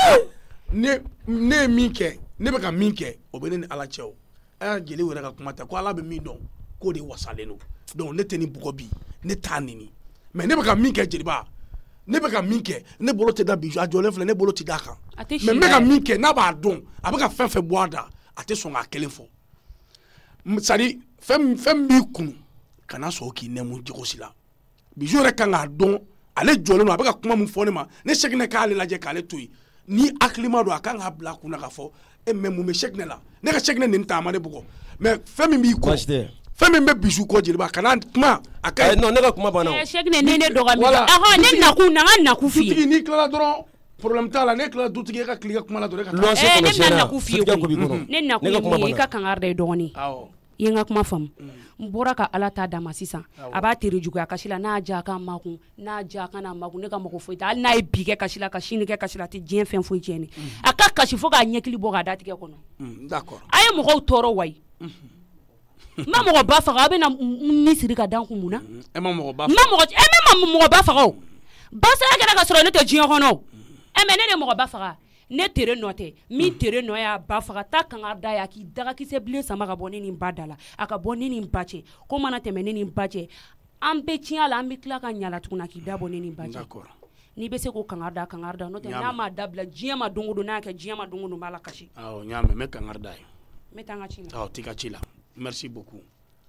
ne ne ye min kɛ ne bɛ ka min kɛ o bɛ ne ni ala cɛ o ɛ jeli yɛrɛ ka kuma tɛ ko ala bɛ min dɔn k'o de wasalen don donc ne tɛ ni bɔgɔ bi ne t'a nini mais ne bɛ ka min kɛ Jeliba ne bɛ ka min kɛ ne bolo tɛ da Bijou a jɔlen filɛ ne bolo tɛ d'a kan mais n bɛ ka min kɛ n'a b'a dɔn a bɛ ka fɛn fɛn bɔ a da a tɛ sɔn k'a kelen fɔ c'est à dire fɛn fɛn b'i kun kana sɔn k'i nɛmu jogo si la Bijou yɛrɛ kan k'a dɔn ale jɔlen don a bɛ ka kuma min fɔ ne ma ne Sɛgɛnɛ k'ale lajɛ k'ale to yen ni hakilima don a kan k'a bila a kunna k'a fɔ e mais mun bɛ Sɛgɛnɛ la ne ka Sɛgɛnɛ nin ta a ma ne bugɔ mais fɛn min b'i kɔ fɛn min bɛ Bijou kɔ Jeliba kana kuma a ka non ne ka kuma banna o Sɛgɛnɛ ne ne dɔgɔmin ahɔn ne nakun na n ka nakun f'i ye dutigi n'i tilala dɔrɔn problème t'a la ne tilala dutigi e ka tile ka kuma la dɔrɔn e ka taa eh ne bɛna nakun f'i ye koyi ne nakun ye min ye i ka kangari da i dɔgɔnin i ye n ka kuma faamu n bɔra ka ala ta dama sisan a b'a tere juguya kasi la n'a ja kan makun n'a ja kan n'a makun ne ka mɔgɔ foyi tɛ hali n'a ye bi kɛ kasi la ka sini kɛ kasi la a tɛ diɲɛ fɛn foyi tiɲɛni a ka kasi fo k'a ɲɛkili bɔ k'a da tigɛ kɔnɔ d'accord a ye mɔgɔw tɔɔrɔ wayi ma mɔgɔ ba faga a bɛ na ni siri ka dan kun mun na e ma mɔgɔ ba ma mɔgɔ e ma mɔgɔ ba faga o ba saya kɛra ka sɔrɔ ne tɛ diɲɛ kɔnɔ e mais ne de mɔgɔ ba faga ne tere nɔ tɛ min tere nɔ y'a ba faga ta kanga da ya k'i dagakisɛ bilen sama ka bɔ ne ni ba da la a ka bɔ ne ni ba cɛ ko mana tɛmɛ ne ni ba cɛ an bɛ tiɲɛ la an bɛ tila ka ɲala tuguni k'i da bɔ ne ni ba cɛ n'i bɛ se k'o kanga da kanga da n'o tɛ n'a ma dabila diɲɛ ma don o don n'a kɛ diɲɛ ma don o don b'a la kasi awɔ n y'a mɛn n bɛ kanga da ye n bɛ taa n ka ci la awɔ t'i ka ci la merci beaucoup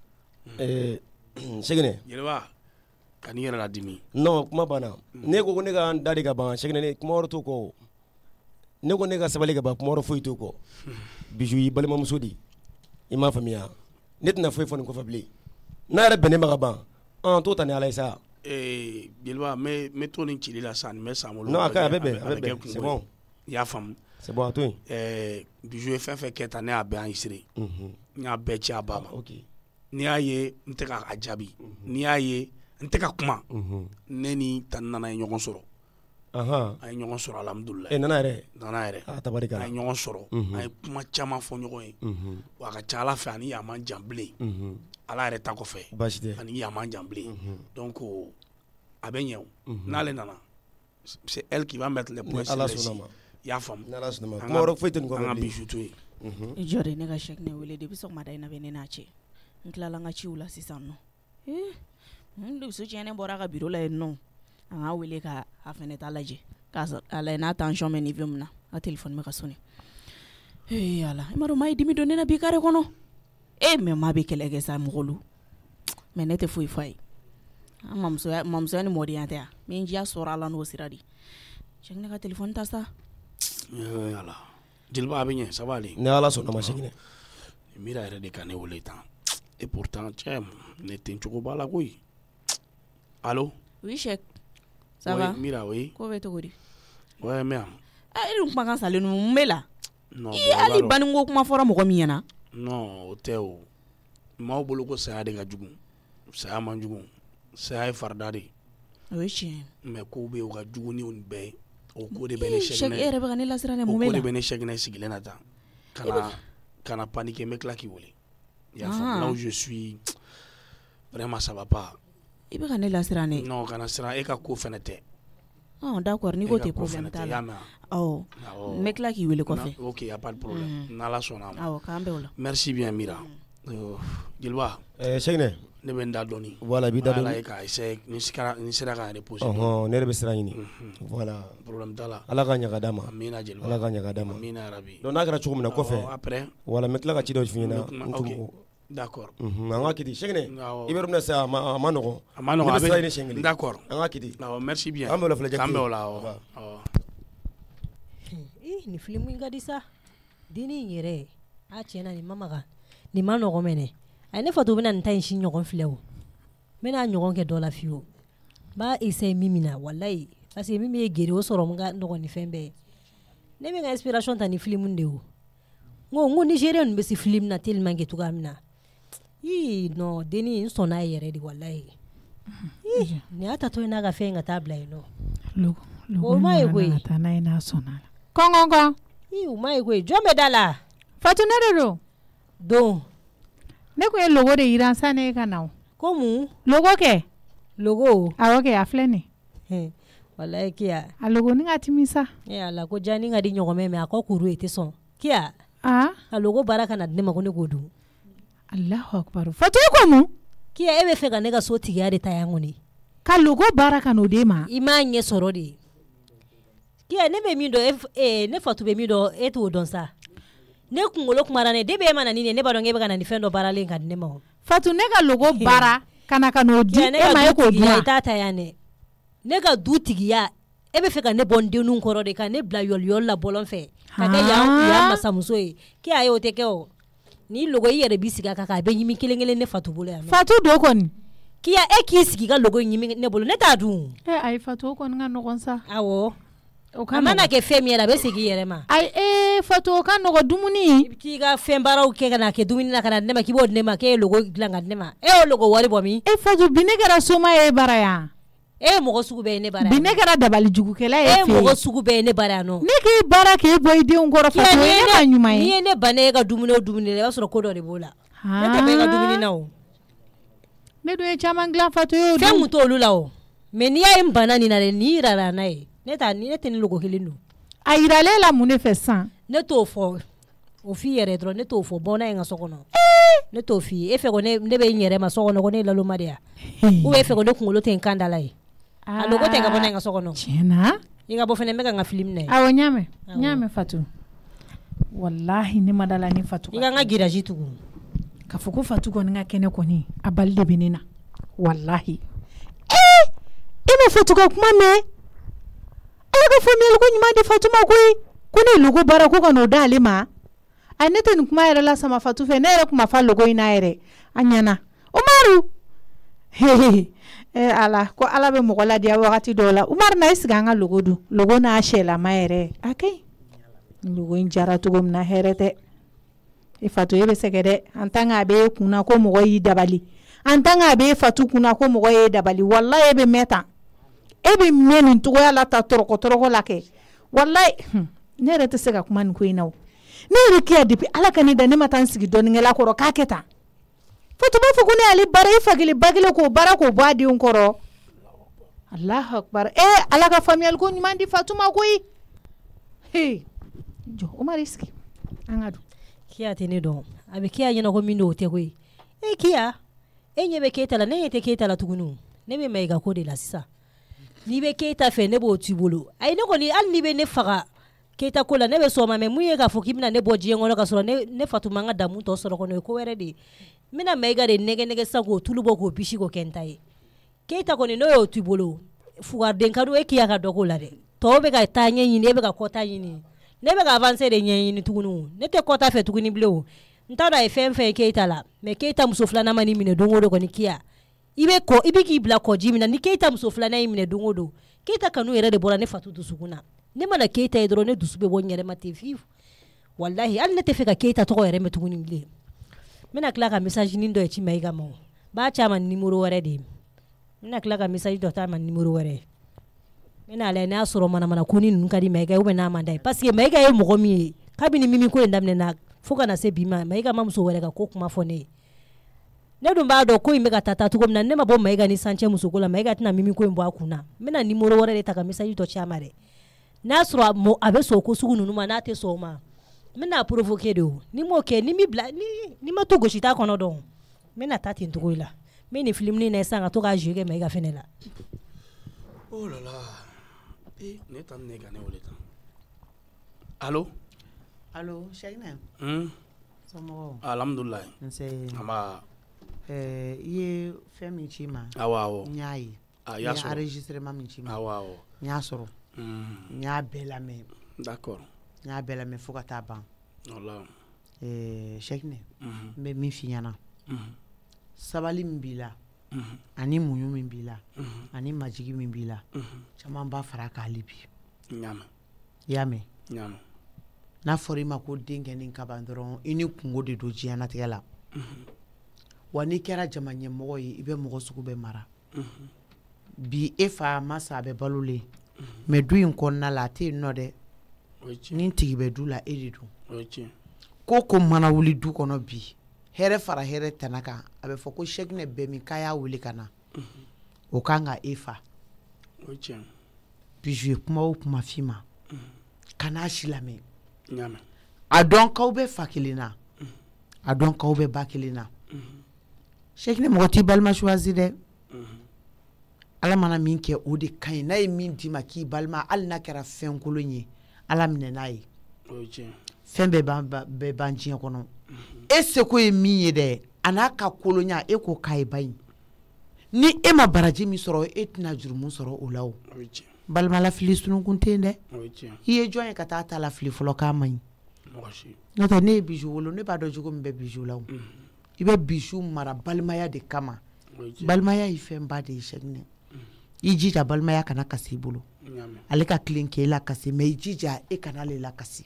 ɛɛ Seginɛ Jeliba ka n'i yɛrɛ ladimi non kuma banna ne ko ko ne ka n da de ka ban Seginɛ ne kuma wɛrɛ t'o kɔ ne ko ne ka sabali ka ban kuma wɛrɛ foyi t'o kɔ Bijou y'i balimamuso di i m'a faamuya ne tɛna foyi fɔ nin kɔfɛ bilen n'a yɛrɛ bɛnnen ma ka ban an t'o ta ni Ala ye sa eh Jeliba n bɛ to nin cili la sa nin bɛ san bolo non a ka a bɛ bɛn a bɛ bɛn c'est bon i y'a faamu c'est bon a to yen eh Bijou ye fɛn fɛn kɛ tan ne y'a bɛɛ enregistré n y'a bɛɛ ci a ba ma ok n'i y'a ye n tɛ k'a jaabi n'i y'a ye n tɛ ka kuma ne ni Tani Nana ye ɲɔgɔn sɔrɔ an ye ɲɔgɔn sɔrɔ alhamdulilayi e Nana yɛrɛ Nana yɛrɛ a tabarika an ye ɲɔgɔn sɔrɔ an ye kuma caman fɔ ɲɔgɔn ye wa a ka ca Ala fɛ ani yen a man jan bilen Ala yɛrɛ ta kɔfɛ baasi tɛ ani yen a man jan bilen donc a bɛ ɲɛ o n'ale nana c'est elle qui va mettre les points sur les i i y'a faamu n'Ala sɔnna ma kuma wɛrɛ foyi tɛ nin kɔfɛ an ka bilen Bijou to yen i jɔ de ne ka chèque ne wele depuis sɔgɔmada in na bɛ ne n'a cɛ n tilala n ka ciw la sisan nɔ eh n dusu tiɲɛnen bɔra a ka bureau la yen nɔ an k'a wele ka a fɛnɛ ta lajɛ k'a sɔrɔ a lajɛ n'a tension bɛ niveau min na a téléphone bɛ ka sonné eh Ala i m'a dɔn maa ye dimi don ne na bi carré kɔnɔ eh mais maa bɛ kɛlɛ kɛ sa mɔgɔlu mais ne tɛ foyi fɔ a ye an mamusoya mamusoya ni mɔdenya tɛ yan n bɛ n diya sɔrɔ a la n'o sira de cɛ ne ka téléphone ta sa eh Ala Jeliba a bɛ ɲɛ ça va aller ni Ala sɔnna ma Seginɛ mira yɛrɛ de ka ne wele tan et pourtant cɛ ne ten cogo b'a la koyi allo oui chèque ça va mira oui ko bɛ cogo di ouais mais ah i dun kumakan salen ninnu mun bɛ la non i hali baninko kuma fɔra mɔgɔ min ɲɛna non o tɛ o maaw bolo ko saya de ka jugu saya man jugu saya ye farida de o ye tiɲɛ mais kow bɛ yen o ka jugu ni nin bɛɛ ye o ko de bɛ ne Chèque e yɛrɛ bɛ ka ne lasiran dɛ mun bɛ la o ko de bɛ ne Chèque sigilen na tan kana kana paniquer n bɛ tila k'i wele i y'a faamu là où je suis vraiment ça va pas i bɛ ka ne lasiran dɛ non kana siran e ka ko fɛnɛ tɛ ah d'accord ni ko tɛ problème t'a la awɔ n bɛ tila k'i wele kɔfɛ ok y a pas de problème n'Ala sɔnna a ma awɔ k'an bɛn o la merci bien Mira Jeliba ɛɛ Seginɛ ne bɛ n da dɔɔni voilà i b'i da dɔɔni Ala ye k'a essayer ni sera ni sera ka reposer ɔhɔn ne yɛrɛ bɛ sira ɲini voilà problème t'a la Ala ka ɲaga d'a ma amina Jeliba Ala ka ɲaga d'a ma amina yarabi donc n'a kɛra cogo min na kɔfɛ après voilà n bɛ tila ka ci dɔ f'i ɲɛna n tun d'accord an ka kiti Seginɛ i bɛ yɔrɔ min na sisan a ma a ma nɔgɔn a ma nɔgɔn ne bɛ sira ɲini siɲɛ kelen d'accord an ka kiti awɔ merci bien an bɛ o la filɛ k'an bɛn o la awɔ nin film in ka di sa deni in yɛrɛ a tiɲɛna nin ma maga nin ma nɔgɔn mɛnɛ a ye ne fɔ to bɛna nin ta in si ɲɔgɔn filɛ o n bɛna ɲɔgɔn kɛ dɔ la fiyewu n b'a essayer min min na walayi parce que min bɛ gere o sɔrɔ n ka nɔgɔn ni fɛn bɛɛ ne bɛ ka inspiration ta ni film de o n ko n ko Nigérien ninnu bɛ se film na tellement que cogoya min na ii non deni n sɔnna a ye yɛrɛ de walayi ii nin y'a tatɔ ye n'a ka fɛn ka taa bila yen nɔ o ma ye koyi kɔngɔngɔn ii o ma ye koyi jɔn bɛ da la Fatu ne de don don ne ko ye logo de yiran sa ne ka na ko mun logo kɛ logo awɔ kɛ a filɛ nin walayi kiya a logo ni ka timi sa e ala ko jani ka di ɲɔgɔmɛ mɛ a ko kuru e tɛ sɔn kiya ah a logo baara ka na di ne ma ko ne k'o dun Allahu akbar Fatu e ko mun kiya e bɛ fɛ ka ne ka so tigiya de ta yan kɔni ka logo baara ka n'o d'e ma i m'a ɲɛ sɔrɔ de kiya ne bɛ min dɔn e ne Fatu bɛ min dɔn e t'o dɔn sa ne kunkolo kumara ne de bɛ e ma na ni ne b'a dɔn e bɛ ka na ni fɛn dɔ baaralen ka di ne ma Fatu ne ka logo baara kana ka n'o di e ma e k'o dun i t'a ta yan dɛ ne ka du tigiya e bɛ fɛ ka ne bɔ n denninw kɔrɔ de ka ne bila yɔliyɔli la bɔlɔn fɛ ka kɛ yan masamuso ye k'i a ye o tɛ kɛ o ni logo i yɛrɛ b'i sigi a kan a bɛ ɲimi kelen kelen ne Fatu bolo yan Fatu do kɔni k'i e k'i sigi ka logo ɲimi ne bolo ne t'a dun e ayi Fatu o kɔni ka nɔgɔn sa awɔ a mana kɛ fɛn min yɛrɛ a bɛ segin i yɛrɛ ma ayi ee Fatu o ka nɔgɔn dumuni i bɛ t'i ka fɛn baaraw kɛ ka na kɛ dumuni na ka na di ne ma k'i b'o di ne ma k'e ye logo dilan ka di ne ma e y'o logo wari bɔ min e Fatu bi ne kɛra soma ye bara yan e ye mɔgɔ sugu bɛɛ ye ne bara yan bi ne kɛra dabali jugukɛla ye e ye mɔgɔ sugu bɛɛ ye ne bara yan nɔ ne k'i baara k'e bɔ i denw kɔrɔ Fatu o ye ne ka ɲuman ye n'i ye ne ban ne ka dumuni o dumuni la i b'a sɔrɔ ko dɔ de b'o la ne tɛ bɛɛ ka dumuni na o ne dun ye caman dilan Fatu ye o fɛn mun t'olu la o mais n'i y'a ye n banna nin na dɛ n'i yirala n'a ye ne t'a ne tɛ ni logo kelen don a yiralen la mun ne fɛ sisan ne t'o fɔ o f'i yɛrɛ dɔrɔn ne t'o fɔ bɔ n'a ye n ka so kɔnɔ ne t'o f'i ye e fɛ ko ne ne bɛ n yɛrɛ ma so kɔnɔ ko ne ye laloma de ya ou e fɛ ko ne kunkolo tɛ n kan da la ye a logo tɛ ka bɔ n'a ye n ka so kɔnɔ tiɲɛna i ka bɔ fɛnɛ n bɛ ka n ka film na ye awɔ ɲaamɛ ɲaamɛ Fatu wallahi ne ma da la ni Fatu i ka n ka giraji tugu ka fɔ ko Fatu kɔni ka kɛnɛ kɔni a bali de bɛ ne na wallahi eh e ma Fatu ka kuma mɛn ala ka faamuyali ko ɲuman di Fatu ma koyi ko ne logo baara ko ka n'o d'ale ma a ne tɛ nin kuma yɛrɛ la sama Fatu fɛ ne yɛrɛ kuma fa logo in na yɛrɛ a ɲɛna Umaru hehe eh ala ko ala bɛ mɔgɔ ladiya wagati dɔw la Umaru na i sigi an ka logo dun logo n'a sɛlama yɛrɛ a kaɲi logo in jara cogo min na hɛrɛ tɛ e Fatu e bɛ sɛgɛ dɛ en tant que a bɛ e kunna ko mɔgɔ y'i dabali en tant que a bɛ e Fatu kunna ko mɔgɔ y'e dabali wallahi e bɛ mɛn tan e bɛ mɛn nin cogoya la ta tɔrɔkɔ tɔrɔkɔ la kɛ wallahi ne yɛrɛ tɛ se ka kuma nin ko in na o ne yɛrɛ kiya depuis ala ka ne da ne ma taa n sigi dɔnnikɛla kɔrɔ k'a kɛ tan Fatu b'a fɔ ko ne y'ale baara i fa kelen ba kelen k'o baara k'o bɔ a denw kɔrɔ Allahu akbar eh ala ka faamuyali ko ɲuman di Fatu ma koyi he jɔ Umaru sigi an ka dun Kiya tɛ ne dɔn a bɛ Kiya ɲɛna ko min don o tɛ koyi e Kiya e ɲɛ bɛ Keyita la ne ɲɛ tɛ Keyita la tuguni ne bɛ Mayiga ko de la sisan n'i bɛ Keyita fɛ ne b'o t'i bolo ayi ne kɔni hali n'i bɛ ne faga Keyita ko la ne bɛ sɔn ma mais mun ye k'a fɔ k'i bɛna ne bɔ diɲɛ kɔnɔ ka sɔrɔ ne ne Fatu man ka damu tɔ sɔrɔ kɔnɔ o ye ko wɛrɛ de ye n bɛna Mayiga de nɛgɛ nɛgɛ sisan k'o tulu bɔ k'o bisi k'o kɛ n ta ye Keyita kɔni n'o y'o t'i bolo fugariden ka don e Kiya ka dɔ k'o la dɛ tɔw bɛ ka taa ɲɛ ɲini e bɛ ka kɔta ɲini ne bɛ ka avancer de ɲɛɲini tuguni ne tɛ kɔta fɛ tuguni bilen o n t'a dɔn a ye fɛn fɛn ye Keyita la mais Keyita muso filanan ma n'i minɛ don o don kɔni Kiya i bɛ kɔ i bɛ k'i bila kɔji min na ni Keyita muso filanan y'i minɛ don o don Keyita kanu yɛrɛ de bɔra ne Fatu dusukun na ne mana Keyita ye dɔrɔn ne dusu bɛ bɔ n yɛrɛ ma ten fiyewu wallahi hali ne tɛ fɛ ka Keyita tɔgɔ yɛrɛ mɛn tuguni bilen n bɛna tila ka message nin dɔ ci Mayiga ma o b'a ci a ma numéro wɛrɛ de ye n bɛna tila ka message dɔ t'a ma numéro wɛrɛ ye n bɛna lajɛ n'a y'a sɔrɔ manamana ko ni ninnu ka di Mayiga ye ou bien n'a man d'a ye parce que Mayiga ye mɔgɔ min ye kabini Mimi ko in daminɛna fo ka na se bi ma Mayiga ma muso wɛrɛ ka ko kuma fɔ ne ye ne dun b'a dɔn ko in bɛ ka taa taa cogo min na ne ma bɔ Mayiga ni Sancɛ muso ko la Mayiga tɛna Mimi ko in bɔ a kun na n bɛna numéro wɛrɛ de ta ka message dɔ ci a ma dɛ n'a sɔrɔ a bɛ sɔn ko sugu ninnu ma n'a tɛ sɔn o ma n bɛna provoquer de o ni m'o kɛ ni mi bila ni ni ma to gosi t'a kɔnɔ dɔn n bɛna taa ten cogo la n bɛ nin film nin na sisan ka to k'a jouer kɛ Mayiga fɛnɛ la oh là là eh ne tan ne ka ne wele tan allo allo Cheikhna hmm somɔgɔw alhamdulillah nse ama eh i ye fɛn min ci ma awɔ awɔ n y'a ye a y'a sɔrɔ enregistrement min ci ma awɔ awɔ n y'a sɔrɔ n y'a bɛɛ lamɛn d'accord n y'a bɛɛ lamɛn fo ka taa ban wala eh Cheikhna n bɛ min f'i ɲɛna mhm sabali min b'i la ani muɲu min b'i la ani majigi min b'i la caman b'a fara k'ale bi ɲaamɛ i y'a mɛn ɲaamɛ n'a fɔra i ma ko den kɛnin ka ban dɔrɔn i ni kungo de don diɲɛnatigɛ la wa n'i kɛra jama ɲɛmɔgɔ ye i bɛ mɔgɔ sugu bɛɛ mara bi e fa ma sa a bɛ balolen mais du in kɔnɔna la a tɛ yen nɔ dɛ ni tigi bɛ du la e de don ko ko mana wuli du kɔnɔ bi hɛrɛ fara hɛrɛ tana kan a bɛ fɔ ko Cheikhna bɛɛ min k'a y'a wele ka na o kan ka e fa Bijou ye kuma o kuma f'i ma kan'a si lamɛn a dɔn k'aw bɛ fa kelen na a dɔn k'aw bɛ ba kelen na Cheikhna mɔgɔ t'i balima choisi dɛ ala mana min kɛ o de ka ɲi n'a ye min d'i ma k'i balima hali n'a kɛra fɛn kolon ye ala minɛ n'a ye fɛn bɛɛ bɛɛ ban diɲɛ kɔnɔ e seko ye min ye dɛ a n'a ka kolonya e ko k'a ye ba in ni e ma baraji min sɔrɔ e tɛna jurumu sɔrɔ o la o balimala fili sunukun tɛ yen dɛ i ye jɔn ye ka taa ta la fili fɔlɔ k'a man ɲi n'o tɛ ne ye Bijou wolo ne b'a dɔn cogo min bɛ Bijou la o i bɛ Bijou mara balimaya de kama balimaya ye fɛn ba de ye Cheikhna i jija balimaya kana kasi i bolo ale ka tilen k'e la kasi mais i jija e kana ale la kasi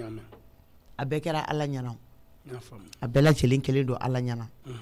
a bɛɛ kɛra ala ɲɛna a bɛɛ lajɛlen kelen don ala ɲɛna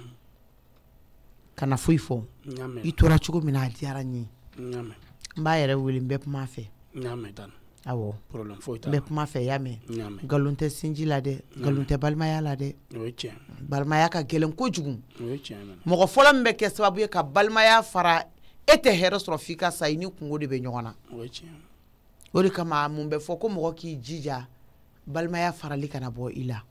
kana foyi fɔ i tora cogo min na a diyara n ye n b'a yɛrɛ wele n bɛ kuma fɛ awɔ problème foyi t'a la. N bɛ kuma fɛ y'a mɛn. Nkalon tɛ sinji la dɛ. Nkalon tɛ balimaya la dɛ. O ye tiɲɛ. Balimaya ka gɛlɛn kojugu. O ye tiɲɛ. Mɔgɔ fɔlɔ min bɛ kɛ sababu ye ka balimaya fara e tɛ hɛrɛ sɔrɔ f'i ka sa i ni kungo de bɛ ɲɔgɔn na. O ye tiɲɛ. O de kama mun bɛ fɔ ko mɔgɔ k'i jija balimaya farali kana bɔ i la.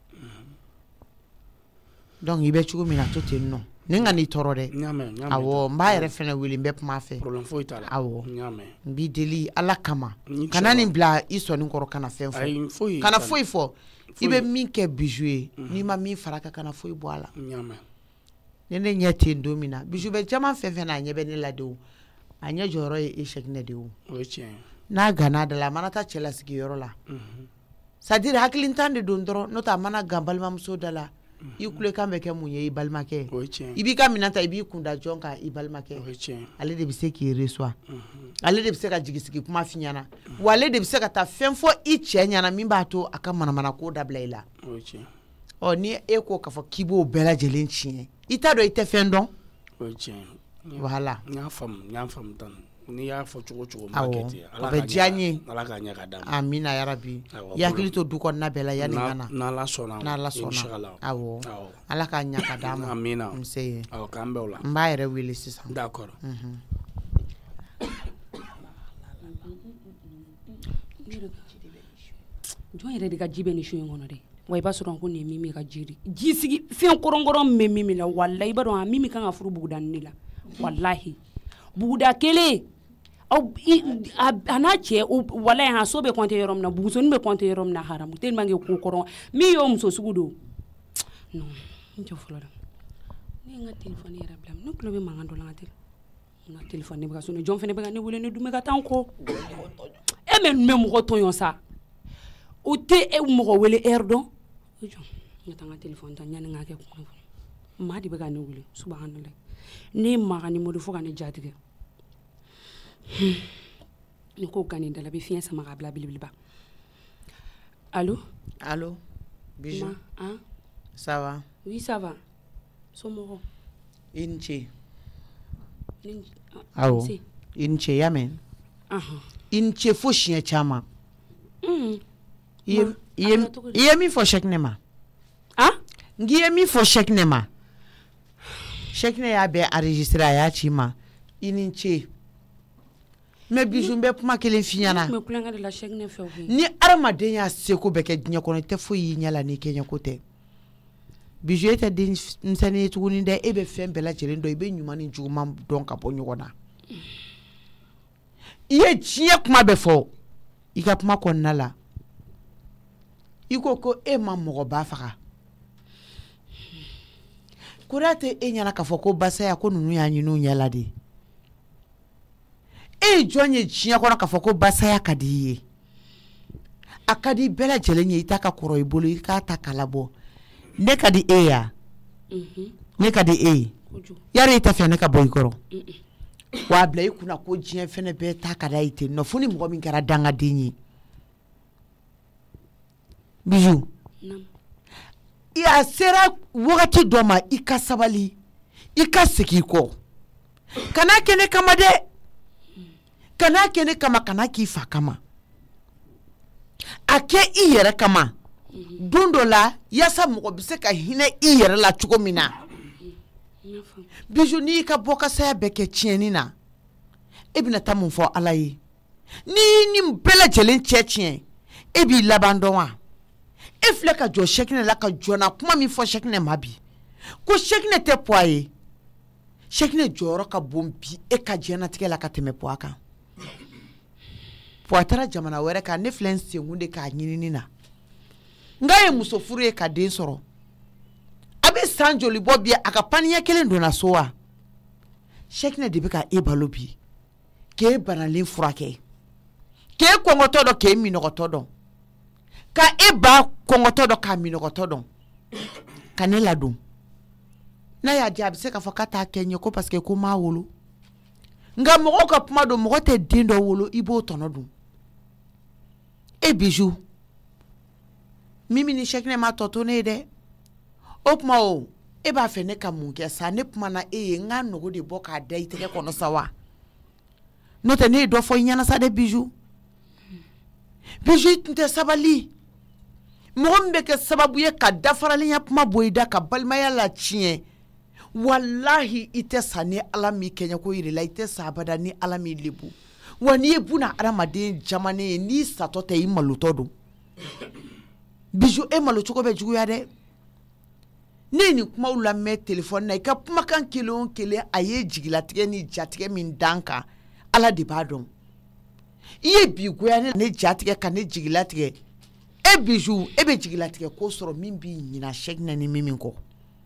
Donc i bɛ cogo min na to ten nɔ. Ni ka n'i tɔɔrɔ dɛ. Awɔ n b'a yɛrɛ fɛnɛ wele n bɛ kuma fɛ. Problème foyi t'a la. Awɔ n b'i deli Ala kama. Kana nin bila i sɔnni kɔrɔ kana fɛn fɔ. Kana foyi fɔ. I bɛ min kɛ bijou ye n'i ma min fara kan kana foyi bɔ a la. Ne ne ɲɛ ten don min na bijou bɛ caman fɛn fɛn na a ɲɛ bɛ ne la de o. A ɲɛ jɔyɔrɔ ye échec ne de o. O ye tiɲɛ. N'a gana da la a mana taa cɛla sigiyɔrɔ la. C'est à dire hakilintan de don dɔrɔn n'o tɛ a mana gan balimamuso da la. I kulekan bɛ kɛ mun ye i balimakɛ. O ye tiɲɛ. I b'i ka minɛn ta i b'i kunda jɔn kan i balimakɛ. O ye tiɲɛ. Ale de bɛ se k'i reçoit. Ale de bɛ se ka jigisigi kuma f'i ɲɛna. Wa ale de bɛ se ka taa fɛn fɔ i cɛ ɲɛna min b'a to a ka manamana ko dabila i la. O ye tiɲɛ. Ɔ ni e ko k'a fɔ k'i b'o bɛɛ lajɛlen tiɲɛ i t'a dɔn i tɛ fɛn dɔn. O ye tiɲɛ. Voilà. N y'a faamu n y'a faamu tan. N'i y'a fɔ cogo cogo ma kɛ ten. Ala ka ɲɛ Ala ka ɲɛ ka d'a ma. Amina ya rabi. I hakili to du kɔnɔna bɛɛ la yanni ka na. N'Ala sɔnna. N'Ala sɔnna. Awɔ. Ala ka ɲɛ ka d'a ma. Amina. Nse. Awɔ k'an bɛn o la. N b'a yɛrɛ wele sisan. D'accord. Jɔn yɛrɛ de ka ji bɛ nin su in kɔnɔ dɛ. Wa i b'a sɔrɔ ko nin ye Mimi ka jiri. Ji sigi fɛn kɔrɔnkɔrɔn min bɛ Mimi la walahi i b'a dɔn a Mimi kan ka furu buguda ne la. Walahi. Buguda kelen a n'a cɛ walahi a so bɛ compter yɔrɔ min na bugusoni bɛ compter yɔrɔ min na haramu tellement que ko kɔrɔ min y'o muso sugu don. Non n jɔ fɔlɔ dɛ. Ne n ka téléphone yɛrɛ bila ne tulo bɛ mankan dɔ la n ka téléphone. N ka téléphone ne bɛ ka sonné jɔn fɛnɛ bɛ ka ne wele ne dun bɛ ka taa n kɔ. E mɛ n bɛ mɔgɔ tɔɲɔ sa. O tɛ e mɔgɔ wele heure dɔn. N ka taa n ka téléphone ta ɲani n ka kɛ kuma fɔ. Maa de bɛ ka ne wele subhanallah. Ne maga ni modi fo ka ne jatigɛ. Ni ko gani dala bi fiɲɛ sama ka bila bilibiliba. Allô? Allô? Bijou. Ma, hein? Ça va? Oui, ça va. Somɔgɔ. I ni ce. Ni Awɔ. I ni ce y'a mɛn? Ahan. I ni ce fo siɲɛ caman. Mm. I ye i ye min fɔ Cheick ne ma? Ah? N k'i ye min fɔ Cheick ne ma? Cheick ne y'a bɛɛ enregistré a y'a ci ma. I ni ce. Mais Bijou n bɛ kuma kelen f'i ɲɛna. Ne tun bɛ kulonkɛ de la Cheick ne fɛ o koyi. Ni hadamaden y'a seko bɛɛ kɛ diɲɛ kɔnɔ i tɛ foyi y'i ɲɛ la n'i kɛɲɛko tɛ. Bijou e tɛ denmisɛnnin ye tuguni dɛ e bɛ fɛn bɛɛ lajɛlen dɔn i bɛ ɲuman ni juguman dɔn ka bɔ ɲɔgɔn na. I ye diɲɛ kuma bɛɛ fɔ i ka kuma kɔnɔna la. I ko ko e ma mɔgɔba faga. Ko n'a tɛ e ɲɛna k'a fɔ ko Basaya ko ninnu y'a ɲin'u ɲɛ la de. E ye jɔn ye diɲɛ kɔnɔ k'a fɔ ko Basaya ka di i ye. A ka di bɛɛ lajɛlen ye i ta ka kɔrɔ i bolo i k'a ta k'a labɔ. Ne ka di e ya. Ne ka di e ye. Yari i tɛ fɛ ne ka bɔ i kɔrɔ. Wa a bila i kunna ko diɲɛ fɛnɛ bɛɛ ta ka da i ten nɔ fo ni mɔgɔ min kɛra dangaden ye. Bijou. I a sera wagati dɔ ma i ka sabali i ka segin i kɔ. Kana kɛ ne kama dɛ. Kana kɛ ne kama kana k'i fa kama. A kɛ i yɛrɛ kama. Don dɔ la yaasa mɔgɔ bɛ se ka hinɛ i yɛrɛ la cogo min na. Bijou n'i ka bɔ ka saya bɛɛ kɛ tiɲɛni na e bɛna taa mun fɔ Ala ye. Ni ni bɛɛ lajɛlen cɛ tiɲɛ e b'i laban dɔn wa? E filɛ ka jɔ Cheick ne la ka jɔna kuma min fɔ Cheick ne ma bi ko Cheick ne tɛ poids ye. Cheick ne jɔyɔrɔ ka bon bi e ka diɲɛnatigɛ la ka tɛmɛ poids kan. Poids taara jamana wɛrɛ kan ne filɛ n senkun de k'a ɲinini na. N k'a ye muso furu ye ka den sɔrɔ. A bɛ san joli bɔ bi a ka paniɲɛ kelen donna so wa? Cheick ne de bɛ ka e balo bi k'e banalen furakɛ k'e kɔngɔtɔ dɔn k'e minɔgɔtɔ dɔn ka e ba kɔngɔtɔ dɔn k'a minɔgɔtɔ dɔn ka ne ladon. N'a y'a diya a bɛ se k'a fɔ k'a t'a kɛ n ye ko parce que ko m'a wolo. Nka mɔgɔw ka kuma don mɔgɔ tɛ den dɔ wolo i b'o tɔnɔ dun. E Bijou Mimi ni Cheick ne ma tɔ to ne ye dɛ. O kuma o e b'a fɛ ne ka mun kɛ sa ne kuma na e ye n ka nogo de bɔ k'a da i tɛgɛ kɔnɔ sa wa? N'o tɛ ne ye dɔ fɔ i ɲɛna sa dɛ Bijou. Bijou tun tɛ sabali mɔgɔ min bɛ kɛ sababu ye ka dafaraliya kuma bɔ i da ka balimaya la tiɲɛ wallahi i tɛ sa ni ala min kɛɲɛ ko yirila i tɛ sa abada ni ala min lebu wa n'i ye buna adamaden jamanen ye n'i satɔ tɛ i malotɔ don Bijou e malo cogo bɛ juguya dɛ ne ni kumaw lamɛn téléphone na i ka kumakan kelen o kelen a ye jigilatigɛ ni jatigɛ min dan kan ala de b'a dɔn i ye bi goya ne jatigɛ ka ne jigilatigɛ e Bijou e bɛ jigilatigɛ ko sɔrɔ min b'i ɲina Cheikhna ni min kɔ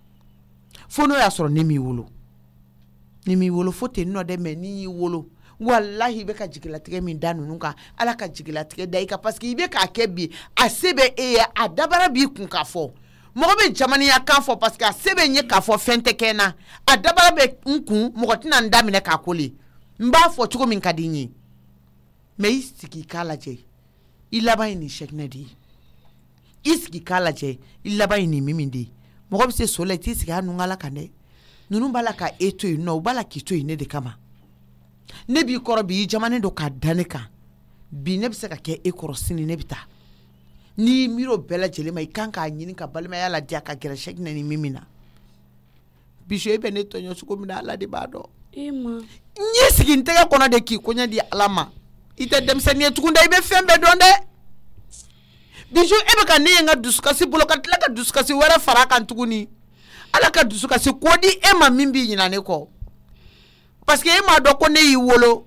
fo n'o y'a sɔrɔ ne m'i wolo ne m'i wolo fo ten nɔ dɛ mais ni y'i wolo wallahi i bɛ ka jigilatigɛ min da ninnu kan ala ka jigilatigɛ da i kan parce que i bɛ k'a kɛ bi a se bɛ e ye a dabara b'i kun k'a fɔ mɔgɔ bɛ jamaniya kan fɔ parce que a se bɛ n ye k'a fɔ fɛn tɛ kɛ n na a dabara bɛ n kun mɔgɔ tɛna n da minɛ k'a koli n b'a fɔ cogo min ka di n ye mais i sigi k'a lajɛ i laban ye nin Cheikhna de ye i sigi k'a lajɛ i laban ye nin Mimi de ye mɔgɔ bɛ se so la i t'i sigi a nungala kan dɛ ninnu b'a la ka e to yen nɔ u b'a la k'i to yen ne de kama ne b'i kɔrɔ bi i jamanen don k'a da ne kan bi ne bɛ se ka kɛ e kɔrɔ sini ne bɛ taa n'i miiri o bɛɛ lajɛlen ma i kan k'a ɲini ka balimaya la diya ka gɛrɛ Cheikhna ni Mimi na Bijou e bɛ ne tɔɲɔ cogo min na ala de b'a dɔn e ma n y'i sigi n tɛgɛ kɔnɔ de k'i koɲɛ di ala ma i tɛ denmisɛnnin ye tugun dɛ i bɛ fɛn bɛɛ dɔn dɛ Bijou e bɛ ka ne ye n ka dusukasi bolo ka tila ka dusukasi wɛrɛ fara a kan tuguni ala ka dusukasi k'o di e ma min b'i ɲina ne kɔ parce que e m'a dɔn ko ne y'i wolo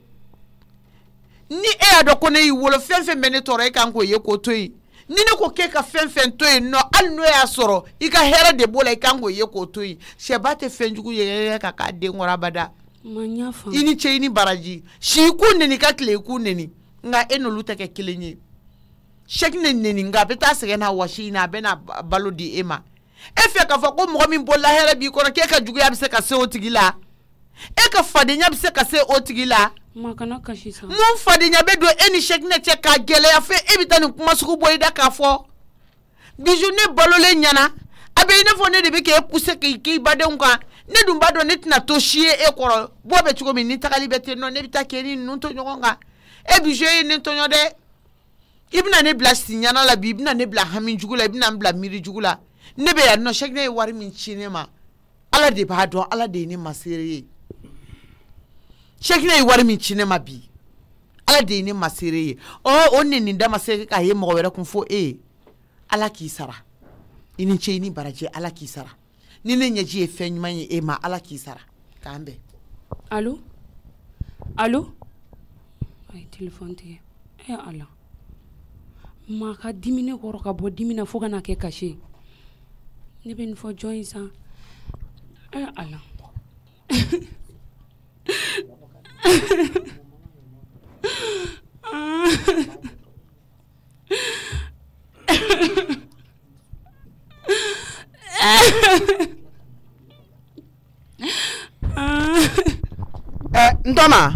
ni e y'a dɔn ko ne y'i wolo fɛn fɛn bɛ ne tɔɔrɔ e kan k'o ye k'o to yen ni ne ko k'e ka fɛn fɛn to yen nɔ hali n'o y'a sɔrɔ i ka hɛrɛ de b'o la i kan k'o ye k'o to yen sɛba tɛ fɛn jugu ye ka k'a den kɔrɔ abada ma n y'a faamu i ni cɛ i ni baraji si i k'u neni ka tile i k'u neni nka e n'olu tɛ kɛ kelen ye Cheikhna neni nka a bɛ taa sɛgɛn na wɔsi in na a bɛ na balo di e ma e fɛ k'a fɔ ko mɔgɔ min bolola hɛrɛ b'i kɔrɔ k'e ka juguya bɛ se ka se o tigi la e ka fadenya bɛ se ka se o tigi la ma kana kasi sa mun fadenya bɛ don e ni Cheikhna cɛ k'a gɛlɛya fɛ e bɛ taa nin kuma sugu bɔ i da k'a fɔ Bijou ne balolen ɲɛna a bɛ i n'a fɔ ne de bɛ k'e pousser k'i k'i badenw kan ne dun b'a dɔn ne tɛna to si ye e kɔrɔ bɔ bɛ cogo min ni tagali bɛ ten nɔ ne bɛ taa k'e ni ninnu to ɲɔgɔn kan e Bijou ye ne tɔɲɔ dɛ i bɛna ne bila siɲana la bi i bɛna ne bila hami jugu la i bɛna n bila miiri jugu la ne bɛ yan nɔ Cheikhna ye wari min ci ne ma ala de b'a dɔn ala de ye ne masere ye Cheikhna ye wari min ci ne ma bi ala de ye ne masere ye ɔ o neni da ma se k'a ye mɔgɔ wɛrɛ kun fɔ e ye ala k'i sara i ni ce i ni baraji ala k'i sara ni ne ɲɛji ye fɛn ɲuman ye e ma ala k'i sara k'an bɛn allo allo ay téléphone tigɛ e ala ma ka dimi ne kɔrɔ ka bɔ dimi na fo ka na kɛ kasi ne bɛ nin fɔ jɔn ye san e ala eh ntoma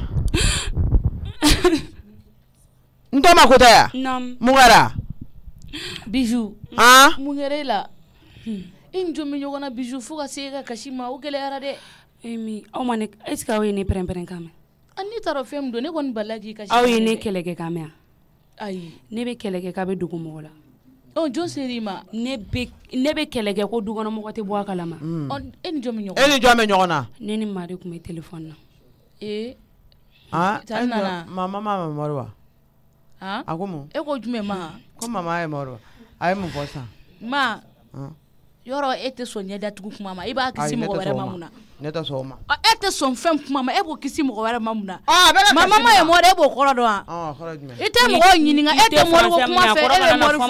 ntoma ko tɛ ya nam mun kɛra Bijou ah mun kɛra e la i ni jɔn bɛ ɲɔgɔn na Bijou fo ka se e ka kasi ma o gɛlɛyara dɛ Emi aw ma ne est ce que aw ye ne pɛrɛn-pɛrɛn kan mɛn a n'i taara fɛn min don ne kɔni balila k'i kasi aw ye ne kɛlɛ kɛ kan mɛn ayi ne bɛ kɛlɛ kɛ k'a bɛ dugu mɔgɔ la ɔ jɔn ser'i ma ne bɛ ne bɛ kɛlɛ kɛ ko dukɔnɔ mɔgɔ tɛ bɔ a kalama ɔ e ni jɔn bɛ ɲɔgɔn e ni jɔn bɛ ɲɔgɔn na ne ni maa de tun bɛ téléphone na ee ah taa nana mama ma Mamadu wa han a ko mun e ko jumɛn ma ko mama ye Mamadu wa a ye mun fɔ sisan ma yɔrɔ e tɛ sɔn ɲɛdatugu kuma ma i b'a kisi mɔgɔ wɛrɛ ma mun na ne tɛ sɔn o ma e tɛ sɔn fɛn kuma ma e b'o kisi mɔgɔ wɛrɛ ma mun na ah bɛ mama ma ye mɔgɔ de e b'o kɔrɔ dɔn wa ah kɔrɔ jumɛn i tɛ mɔgɔw ɲininka e tɛ mɔri ko kuma fɛ e bɛ mɔri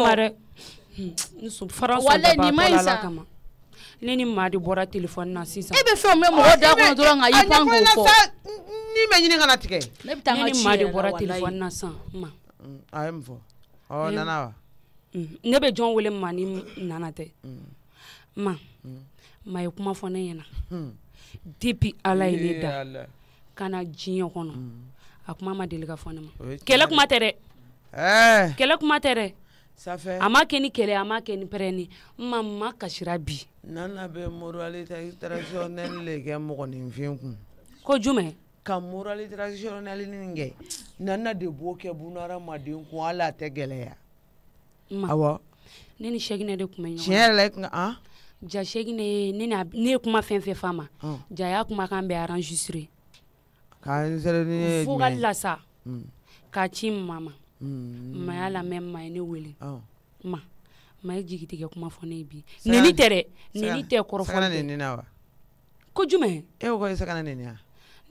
fɔ walayi nin ma ɲi sa ne ni maa de bɔra téléphone na sisan e bɛ fɛn mɛn mɔgɔ da kɔnɔ dɔrɔn ka y'i pan k'o fɔ ni mɛ ɲini kana tigɛ ne bɛ taa n ka ne ni ci maa de yɛrɛ la bɔra walayi téléphone na sisan ma a ye mun fɔ ɔ nana wa ne bɛ jɔn wele ma ni nana tɛ ma ma ye kuma fɔ ne ɲɛna depuis ala ye ne da ka na diɲɛ kɔnɔ a kuma ma deli ka fɔ ne ma kɛlɛ kuma tɛ dɛ kɛlɛ kuma tɛ dɛ a ma kɛ ni kɛlɛ a ma kɛ ni pɛrɛnni ma ma kasira bi nana bɛ moralité traditionnelle le kɛ mɔgɔninfin kun ko jumɛn ka morali traditionnel ninge nana de boke bunara madin ko ala te geleya awa ne ni shegine de kuma nyo tiens like ah ja shegine ne na ne kuma fen fe fama ja ya kuma kan be enregistrer kan sere ni fu galla sa ka chim mama ma ya la même ma ne wele ma ma jigi tege kuma fo ne bi ne ni tere ne ni te korofo kana ne ni nawa ko jume e ko isa kana ne ni a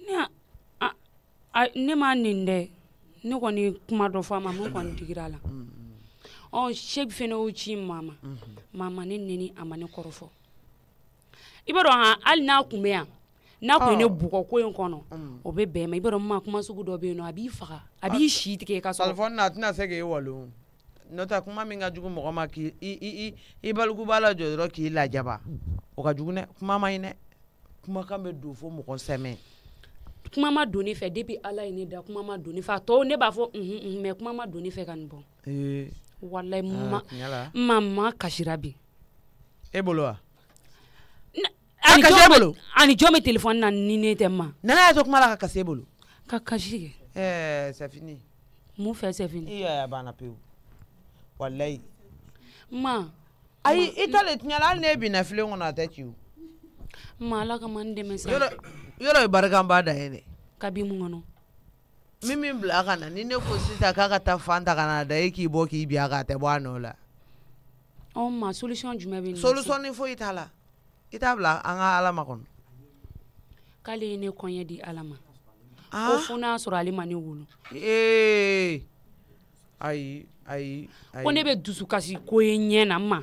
ne ne ma ninde ne ko ni kuma do fama mo ko digira la on sheg fene o chi mama mama ne neni amane korofo ibero ha al na kume ya na ko ne buko ko en kono o be be ma ibero ma kuma sugu do be no abi faga abi shi tike ka so telefone na tna sege walo nota kuma minga jugu mo ma ki i i i balugu bala jodro ki la jaba o ka jugu ne kuma mai ne kuma kambe do fo mo ko seme kuma ma doni fe depuis ala ine da kuma ma doni fa to ne ba fo mhm mais kuma ma doni fe kan bon eh wallahi ma mama kashirabi e bolo ani jome ani jome téléphone na ni ne tema nana ya to kuma la ka kase bolo ka kashige eh c'est fini mu fait c'est fini iya ya bana peu wallahi ma ai itale tnyala ne bi na file ngona ta ciu ma la ka man de mesa yoro yoro baraka mbada ene kabi mu ngono mimi bla kana ni ne ko sita kaka ta fanta kana da yake bo ki biya ka ta bwana la o ma solution juma be solution ni fo itala itabla anga alama kon kale ne konye di alama o funa sura alima ni wulu eh ai ai ai ko ne be dusu kasi ko yenyena ma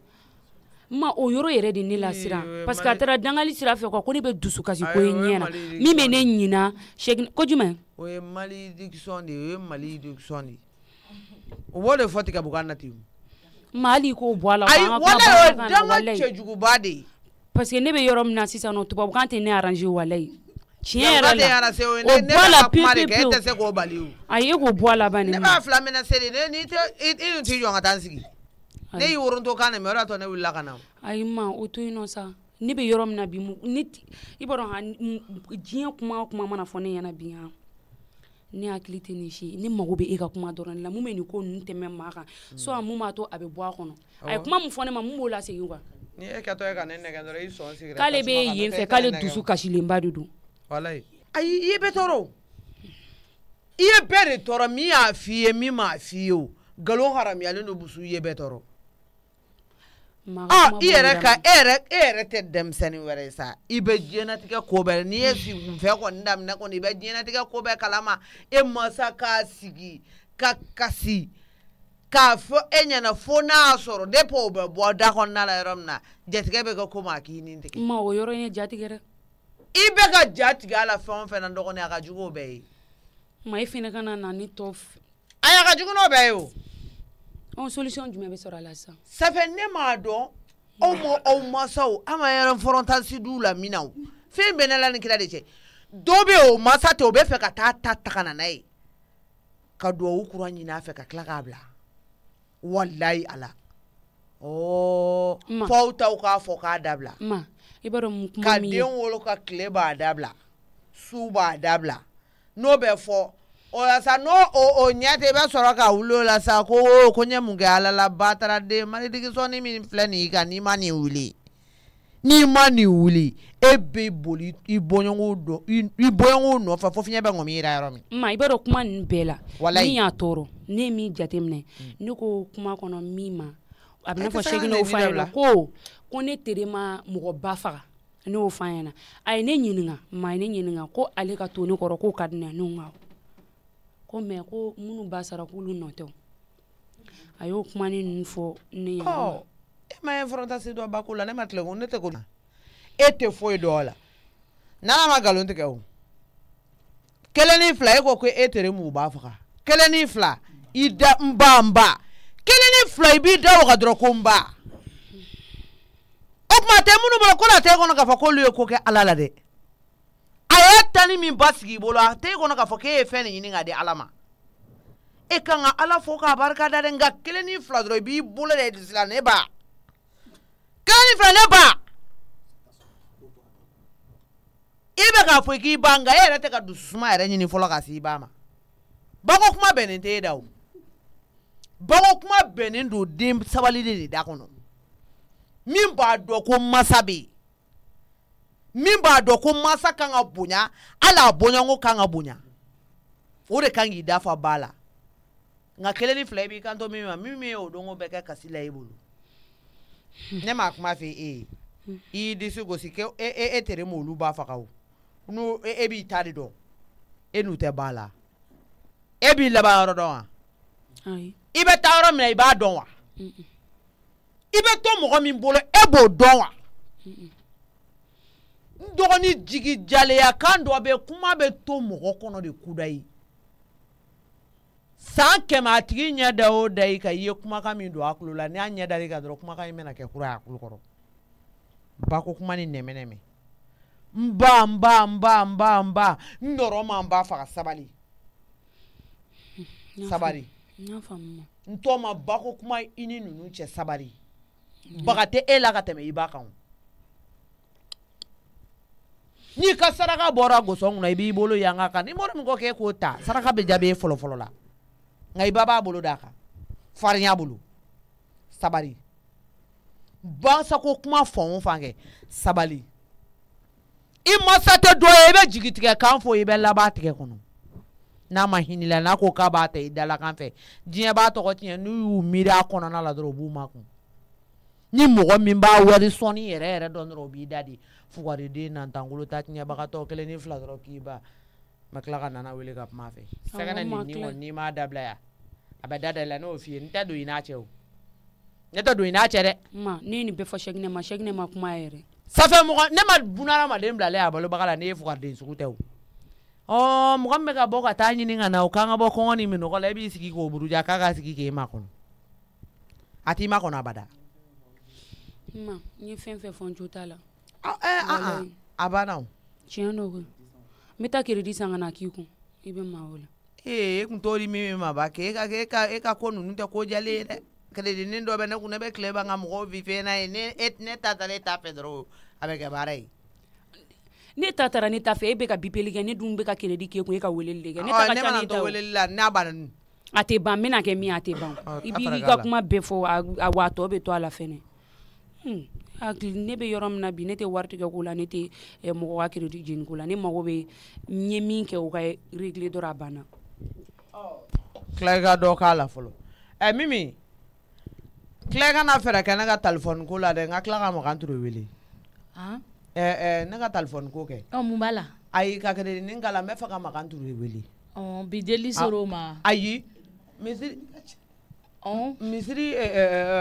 ma o yoro yere di nila sira parce que atara dangali sira fe ko ko ne be dusu kasi ko yenyena mi me ne nyina shek ko juma o e mali diction di o e mali diction di o wole foti ka bugana ti mali ko boala ko anga ko danga chejugu bade parce que ne be yoro mna sisa no to ba kan te ne arranger walai chien la o boala pipi pipi se ko baliu ayi ko boala bane ne ba flamena sere ne ni te in ti yo ngata nsigi ne yi worun to kana me ora to ne willa kana ayi ma o to ino sa ne be yoro mna bi mu ni iboro ha jien kuma kuma mana fo ne yana bi ha ni akilite ni shi ni mago be e ka kuma doron la mu me ni ko nte me maka so amu ma to abe bo akono ay kuma mu fo ne ma mu mo la se yuwa ni e ka to e ka ne ne ga dore yi so sigre kale be yin fe kale dusu kashile mbadudu wallahi ay yi be toro iye bere toro mi a fiye mi ma fiyo galo haram ya no busu ye be toro ah iyere ka ere ere te dem seni were sa ibe genetika ko be ni esi fe ko ndam ne ko ni be genetika ko be kalama e masaka sigi ka kasi ka fo enya na fo na soro depo be bo da ko na la romna jetige be ko ma ki ni ndike ma o yoro ne jatigere ibe ka jatiga la fon fe na ndoko ne aka jugo be ma ifine kana na ni tof aya ka jugo no be yo on solution du mebe sera la ça ça fait ne ma do o mo o masaw ama yaran frontal du la minaw fe benela ni kila de che dobe o masa te o be fe ka ta ta kana nai ka do o kuro nyina fe ka kla kabla wallahi ala oh pauta o ka fo ka dabla ma ibaro mu ka den wolo ka kleba dabla suba dabla no be fo o la sa no o o nyate be soro ka wulo la sa ko ko nyemunge ala la batara de mari digi so ni mi flani ka ni mani wuli ni mani wuli e be boli ibonyo do ibonyo no fa fo finya be ngomi ra ro mi ma ibero kuma nbela ni ya toro ni mi jatemne ni ko kuma kono mi ma abna fo shegi no fa na ko ko ne terema mo ba fa no fa na ay ne nyininga ma ne nyininga ko ale ka to ni ko ro ko kadna no ngaw ko me ko munu basara kulu noto ayo kuma ni nfo ni ya oh e ma enfronta se do bakula ne matle ko nete ko ete foi dola na ma galon te ko keleni fla e ko ko etere mu ba faka keleni fla ida mbamba keleni fla bi da o gadro ko mba o ma te munu bo ko la te ko na ka fa ko lu ko ke alala de ayatani min basigi bolo te ko na ka fo ke fe ni ninga de alama e kanga ala fo ka barka da nga keleni fladro bi bolo de disla ne ba keleni fla ne ba ibe ka fo ki banga yere te ka dusuma yere nyini folo ka si bama bago kuma benin te dawo bago kuma benin do dim sabali de da kono min ba do ko masabe min ba do ko masa kan abunya ala bonya ngo kan abunya ore kan gi dafa bala nga keleni flebi kan to mimi mimi o dongo beka kasila ibulu ne ma kuma fe e i disu go sike e e e tere mo lu ba fa kawo nu e bi tadi do e nu te bala e bi la ba ro do ai ibe tawro me ba don wa ibe to mo mi bolo e bo don wa ndogoni jigi jale ya kan do be kuma be to mo kono de kudai san kema tigi nya da o dai ka ye kuma ka min do akulu la ni anya da ka do kuma ka mena ke kura akulu koro ba ko kuma ni neme neme mba mba mba mba mba ndoro ma mba fa sabali sabali na famu nto ma ba ko kuma ini nunu che sabali bagate ela ka teme ibaka ni ka saraka bora go song na ibi bolo yanga kan ni mo ko ke ko ta saraka be jabe folo folo la ngai baba bolo daka farnya bolo sabali bansa ko kuma fon fange sabali i masate do ebe jigitike kan fo ibe laba tike kono na mahinila na ko ka ba te idala kan fe diye ba to ko tiye nu mira kono na la dro bu makun ni mo min ba wari soni yere yere don ro bi dadi fu wari de nan tangulu ta tiye ba ka to kele ni fla dro ki ba makla kana na wele kap ma fe sagana ni ni won ni ma dabla ya abada la no fi nta do ina chew neta do ina chere ma ni ni be fo shegne ma shegne ma kuma yere safa mo ne ma bunara ma dem blale abalo bakala ne fu garde su kutew oh mo gambe ka boka ta nyini ngana o kanga bo ko ngoni mino ko lebi siki ko buruja kaka siki ke ma kono ati ma kono abada ma ni fen fe fon jutala ah eh ah abana chiano ko meta kiridi sangana kiku ibe maola eh kuntori mimi mabake ka ka ka ko nunu te ko jale de kede ni ndo be na kuna be kleba nga mo vive na ne et ne tata le ta pedro avec bare ne tata ni ta fe be ka bipeli ke ne dum be ka kredi ke ko e ka welele ke ne ta ka tani ta welele la na ban ate ban me na ke mi ate ban ibi ka kuma be fo a wato be to ala fene hmm akli ne be yorom na bi ne te warti ke kula ne te mo wa kredi jin kula ne mo be nyemi ke o ka regle do rabana klega do kala folo eh mimi klega na fera kana ga telephone ko la de nga klega mo kan turu wele ah eh eh na ga telephone ko ke oh mumbala ayi ka kede ni ngala me fa ka ma kan turu wele oh bi deli soroma ayi misiri oh misiri eh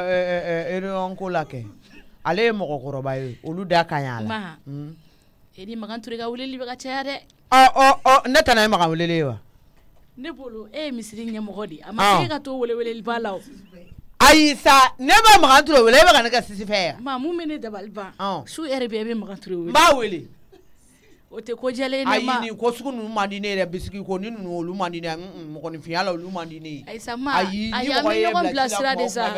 eh eh eh ko la ke ale mo ko koroba yi olu da kanya la ma edi ma kan turu ga wele li ba ka cha de oh oh oh neta na ma kan wele wa ne bolo e misiri nya mo godi ama ke ka to wele wele li ba lawo Aïssa, ne va me rentrer au lait, mais qu'est-ce que c'est faire? Ma mou mene de balba. Chou er bébé me rentrer au lait. Ba wele. O te ko jale ne ma. Ayi ni ko suku nu mandine re bisiki ko ni nu lu mandine mo ko ni fiala lu mandine. Aïssa ma. Ayi am nyogon place là de ça.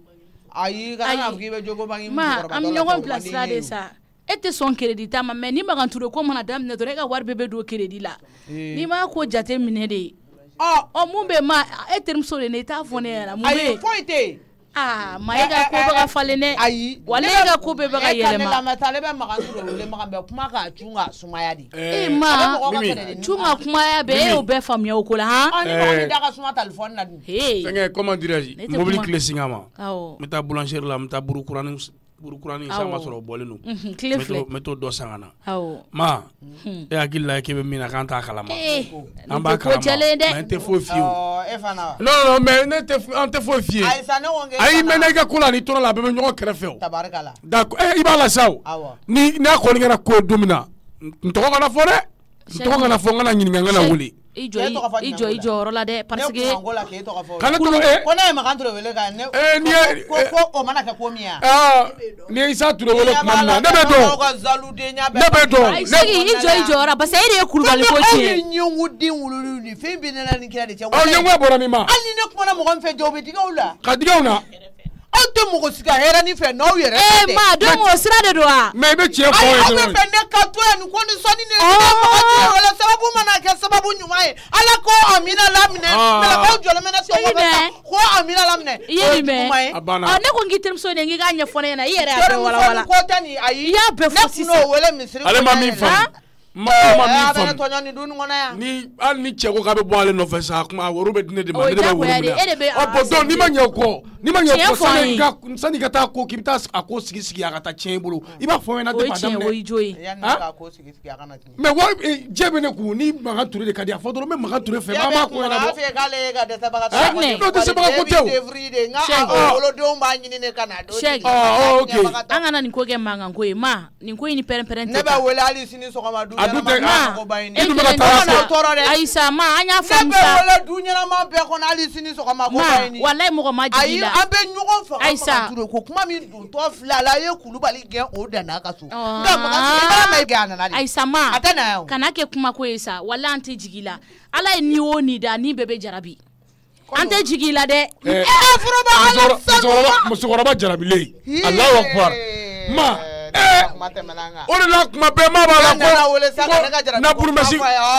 Ayi ga na gibe jogo bangi mo ko ba. Ma am nyogon place là de ça. Ete son crédit ta ma mais ni ma rentrer ko mo na dam ne dore ga war bébé do crédit là. Ni ma ko jate mine de. Oh, oh mumbe ma eterim so ne ta fone era mumbe. Ayi foite. Ah, maiga ko ba falene. Ayi. Walega ko be ba yele ma. La matale be makanturo le makambe kuma ka chunga sumaya di. Eh ma, chunga kuma ya be o be famia o kola ha. Ani ko ni daga suma telephone na di. Hey. Fenge comment dirais-je? Mobile clé singama. Ah. Meta boulangerie la meta buru kurani buru kurani sama soro bolenu. Meto meto do sangana. Ah. Ma. E agilla ke be mina kanta kala ma. Amba kala. Ma te fo fio. Oh, e fana. Non non mais ne te ante fo fie. Ai sa ne wonge. Ai menega kula ni tona la be nyoko krefeo. Tabarakala. D'accord. Eh ibala saw. Ni na ko ngana ko domina. Ntoko ngana fo de. Ntoko ngana fo ngana nyinga ngana wuli. Ijo ijo ijo rola de parce que kana to e ko na ma kanto wele ka ne eh ni ko ko o mana ka ko miya ah ni isa turo wele kuma na ne be do ne be do ne ijo ijo ra parce que ire kurubali ko ti nyungu din wululu ni fe bi na ni kira de che o nyungu bora ni ma ali ne ko na mo gon fe jobe diga ula ka diga una o to mɔgɔ si ka hɛrɛ ni fɛ n'aw yɛrɛ eh ma donc o sira de do wa mais be cɛ fɔ ye aw bɛ fɛ ne ka to yan ni condition ni ne wala sababu mana kɛ sababu ɲuman ye ala ko amina laminɛ mɛlɛkaw jɔlen bɛ ne so kɔfɛ ko amina laminɛ i ye nin mɛn ne ko n k'i terimuso de n k'i k'a ɲɛfɔ ne ɲɛna i yɛrɛ y'a bɛɛ wala wala ko tɛ nin ayi i y'a bɛɛ fɔ sisan ne kun n'o wele misiri ale ma min faamu ma ma min faamu ni hali ni cɛ ko k'a bɛ bɔ ale nɔfɛ sa kuma woro bɛ di ne de ma ne de bɛ woro minɛ ɔ bɔn donc n'i ma ɲɛ kɔ n'i ma ɲɛ kɔ sani ka sani ka taa ko k'i bɛ taa a ko sigi sigi a ka taa tiɲɛ i bolo i b'a fɔ n ɲɛna depuis a daminɛ o ye jo ye mais wari jɛ bɛ ne kun ni Makan Ture de ka di a fɔ dɔrɔn n bɛ Makan Ture fɛ maa maa ko ɲɛna bɔ n'o dɛsɛbagatɔ tɛ o ok an kana nin ko kɛ mankan ko ye ma nin ko in ni pɛrɛn-pɛrɛn tɛ ne bɛ wele hali sini sɔgɔma du Aïssa ma an y'a faamu sa ne bɛ wele du ɲɛnama bɛɛ kɔnɔ hali sini sɔgɔma ko ba ye nin walayi mɔgɔ ma jigi la ayi an bɛ ɲɔgɔn faga Makan Ture ko kuma min don tɔ filɛ a la a ye Kulubali gɛn o danna ka so nka Makan Ture ma gɛn a nana de Aïssa ma a tɛ na yan kana kɛ kuma ko ye sa walayi an tɛ jigi la ala ye ni o ni da ni bɛɛ bɛ jarabi an tɛ jigi la dɛ eh musokɔrɔba jarabilen Allahu Akbar ma o de la kuma bɛɛ ma b'a la ko na burumasi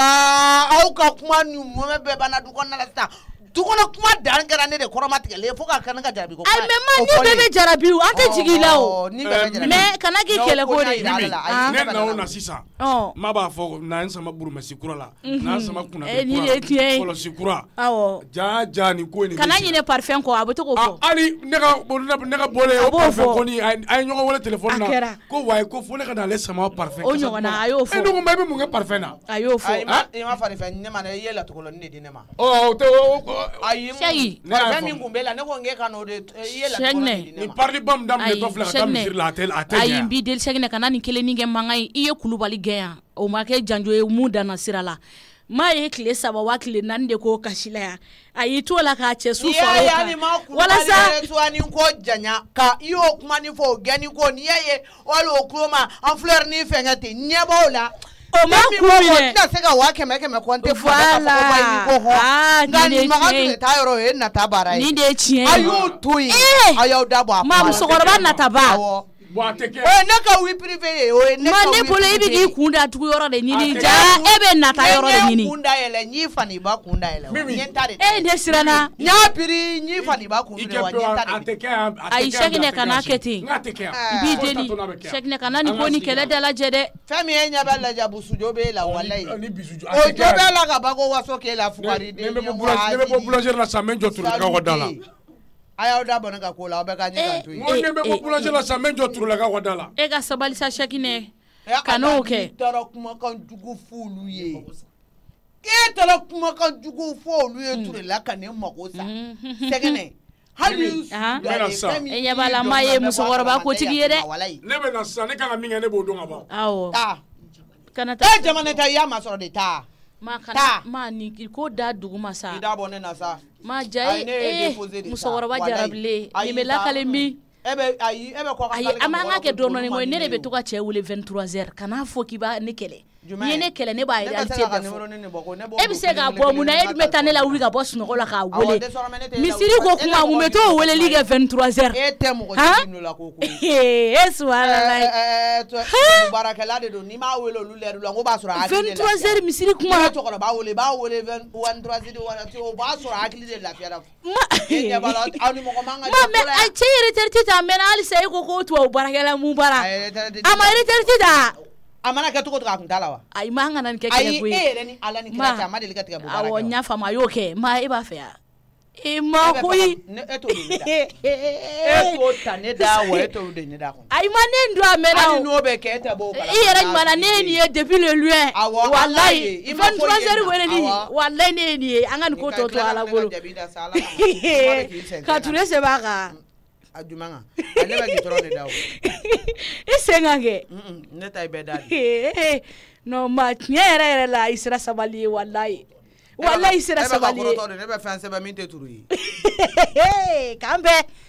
aw ka kuma ni mɔmɛ bɛɛ banna du kɔnɔna la sisan du kɔnɔ kuma dan kɛra ne de kɔrɔma tigɛlen fo ka kan ka jarabi ko ayi mais ma ni bɛɛ bɛ jarabi an tɛ jigi la o mais kana k'i kɛlɛ ko de ne na o na sisan ma b'a fɔ n'an sama burumasi kura la n'an sama kunna kɔlɔsi kura ja ja ni ko ni kana ɲinɛ parfum kɔ a bɛ to k'o fɔ hali ne ka ne ka bɔlen o parfum kɔni a ye ɲɔgɔn wele téléphone na ko wayi ko fo ne ka n'ale sama parfum o ɲɔgɔnna a y'o fɔ e dun ko i bɛ mun kɛ parfum na a y'o fɔ i ma fari fɛn ne ma ne ye latugolo ne di ne ma o tɛ ayi parfum min kun bɛ la ne ko n k'e ka n'o de ye latugolo ne di ne ma ni parli bam dam de dɔ filɛ ka taa misiri la a tɛ a tɛ ɲɛ ayi n b'i deli Sɛginɛ kana nin kelenni kɛ mankan ye i ye Kulubali gɛn yan o ma kɛ janjo ye mun danna sira la maa ye tile saba wa tile naani de k'o kasi la yan a y'i to la k'a cɛ su fara o kan walasa ni ko janya ka i y'o kuma ni fɔ o gɛnni ko n'i y'a ye wali o kulo ma an fleur ni fɛnkɛ ten ɲɛ b'o la o ma kun minɛ tɛna se ka wa kɛmɛ kɛmɛ kɔnte fɔ k'a fɔ ko bayi ko hɔn nka nin Makan Ture taa yɔrɔ o ye nata baara ye nin de ye tiɲɛ ye a y'o to yen a y'aw dabɔ a kuma ma musokɔrɔba nataba bon a tɛ kɛ o ye ne ka wi privé ye o ye ne ka ma ne bolo i bɛ k'i kun da tugu yɔrɔ de ɲini ja e bɛ nata yɔrɔ de ɲini ne kun da yɛlɛ n y'i fani ba kun da yɛlɛ n ye ta de e de siranna n y'a piri n y'i fani ba kun minɛ wa n ye ta de ayi Sɛginɛ kana kɛ ten i b'i deli Sɛginɛ kana nin ko ni kɛlɛ dalajɛ dɛ fɛn min ye ɲɛ bɛ lajɛ busujo b'e la walayi o jo b'e la ka ba ko waso k'e la fugari den ne bɛ bɔ boulanger la sa n bɛ n jɔ Turelakaw ka da la a y'aw da bɔ ne ka ko la aw bɛ ka ɲɛ kan to yen. n ko ne bɛ bɔ boulanger la sa n bɛ n jɔ Turelakaw ka da la. e ka sabali sa Sɛginɛ kan'o kɛ. k'e taara kumakan jugu fɔ olu ye k'e taara kumakan jugu fɔ olu ye Turela ka ne mago sa Sɛginɛ hali e ɲɛ b'a la maa ye musokɔrɔba kotigi ye dɛ. ne bɛ na sisan ne kan ka min kɛ ne b'o dɔn ka ban. awɔ kana taa e jamana ta i y'a masɔrɔ de taa. ma kana ma ni ko da dugu ma sa. i da bɔ ne na sa. ma ja ye ee musokɔrɔba jarabilen nin bɛ lakale min. e bɛ ayi e bɛ kɔ ka ayi an m'an ka kɛ dɔɔnin dɔɔnin ne de bɛ to ka cɛ wele vingt-trois heures kana fɔ k'i b'a ne kɛlɛ. n'i ye ne kɛlɛ ne b'a réalité bɛɛ fɔ e bɛ se k'a bɔ mun na e dun bɛ taa ne la wuli ka bɔ sunɔgɔ la k'a wele misiri ko kuma mun bɛ t'o weleli kɛ vingt-trois heures. e tɛ mɔgɔ si n'o la ko ko. e subahanallahi. ɛɛ baarakɛla de don n'i m'a wele olu lɛri la n ko b'a sɔrɔ hakili de lafiya. vingt-trois heures misiri kuma. ne cɛkɔrɔba wele b'a wele vingt-trois heures waati o b'a sɔrɔ hakili de lafiyara. ma e ɲɛ b'a la aw ni mɔgɔ man kan ka jɛ ko la. ma mɛ cɛ retraite ta mɛ halisa e ko ko tubabu baarakɛla mun baara. a ma retraite ta. a mana kɛ cogo cogo a kun t'a la wa. ayi ma an kana nin kɛ kɛlɛ ko ye. ayi e yɛrɛ ni Ala ni kira cɛ a ma deli ka tigɛ bɔ baara kɛ. awɔ n y'a faamu a y'o kɛ ma e b'a fɛ yan. e ma koyi. e t'o de da e t'o ta ne da wa e t'o de ne da kɔnɔ. ayi ma ne don a mɛnna o. hali n'o bɛ kɛ e tɛ bɔ o kalama. i yɛrɛ ɲuman na ne ye nin ye depuis le loin. awɔ walayi vingt-trois heures weleli walayi ne ye nin ye an ka nin ko tɔ to Ala bolo. ka Ture se b'a kan. a jumɛn kan ale bɛ gitɔrɔn de da o. i sen ka kɛ. ne ta ye bɛɛ da de. non ma tiɲɛ yɛrɛ yɛrɛ la i sera sabali ye walayi. walayi i sera sabali ye. ne bɛ fɛn sɛbɛn min tɛ turu ye. k'an bɛɛ.